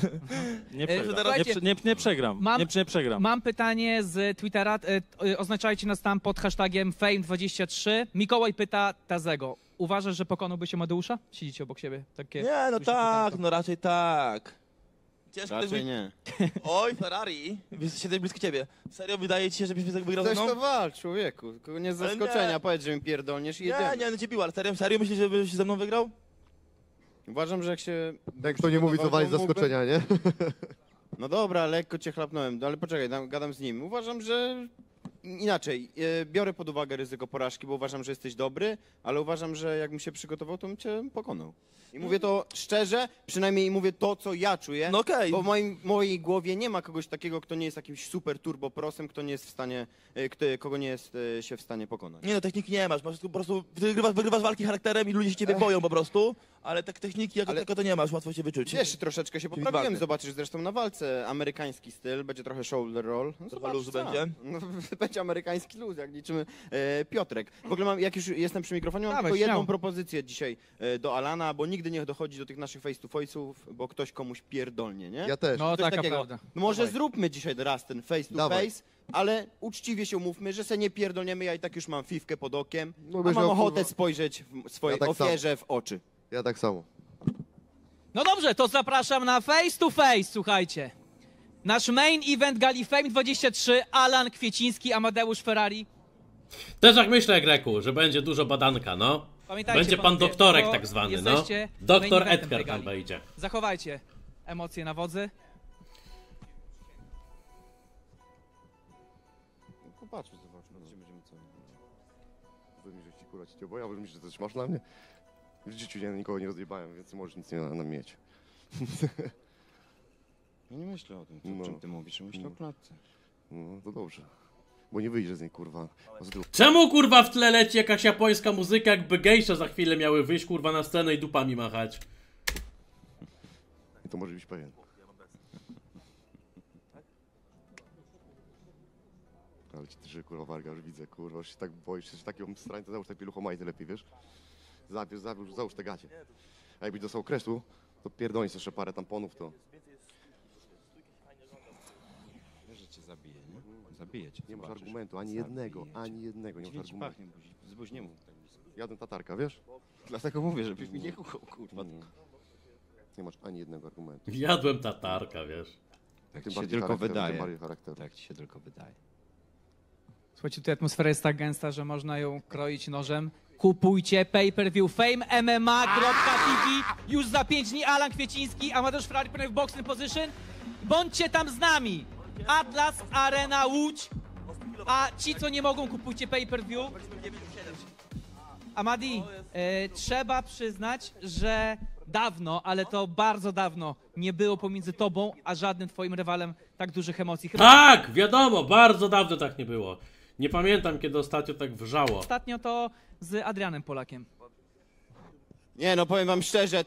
Nie przegram. Nie przegram. Mam pytanie z Twittera. Oznaczajcie nas tam pod hashtagiem Fame23. Mikołaj pyta Tazego. Uważasz, że pokonałby się Mateusza? Siedzicie obok siebie. Takie Nie, no tak, no raczej tak. Raczej nie. Oj, Ferrari, siedzę blisko ciebie. Serio, wydaje ci się, żebyś wygrał ze Ktoś mną? to walcz, człowieku. Tylko nie z zaskoczenia, powiedz, że mi pierdolniesz i jedziemy. Nie, cię bił, ale serio myślisz, żebyś ze mną wygrał? Uważam, że jak się... Tak to nie mówi, to wali z zaskoczenia, nie? No dobra, lekko cię chlapnąłem, ale poczekaj, gadam z nim. Uważam, że inaczej, biorę pod uwagę ryzyko porażki, bo uważam, że jesteś dobry, ale uważam, że jakbym się przygotował, to bym cię pokonał. I mówię to szczerze, przynajmniej mówię to, co ja czuję, No okej. bo w mojej głowie nie ma kogoś takiego, kto nie jest jakimś super turboprosem, kto nie jest w stanie, kogo nie jest się w stanie pokonać. Nie no, techniki nie masz po prostu wygrywasz walki charakterem i ludzie się ciebie boją po prostu, ale tak techniki jako tylko to nie masz, łatwo się wyczuć. Wiesz, troszeczkę się Czyli poprawiłem, walkę. zobaczysz zresztą na walce, amerykański styl, będzie trochę shoulder roll. No Trochę luzu sam. będzie? No, będzie amerykański luz, jak liczymy Piotrek. W ogóle jak już jestem przy mikrofonie, mam Dawaj, tylko jedną śmiało. propozycję dzisiaj do Alana, bo nigdy nie dochodzi do tych naszych face to face'ów, bo ktoś komuś pierdolnie, nie? Ja też. No, Coś taka takiego. prawda. No może Dawaj. zróbmy dzisiaj raz ten face to Dawaj. face, ale uczciwie się umówmy, że se nie pierdolniemy, ja i tak już mam fifkę pod okiem, No, a byś mam miał, ochotę kurwa- spojrzeć w swojej Ja tak samo. ofierze w oczy. Ja tak samo. No dobrze, to zapraszam na face to face, słuchajcie. Nasz main event Gali Fame 23, Alan Kwieciński, Amadeusz Ferrari. Też jak myślę, Greku, że będzie dużo badanka, no. Pamiętajcie, Będzie pan panowie, doktorek bo tak zwany, no. jesteście Doktor main eventem Edgar tej tam gali. wejdzie. Zachowajcie emocje na wodzy. Popatrzmy, zobaczmy. Będziemy co. Wy mi, że ci kurwa ci oboje, a wy myślisz, że coś masz na mnie? W życiu ja nikogo nie rozjebałem, więc możesz nic nie na mieć. Ja nie myślę o tym, No. o czym ty mówisz, myślę o klatce. No to dobrze. Bo nie wyjdzie z niej kurwa. A z drugiej Czemu kurwa w tle leci jakaś japońska muzyka, jakby gejsze za chwilę miały wyjść kurwa na scenę i dupami machać? I to może być pewien. Ale ci drży kurwa warga, już widzę kurwa, już się tak boisz, że takiego strań, to załóż te pieluchomajty lepiej, wiesz? Załóż te gacie. A jakbyś dostał kresu, to pierdolnij sobie jeszcze parę tamponów, to... Wiesz, że cię zabije, nie? Zabije cię. Nie masz zobaczysz. argumentu, ani Zabije jednego, cię. ani jednego, nie masz Dziwnie ci argumentu. pachnie, Zbyś nie mów tak blisko. Jadę tatarka, wiesz? Dlatego mówię, żebyś mi nie kuchał, kurwa. Nie masz ani jednego argumentu. Jadłem tatarka, wiesz. Tak Tym ci się bardziej tylko charakteru, wydaje. tym bardziej charakteru. Tak ci się tylko wydaje. Słuchajcie, tu atmosfera jest tak gęsta, że można ją kroić nożem. Kupujcie pay-per-view FameMMA.tv. Już za 5 dni Alan Kwieciński, Amadeusz Ferrari w boxing position. Bądźcie tam z nami. Atlas Arena Łódź. A ci, co nie mogą, kupujcie pay-per-view. Amadi, trzeba przyznać, że dawno, ale to bardzo dawno nie było pomiędzy tobą a żadnym twoim rywalem tak dużych emocji. Tak, wiadomo, bardzo dawno tak nie było. Nie pamiętam, kiedy ostatnio tak wrzało. Ostatnio to z Adrianem Polakiem. Nie no, powiem wam szczerze,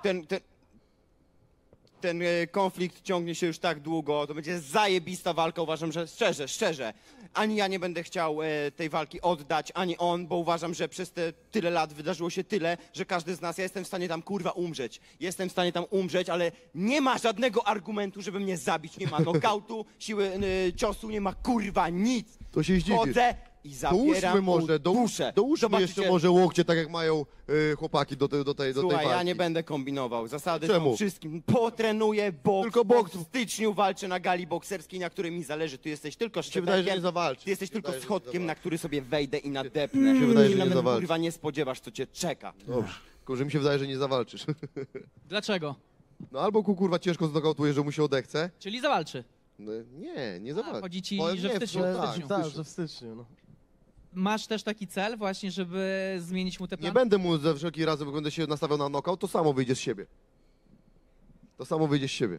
ten konflikt ciągnie się już tak długo, to będzie zajebista walka, uważam, że szczerze, ani ja nie będę chciał tej walki oddać, ani on, bo uważam, że przez te tyle lat wydarzyło się tyle, że każdy z nas, ja jestem w stanie tam kurwa umrzeć, ale nie ma żadnego argumentu, żeby mnie zabić, nie ma nokautu, siły ciosu, nie ma kurwa nic. To się zdziwisz. Chodzę i Dołóżmy zabieram może, duszę. dołóżmy Zobaczycie- jeszcze może łokcie, tak jak mają chłopaki do tej Słuchaj, walki. ja nie będę kombinował. Zasady Czemu? są wszystkim. Potrenuję boks. Tylko boks. W styczniu walczę na gali bokserskiej, na której mi zależy. Ty jesteś tylko Mi się wydaje, że nie sztyletem. zawalczy. Ty jesteś tylko wydaje, że nie schodkiem, na zawalczy. który sobie wejdę i nadepnę. Mi się wydaje, Ty że nie nawet, zawalczy. kurwa nie spodziewasz, co cię czeka. Dobrze. Tylko, że mi się wydaje, że nie zawalczysz. Dlaczego? No albo kurwa ciężko znokautuje, że mu się odechce. Czyli zawalczy. No, nie zawalczy. chodzi ci, Powiem że w nie, styczniu. tak, że w styczniu, no. Masz też taki cel właśnie, żeby zmienić mu te plany? Nie będę mu za wszelki razy, bo będę się nastawiał na knockout, to samo wyjdzie z siebie. To samo wyjdzie z siebie.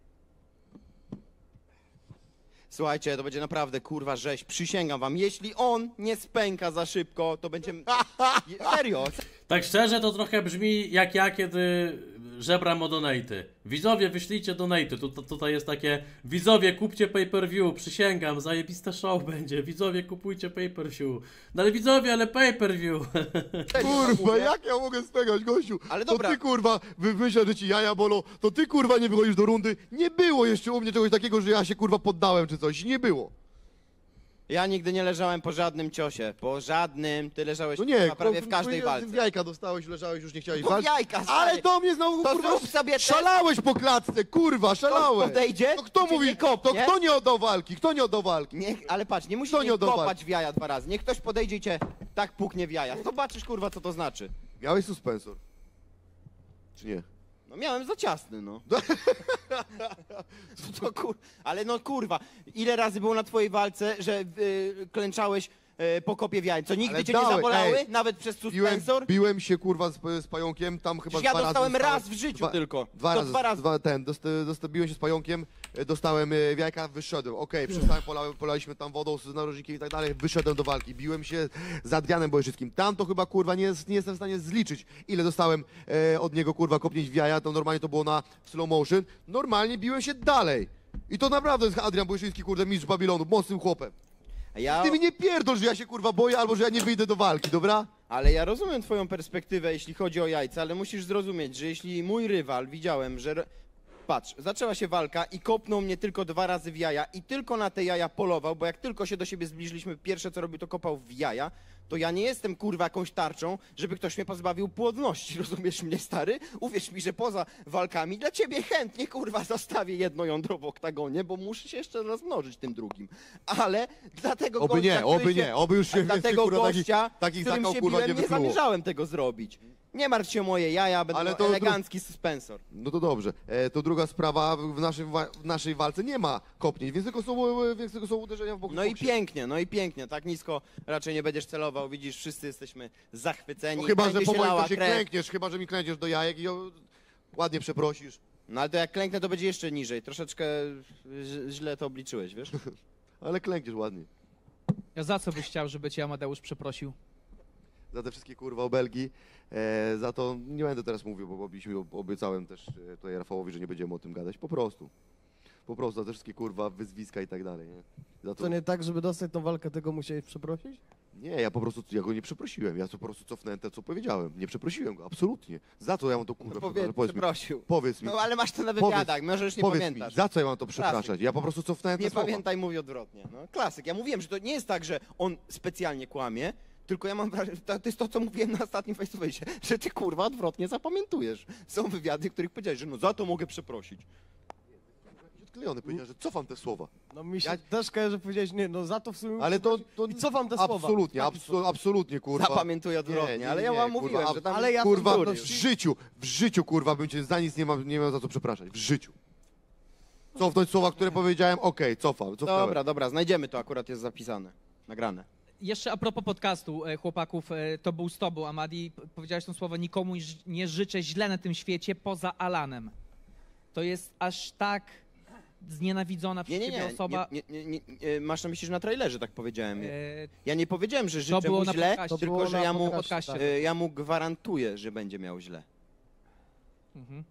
Słuchajcie, to będzie naprawdę kurwa rzeź. Przysięgam wam, jeśli on nie spęka za szybko, to będzie... Serio. Tak szczerze, to trochę brzmi jak ja, kiedy żebram o donaty. Widzowie, wyślijcie donaty. Tutaj jest takie: widzowie, kupcie pay-per-view, przysięgam, zajebiste show będzie. Widzowie, kupujcie pay-per-view. No ale widzowie, ale pay-per-view. Kurwa, jak ja mogę spękać, gościu? Ale to dobra. ty kurwa, myślę, że ci jaja bolą, to ty kurwa nie wychodzisz do rundy. Nie było jeszcze u mnie czegoś takiego, że ja się kurwa poddałem czy coś. Nie było. Ja nigdy nie leżałem po żadnym ciosie. Po żadnym. Ty leżałeś No nie, kurwa, prawie w każdej walce. Jajka dostałeś, leżałeś, już nie chciałeś Po walczyć. jajka, stary. Ale do mnie znowu To kurwa zrób sobie test. szalałeś po klatce, kurwa, szalałeś. podejdzie, To kto cię mówi, nie kopnie? kto nie oddał walki? Kto nie oddał walki? Ale patrz, nie musisz Kto nie mnie oddał kopać walki? w jaja 2 razy. Niech ktoś podejdzie i cię tak puknie w jaja. Zobaczysz kurwa, co to znaczy. Miałeś suspensor. Czy nie? No miałem za ciasny, no. To ale no kurwa, ile razy było na twojej walce, że klęczałeś po kopie w jaj? Co, nigdy cię nie zabolały? Nawet przez suspensor? Biłem się kurwa z pająkiem, tam chyba ja dwa razy dostałem raz w życiu tylko. Dwa razy. Biłem się z pająkiem, dostałem w jajka, wyszedłem. Okej, przestałem, polaliśmy tam wodą z narożnikiem i tak dalej, wyszedłem do walki. Biłem się z Adrianem Bojeszyckim. Tam to chyba kurwa nie jestem w stanie zliczyć, ile dostałem od niego kurwa kopnięć w jaja. To normalnie to było na slow motion. Normalnie biłem się dalej. I to naprawdę jest Adrian Bojeszyński, kurde, mistrz Babilonu, mocnym chłopem. Ty mi nie pierdol, że ja się kurwa boję, albo że ja nie wyjdę do walki, dobra? Ale ja rozumiem twoją perspektywę, jeśli chodzi o jajca, ale musisz zrozumieć, że jeśli mój rywal, widziałem, że... Patrz, zaczęła się walka i kopnął mnie tylko 2 razy w jaja i tylko na te jaja polował, bo jak tylko się do siebie zbliżyliśmy, pierwsze co robił to kopał w jaja, to ja nie jestem kurwa jakąś tarczą, żeby ktoś mnie pozbawił płodności, rozumiesz mnie, stary? Uwierz mi, że poza walkami dla ciebie chętnie kurwa zostawię jedno jądro w oktagonie, bo muszę się jeszcze rozmnożyć tym drugim. Ale dla tego gościa, oby już się dla tego gościa, takich z którym zakał, się kurwa, biłem, nie nie wykluło. zamierzałem tego zrobić. Nie martw się o moje jaja, będę miał elegancki suspensor. No to dobrze. To druga sprawa, w naszej walce nie ma kopnięć, więc tylko są uderzenia w bok. No i pięknie, tak nisko raczej nie będziesz celował, widzisz, wszyscy jesteśmy zachwyceni. No chyba, że będzie po moim lała to się krew. klękniesz, chyba, że mi klękniesz do jajek i ładnie przeprosisz. No ale to jak klęknę, to będzie jeszcze niżej, troszeczkę źle to obliczyłeś, wiesz? Ale klękniesz ładnie. Ja za co byś chciał, żeby cię Amadeusz przeprosił? Za te wszystkie kurwa obelgi, za to nie będę teraz mówił, bo obiecałem też tutaj Rafałowi, że nie będziemy o tym gadać, po prostu za te wszystkie kurwa wyzwiska i tak dalej, nie? Za To nie tak, żeby dostać tą walkę, tego musiałeś przeprosić? Nie, ja go nie przeprosiłem, ja po prostu cofnąłem to, co powiedziałem, nie przeprosiłem go, absolutnie. Za co ja mam to kurwa przeprosił. Powiedz mi. No ale masz to na wywiadach, możesz nie pamiętasz. Za co ja mam to przepraszać? Ja po prostu cofnąłem te Nie słowa. pamiętaj, mówi odwrotnie. No, klasyk. Ja mówiłem, że to nie jest tak, że on specjalnie kłamie, tylko ja mam wrażenie, to jest to, co mówiłem na ostatnim face to face, że ty kurwa odwrotnie zapamiętujesz. Są wywiady, w których powiedziałeś, że no za to mogę przeprosić. Odklejony powiedziałem, że cofam te słowa. No mi się też kojarzy, że powiedziałeś, nie, no za to w sumie... Ale to I cofam te słowa. Absolutnie, kurwa. Zapamiętuję odwrotnie, ale ja wam mówiłem, kurwa, że tam... Ale ja kurwa, to w życiu, kurwa, bym cię za nic nie miał za co przepraszać. W życiu. Cofnąć słowa, które powiedziałem, okej, cofnąłem. Dobra, znajdziemy to, akurat jest zapisane, nagrane. Jeszcze a propos podcastu, chłopaków, to był z tobą, Amadi. Powiedziałeś to słowo, nikomu nie życzę źle na tym świecie poza Alanem. To jest aż tak znienawidzona przez ciebie osoba. Nie, masz na myśli, że na trailerze tak powiedziałem. Ja nie powiedziałem, że życzę mu źle, podcaście. tylko że ja mu gwarantuję, że będzie miał źle. Mhm.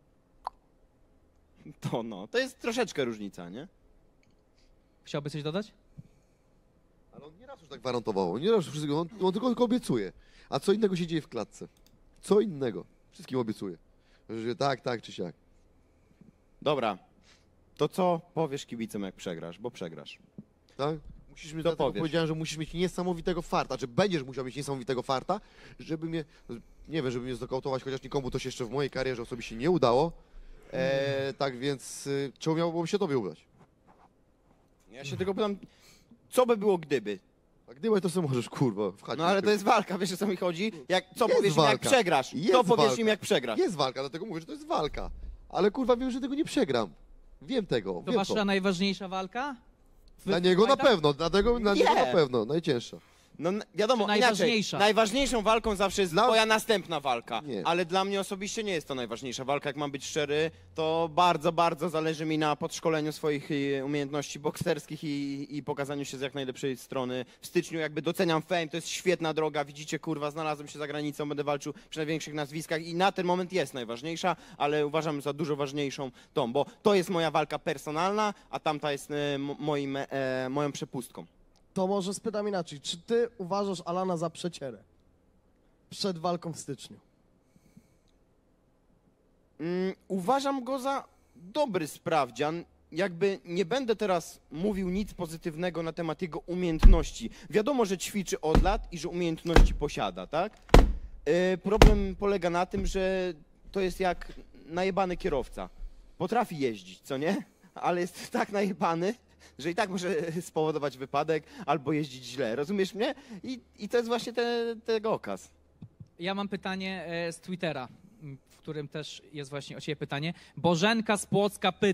To jest troszeczkę różnica, nie? Chciałby coś dodać? Ale on nie raz już tak gwarantował, on nie raz wszystkiego, on tylko obiecuje. A co innego się dzieje w klatce? Co innego? Wszystkim obiecuje. Że tak czy siak. Dobra. To co powiesz kibicom, jak przegrasz? Bo przegrasz. Tak? Powiedziałem, że musisz mieć niesamowitego farta, że będziesz musiał mieć niesamowitego farta, żeby mnie, nie wiem, żeby mnie znokautować, chociaż nikomu to się jeszcze w mojej karierze osobiście nie udało. Tak więc, czemu miałoby się tobie udać? Ja się tylko pytam, co by było gdyby? A gdyby to sobie możesz, kurwa, w chacie. No ale to jest walka, wiesz o co mi chodzi? Co powiesz im, jak przegrasz? Co powiesz im, jak przegrasz? Jest walka, dlatego mówię, że to jest walka. Ale kurwa wiem, że tego nie przegram. Wiem tego. To wasza najważniejsza walka? Dla niego na pewno, na niego na pewno, najcięższa. No wiadomo, najważniejsza. Najważniejszą walką zawsze jest twoja następna walka. Ale dla mnie osobiście nie jest to najważniejsza walka, jak mam być szczery. To bardzo, bardzo zależy mi na podszkoleniu swoich umiejętności bokserskich i pokazaniu się z jak najlepszej strony. W styczniu jakby doceniam Fame, to jest świetna droga. Widzicie, kurwa, znalazłem się za granicą, będę walczył przy największych nazwiskach i na ten moment jest najważniejsza, ale uważam za dużo ważniejszą tą, bo to jest moja walka personalna, a tamta jest moją przepustką. To może spytam inaczej. Czy ty uważasz Alana za przecierę? Przed walką w styczniu. Uważam go za dobry sprawdzian. Jakby nie będę teraz mówił nic pozytywnego na temat jego umiejętności. Wiadomo, że ćwiczy od lat i że umiejętności posiada, tak? Problem polega na tym, że to jest jak najebany kierowca. Potrafi jeździć, co nie? Ale jest tak najebany, że i tak może spowodować wypadek albo jeździć źle. Rozumiesz mnie? I to jest właśnie tego okaz. Ja mam pytanie z Twittera. w którym też jest właśnie o ciebie pytanie. Bożenka z Płocka pyta.